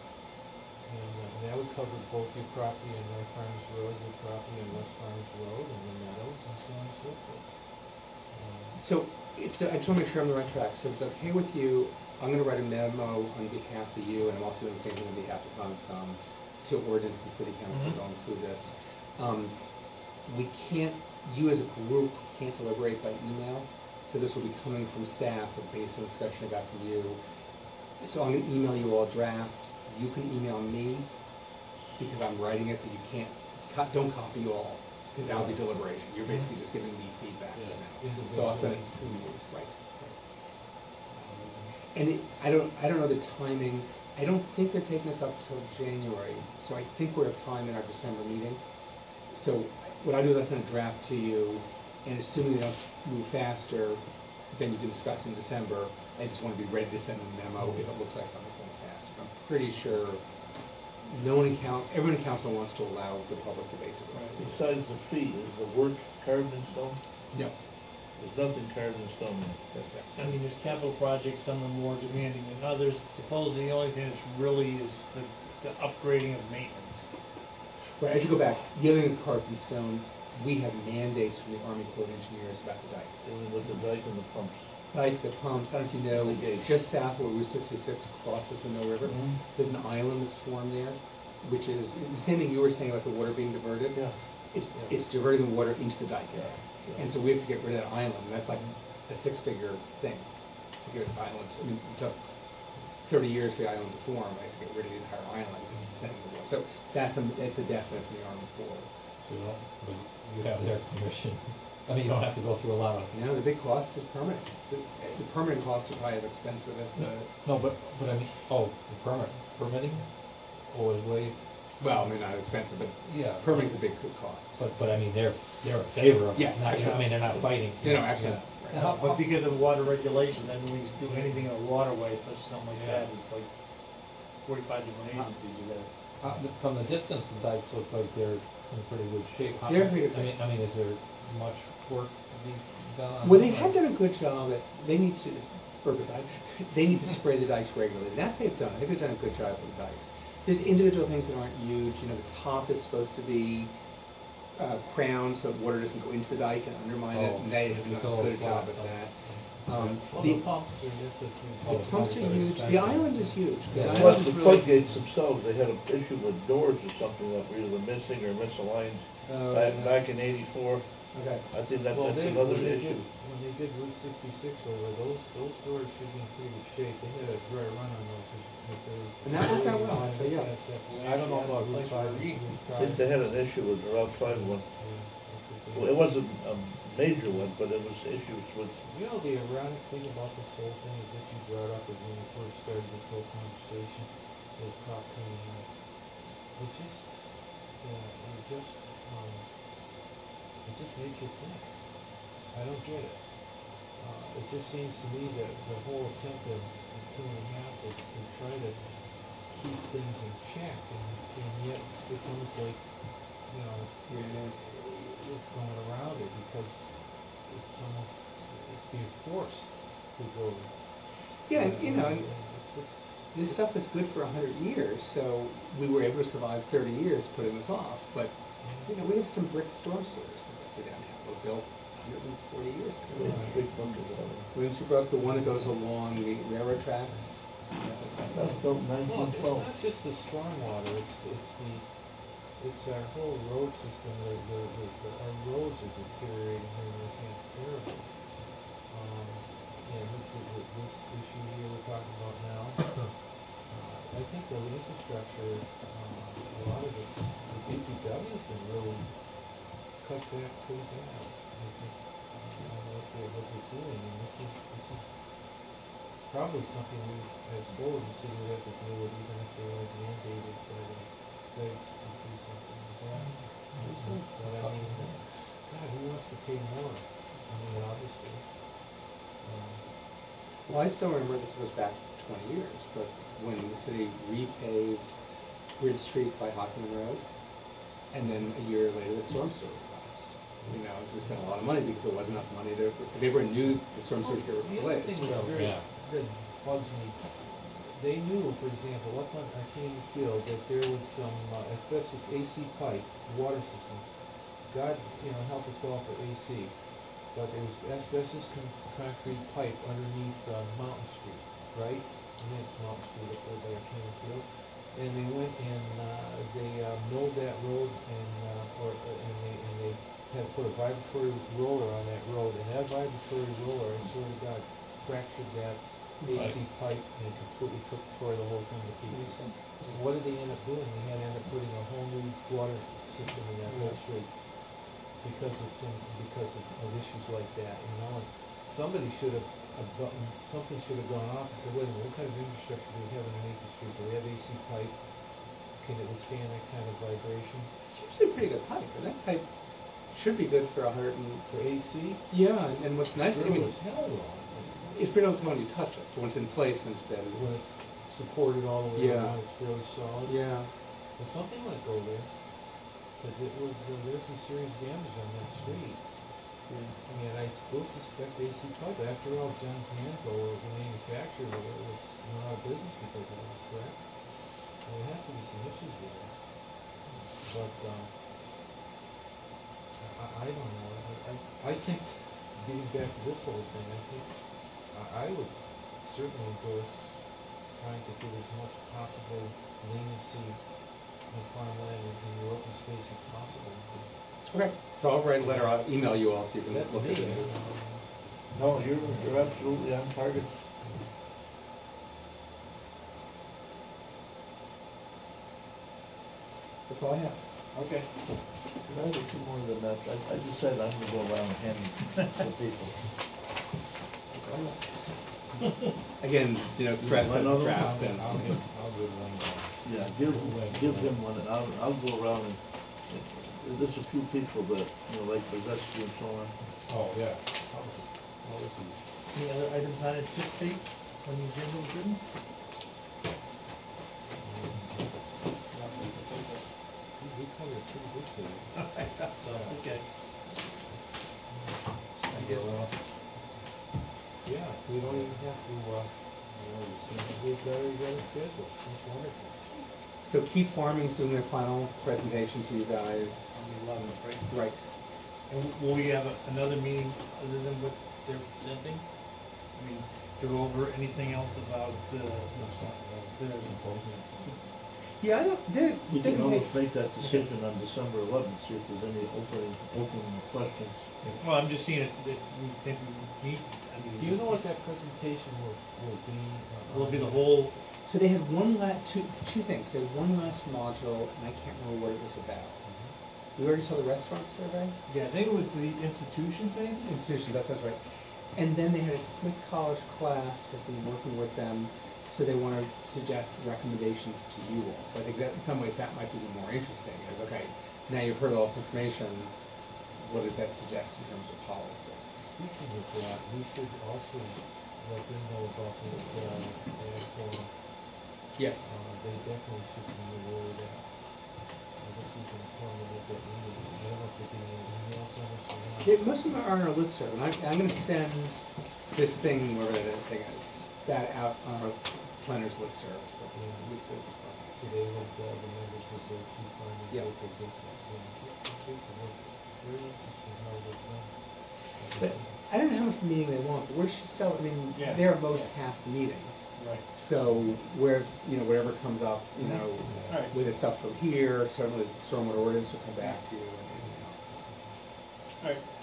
Speaker 4: And uh, that would cover both your property on North Farms Road, your property on West Farms Road, and the meadows, and so on and so forth. Um,
Speaker 3: So, it's, I just want to make sure I'm on the right track. So if it's okay with you, I'm going to write a memo on behalf of you, and I'm also doing the same thing on behalf of Conscom, to ordinance and city council
Speaker 7: Mhm.
Speaker 3: going through this. Um, we can't, you as a group can't deliberate by email, so this will be coming from staff, but based on discussion I got from you. So I'm going to email you all draft. You can email me, because I'm writing it, but you can't, co- don't copy all, because that'll be deliberation. You're basically just giving me feedback.
Speaker 4: Yeah.
Speaker 3: now. So I'll send it to you, right. And it, I don't, I don't know the timing. I don't think they're taking this up till January, so I think we have time in our December meeting. So what I do is I send a draft to you, and assuming they don't move faster, then you can discuss in December. I just want to be ready to send a memo if it looks like something's going faster. I'm pretty sure no one in council, everyone in council wants to allow the public debate to go.
Speaker 2: Besides the fee, is the work carved in stone?
Speaker 3: No.
Speaker 2: There's nothing carved in stone there.
Speaker 7: I mean, there's capital projects, some are more demanding than others. Supposedly, the only thing that's really is the, the upgrading of maintenance.
Speaker 3: Right, as you go back, the other thing that's carved in stone, we have mandates from the Army Corps of Engineers about the dikes.
Speaker 2: Dealing with the dike and the pumps.
Speaker 3: Like the pumps, I don't know if you know,
Speaker 2: The gate.
Speaker 3: just south where Route sixty-six crosses the Mill River,
Speaker 2: Mhm.
Speaker 3: there's an island that's formed there, which is the same thing you were saying about the water being diverted.
Speaker 2: Yeah.
Speaker 3: It's,
Speaker 2: Yeah.
Speaker 3: it's diverting the water into the dike.
Speaker 2: Yeah, yeah.
Speaker 3: And so we have to get rid of that island, and that's like a six-figure thing to get this island. I mean, it took thirty years for the island to form, right, to get rid of the entire island. and send it to the water. So that's a, that's a definite from the Army Corps.
Speaker 8: So you don't, but you have their permission. I mean, you don't have to go through a lot of.
Speaker 3: You know, the big cost is permanent. The, the permanent costs are probably as expensive as the,
Speaker 8: No, but, but I mean, oh, the permit, permitting, or is way,
Speaker 3: well, I mean, not expensive, but
Speaker 8: Yeah.
Speaker 3: permitting's a big good cost.
Speaker 8: but, but I mean, they're, they're in favor of it.
Speaker 3: Yes,
Speaker 8: Not- I
Speaker 3: absolutely.
Speaker 8: mean, they're not fighting.
Speaker 3: You know, absolutely.
Speaker 8: Yeah.
Speaker 3: Right.
Speaker 8: How-
Speaker 7: But because of water regulation, then when we do anything in a waterway, especially something like
Speaker 8: Yeah.
Speaker 7: that, it's like forty-five different agencies you got.
Speaker 8: Uh, th- From the distance, the dikes look like they're in pretty good shape. How-
Speaker 3: They're in pretty good
Speaker 8: I mean,
Speaker 3: shape.
Speaker 8: I mean, is there much work to be done on
Speaker 3: Well, they
Speaker 8: them,
Speaker 3: have
Speaker 8: or-
Speaker 3: done a good job at, they need to, herbicide, they need to spray the dikes regularly. That they've done. I think they've done a good job with the dikes. There's individual things that aren't huge. You know, the top is supposed to be uh, crowned so water doesn't go into the dike and undermine it,
Speaker 8: Oh,
Speaker 3: and they have
Speaker 8: it's
Speaker 3: done
Speaker 8: all
Speaker 3: a good
Speaker 8: flat,
Speaker 3: job at
Speaker 8: so-
Speaker 3: that. Um,
Speaker 4: Well,
Speaker 3: the
Speaker 4: the pumps are, that's a huge.
Speaker 3: the pumps are huge, the island is huge. The
Speaker 2: Plus,
Speaker 3: island is
Speaker 2: the
Speaker 3: really-
Speaker 2: floodgates themselves, they had an issue with doors or something that were either missing or misaligned
Speaker 3: Oh,
Speaker 2: back,
Speaker 3: yeah.
Speaker 2: back in eighty-four.
Speaker 3: Okay.
Speaker 2: I think that,
Speaker 4: Well,
Speaker 2: that's
Speaker 4: they,
Speaker 2: another
Speaker 4: when they did,
Speaker 2: issue.
Speaker 4: when they did Route sixty-six over, those, those doors should be in pretty good shape. They had a dry run on those, but they.
Speaker 3: And that worked out well, so yeah.
Speaker 4: That- that- I don't know about Route five. Route
Speaker 2: I think they
Speaker 4: five.
Speaker 2: had an issue with Route five one.
Speaker 4: Yeah, that's a big-
Speaker 2: Well, it wasn't a major one, but it was issues with,
Speaker 4: You know, the ironic thing about this whole thing is that you brought up is when we first started this whole conversation, was prop cleaning up. It just, yeah, it just, um, it just makes you think. I don't get it. Uh, it just seems to me that the whole attempt of in two and a half is to try to keep things in check, and, and yet it's almost like, you know,
Speaker 3: Yeah.
Speaker 4: it's going around it because it's almost, it's being forced to go.
Speaker 3: Yeah, and, you know, and
Speaker 4: It's just,
Speaker 3: this stuff is good for a hundred years, so we were able to survive thirty years putting this off. But, you know, we have some brick storm sewers that go through downtown, were built one hundred forty years ago.
Speaker 2: big bumpers on it.
Speaker 3: Williamsburg Brook, the one that goes along the railroad tracks.
Speaker 2: That was built in
Speaker 4: well,
Speaker 2: nineteen
Speaker 4: it's
Speaker 2: twelve.
Speaker 4: not just the stormwater, it's, it's the, it's our whole road system, the, the, the, the- our roads are deteriorating here in Northampton terribly. Um, and this, this, this issue here we're talking about now, uh, I think the infrastructure, uh, a lot of it's, the D P W's been really cut back pretty bad. I think, uh, on what they're, what they're doing, and this is, this is probably something we, as board, the city would have to deal with, even if they were mandated by the feds to do something like that. But I mean, God, who wants to pay more? I mean, obviously. Um,
Speaker 3: Well, I still remember, this goes back twenty years, but when the city repaved Bridge Street by Hockman Road, and then a year later, the storm sewer collapsed. You know, so we spent a lot of money because there wasn't enough money to, they were knew the storm sewer could
Speaker 4: The other
Speaker 3: replace.
Speaker 4: thing that's
Speaker 3: so-
Speaker 4: very,
Speaker 8: Yeah.
Speaker 4: that bugs me, they knew, for example, up on Arcane Field, that there was some uh, asbestos A C pipe, water system. God, you know, help us all for A C. But there was asbestos con- concrete pipe underneath uh, Mountain Street, right? I think it's Mountain Street up there by Arcane Field. And they went and, uh, they uh, milled that road and, uh, or, uh, and they, and they had put a vibratory roller on that road, and that vibratory roller, I swear to God, fractured that A C pipe and completely took, tore the whole thing to pieces. What did they end up doing? They had to end up putting a whole new water system in that whole street because of some, because of, of issues like that, you know, and somebody should have, a button, something should have gone off and said, wait a minute, what kind of infrastructure do we have underneath the street? Do we have A C pipe? Can it withstand that kind of vibration?
Speaker 3: It's usually a pretty good pipe, and that pipe should be good for a hundred and.
Speaker 4: For A C?
Speaker 3: Yeah, and, and what's nice, I
Speaker 4: Brittle
Speaker 3: mean,
Speaker 4: as hell though.
Speaker 3: it's brittle when you touch it, but once it's in place, and it's been.
Speaker 4: When it's supported all the way
Speaker 3: Yeah.
Speaker 4: around, it's fairly solid.
Speaker 3: Yeah.
Speaker 4: Well, something might go there, because it was, uh, there's some serious damage on that street.
Speaker 3: Yeah.
Speaker 4: And I still suspect A C pipe. After all, John's Manville, the manufacturer, of it was went out of business because of it, correct? Well, there has to be some issues with it. But, um, I, I don't know. I, I, I think, getting back to this whole thing, I think, I, I would certainly endorse trying to get as much possible leniency in farmland and in your open space as possible.
Speaker 3: Okay, so I'll write a letter, I'll email you all so you can
Speaker 4: That's
Speaker 3: look
Speaker 4: me.
Speaker 3: at it.
Speaker 4: I don't know.
Speaker 2: No, you're, you're absolutely on target.
Speaker 3: That's all I have.
Speaker 2: Okay. Could I do two more than that? I, I just said I'm gonna go around and hand the people.
Speaker 3: Again, you know, stress
Speaker 2: One
Speaker 3: and
Speaker 2: other?
Speaker 3: draft and.
Speaker 8: I'll give, I'll give one more.
Speaker 2: Yeah, give, give him one, and I'll, I'll go around and, and there's a few people that, you know, like Bozeski and so on.
Speaker 8: Oh, yeah. I'll just, I'll just use.
Speaker 7: Any other items not anticipated when the agenda was written?
Speaker 4: We covered it pretty good today.
Speaker 7: So, okay.
Speaker 8: I guess.
Speaker 4: Yeah, we don't even have to, uh, we've got, we got it scheduled. That's wonderful.
Speaker 3: So Keep Farming's doing their final presentation to you guys.
Speaker 7: On the eleventh, right?
Speaker 3: Right.
Speaker 7: And will we have a- another meeting other than what they're presenting? I mean, to go over anything else about, uh, the,
Speaker 3: Yeah, I don't, they,
Speaker 2: We
Speaker 3: they
Speaker 2: can
Speaker 3: can
Speaker 2: almost
Speaker 3: take,
Speaker 2: make that decision on December eleventh, see if there's any opening, open questions.
Speaker 7: well, I'm just seeing if, if we think we meet, I mean.
Speaker 4: Do you know what that presentation will, will be? uh,
Speaker 7: Will it be the whole,
Speaker 3: so they had one last, two, two things, they had one last module, and I can't remember what it was about. We already saw the restaurant survey?
Speaker 7: yeah, I think it was the institution thing?
Speaker 3: Institution, that sounds right. And then they had a Smith College class, has been working with them, so they want to suggest recommendations to you all. So I think that in some ways that might be the more interesting, is, okay, now you've heard all this information, what does that suggest in terms of policy?
Speaker 4: Speaking of that, we should also let them know about this, uh, ad forum.
Speaker 3: Yes.
Speaker 4: Uh, they definitely should be aware of that. I guess we can inform them at that meeting. I don't know if they're getting any emails on this or not.
Speaker 3: Yeah, most of them are on our listserv, and I, I'm going to send this thing, wherever that thing is, that out on our planners listserv. but
Speaker 4: Yeah.
Speaker 3: with this, uh,
Speaker 4: So they would, uh, the members of the two farming
Speaker 3: Yeah.
Speaker 4: group will get that. Yeah, it's it's very interesting how it was done.
Speaker 3: But I don't know how much the meeting they want, but we're still, I mean,
Speaker 7: Yeah.
Speaker 3: they're most half the meeting.
Speaker 7: Right.
Speaker 3: So where, you know, whatever comes up, you know,
Speaker 7: All right.
Speaker 3: with the stuff from here, certainly the stormwater ordinance will come back to you and anything else.
Speaker 7: All right,